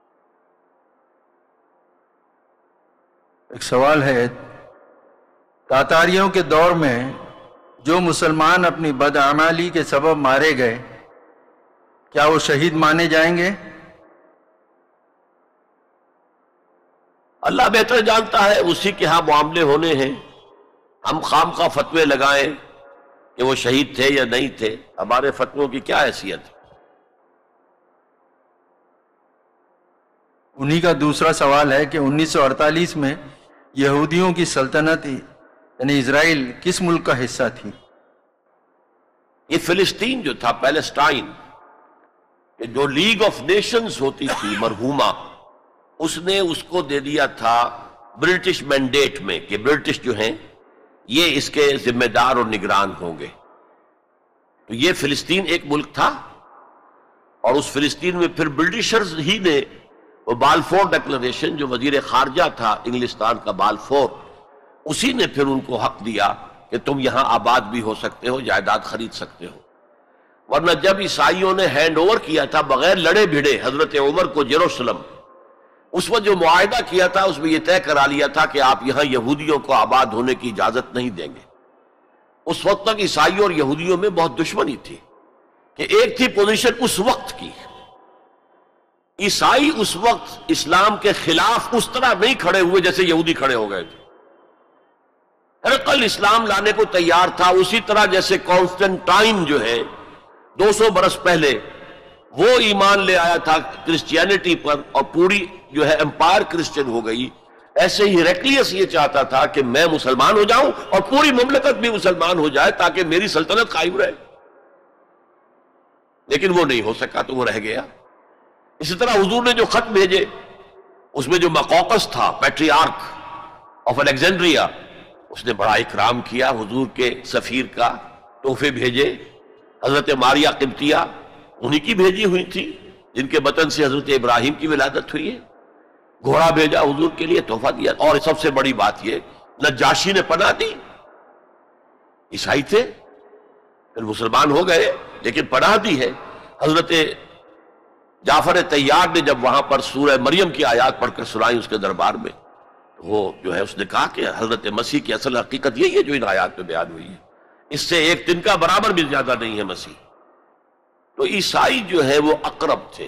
ایک سوال ہے، تاتاریوں کے دور میں جو مسلمان اپنی بدعمالی کے سبب مارے گئے، کیا وہ شہید مانے جائیں گے؟ اللہ بہتر جانتا ہے، اسی کے ہاں معاملے ہونے ہیں۔ ہم خام خواہ فتوے لگائیں کہ وہ شہید تھے یا نہیں تھے، ہمارے فتووں کی کیا حیثیت ہے؟ انہی کا دوسرا سوال ہے کہ 1948 میں یہودیوں کی سلطنت یعنی اسرائیل کس ملک کا حصہ تھی؟ یہ فلسطین جو تھا، پیلسٹائن، کہ جو لیگ آف نیشنز ہوتی تھی مرحومہ، اس نے اس کو دے دیا تھا برٹش مینڈیٹ میں کہ برٹش جو ہیں یہ اس کے ذمہ دار اور نگران ہوں گے۔ تو یہ فلسطین ایک ملک تھا، اور اس فلسطین میں پھر برٹشرز ہی نے وہ بالفور ڈکلریشن، جو وزیر خارجہ تھا انگلستان کا بالفور، اسی نے پھر ان کو حق دیا کہ تم یہاں آباد بھی ہو سکتے ہو، جائیداد خرید سکتے ہو۔ ورنہ جب عیسائیوں نے ہینڈ اوور کیا تھا بغیر لڑے بھیڑے حضرت عمر کو یروشلم، اس وقت جو معاہدہ کیا تھا اس میں یہ طے کرا لیا تھا کہ آپ یہاں یہودیوں کو آباد ہونے کی اجازت نہیں دیں گے۔ اس وقت تک عیسائیوں اور یہودیوں میں بہت دشمنی تھی، کہ ایک تھی پوزیشن اس وقت کی، عیسائی اس وقت اسلام کے خلاف اس طرح نہیں کھڑے ہوئے جیسے یہودی کھڑے ہو گئے تھے۔ ہرقل اسلام لانے کو تیار تھا، اسی طرح جیسے کانسٹنٹائن جو ہے 200 برس پہلے وہ ایمان لے آیا تھا کرسچینٹی پر، اور پوری جو ہے امپائر کرسچن ہو گئی، ایسے ہی ہیرکلیس یہ چاہتا تھا کہ میں مسلمان ہو جاؤں اور پوری مملکت بھی مسلمان ہو جائے تاکہ میری سلطنت قائم رہے، لیکن وہ نہیں ہو سکا تو وہ رہ گیا۔ اسی طرح حضور نے جو خط بھیجے اس میں جو مقوقس تھا پیٹریارک آف الیگزینڈریا، اس نے بڑا اکرام کیا حضور کے سفیر کا، تحفے بھیجے۔ حضرت ماریہ قبطیہ انہی کی بھیجی ہوئی تھی جن کے بطن سے حضرت ابراہیم کی ولادت ہوئی ہے، گھوڑا بھیجا حضور کے لیے، تحفہ دیا۔ اور سب سے بڑی بات یہ، نجاشی نے پناہ دی، عیسائی تھے پھر مسلمان ہو گئے لیکن پناہ دی ہے۔ حضرت جعفر طیار نے جب وہاں پر سورہ مریم کی آیات پڑھ کر سنائی اس کے دربار میں، وہ جو ہے اس نے کہا کہ حضرت مسیح کی اصل حقیقت یہی ہے جو ان آیات میں بیان ہوئی ہے، اس سے ایک تنکا برابر بھی زیادہ نہیں ہے مسیح۔ تو عیسائی جو ہے وہ اقرب تھے،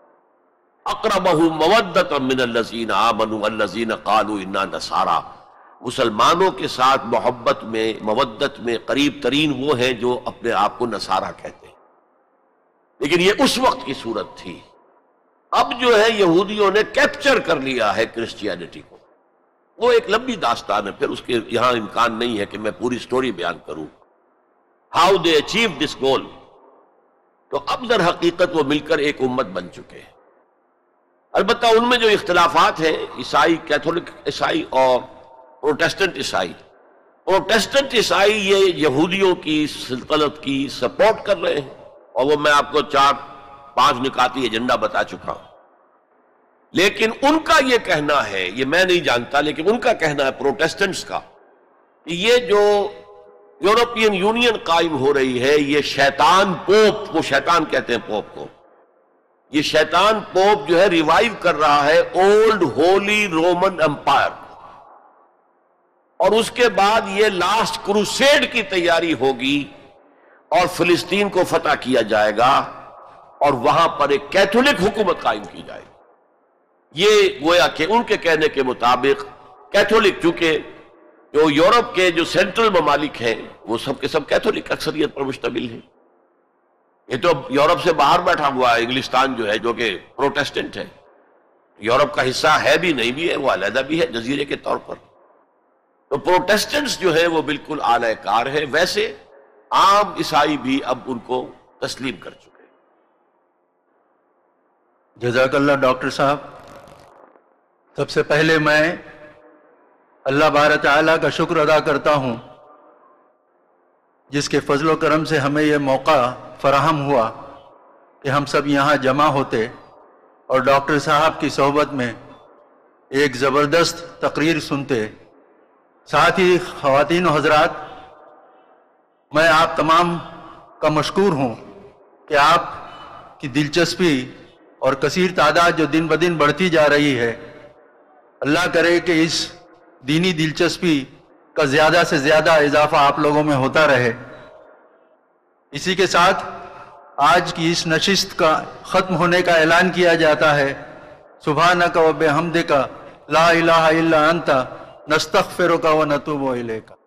اقربہم مودۃ من الذین آمنوا الذین قالوا انا نصارى، مسلمانوں کے ساتھ محبت میں، مودت میں قریب ترین وہ ہیں جو اپنے آپ کو نصارہ کہتے ہیں۔ لیکن یہ اس وقت کی صورت تھی۔ اب جو ہے یہودیوں نے کیپچر کر لیا ہے کرسچینٹی کو، وہ ایک لمبی داستان ہے، پھر اس کے یہاں امکان نہیں ہے کہ میں پوری سٹوری بیان کروں، ہاؤ دے اچیو دس گول۔ تو اب در حقیقت وہ مل کر ایک امت بن چکے ہیں۔ البتہ ان میں جو اختلافات ہیں، عیسائی، کیتھولک عیسائی اور پروٹیسٹنٹ عیسائی، پروٹیسٹنٹ عیسائی یہ یہودیوں کی سلطنت کی سپورٹ کر رہے ہیں، اور وہ میں آپ کو 4-5 نکاتی ایجنڈا بتا چکا ہوں۔ لیکن ان کا یہ کہنا ہے، یہ میں نہیں جانتا لیکن ان کا کہنا ہے پروٹیسٹنٹس کا، کہ یہ جو یورپین یونین قائم ہو رہی ہے، یہ شیطان پوپ، وہ شیطان کہتے ہیں پوپ کو، یہ شیطان پوپ جو ہے ریوائیو کر رہا ہے اولڈ ہولی رومن امپائر، اور اس کے بعد یہ لاسٹ کروسیڈ کی تیاری ہوگی اور فلسطین کو فتح کیا جائے گا اور وہاں پر ایک کیتھولک حکومت قائم کی جائے گی۔ یہ گویا کہ ان کے کہنے کے مطابق کیتھولک، چونکہ جو یورپ کے جو سینٹرل ممالک ہیں وہ سب کے سب کیتھولک اکثریت پر مشتمل ہیں۔ یہ تو یورپ سے باہر بیٹھا ہوا ہے انگلستان جو ہے، جو کہ پروٹیسٹنٹ ہے، یورپ کا حصہ ہے بھی نہیں بھی ہے، وہ علیحدہ بھی ہے جزیرے کے طور پر۔ تو پروٹیسٹنٹس جو ہے وہ بالکل اعلی کار ہے، ویسے عام عیسائی بھی اب ان کو تسلیم کر چکے۔ جزاک اللہ ڈاکٹر صاحب۔ سب سے پہلے میں اللہ بارہ تعالیٰ کا شکر ادا کرتا ہوں جس کے فضل و کرم سے ہمیں یہ موقع فراہم ہوا کہ ہم سب یہاں جمع ہوتے اور ڈاکٹر صاحب کی صحبت میں ایک زبردست تقریر سنتے۔ ساتھ ہی خواتین و حضرات، میں آپ تمام کا مشکور ہوں کہ آپ کی دلچسپی اور کثیر تعداد جو دن بدن بڑھتی جا رہی ہے، اللہ کرے کہ اس دینی دلچسپی کا زیادہ سے زیادہ اضافہ آپ لوگوں میں ہوتا رہے۔ اسی کے ساتھ آج کی اس نشست کا ختم ہونے کا اعلان کیا جاتا ہے۔ سبحانک و بحمدک لا الہ الا انت نستغفرک و نتوب الیک۔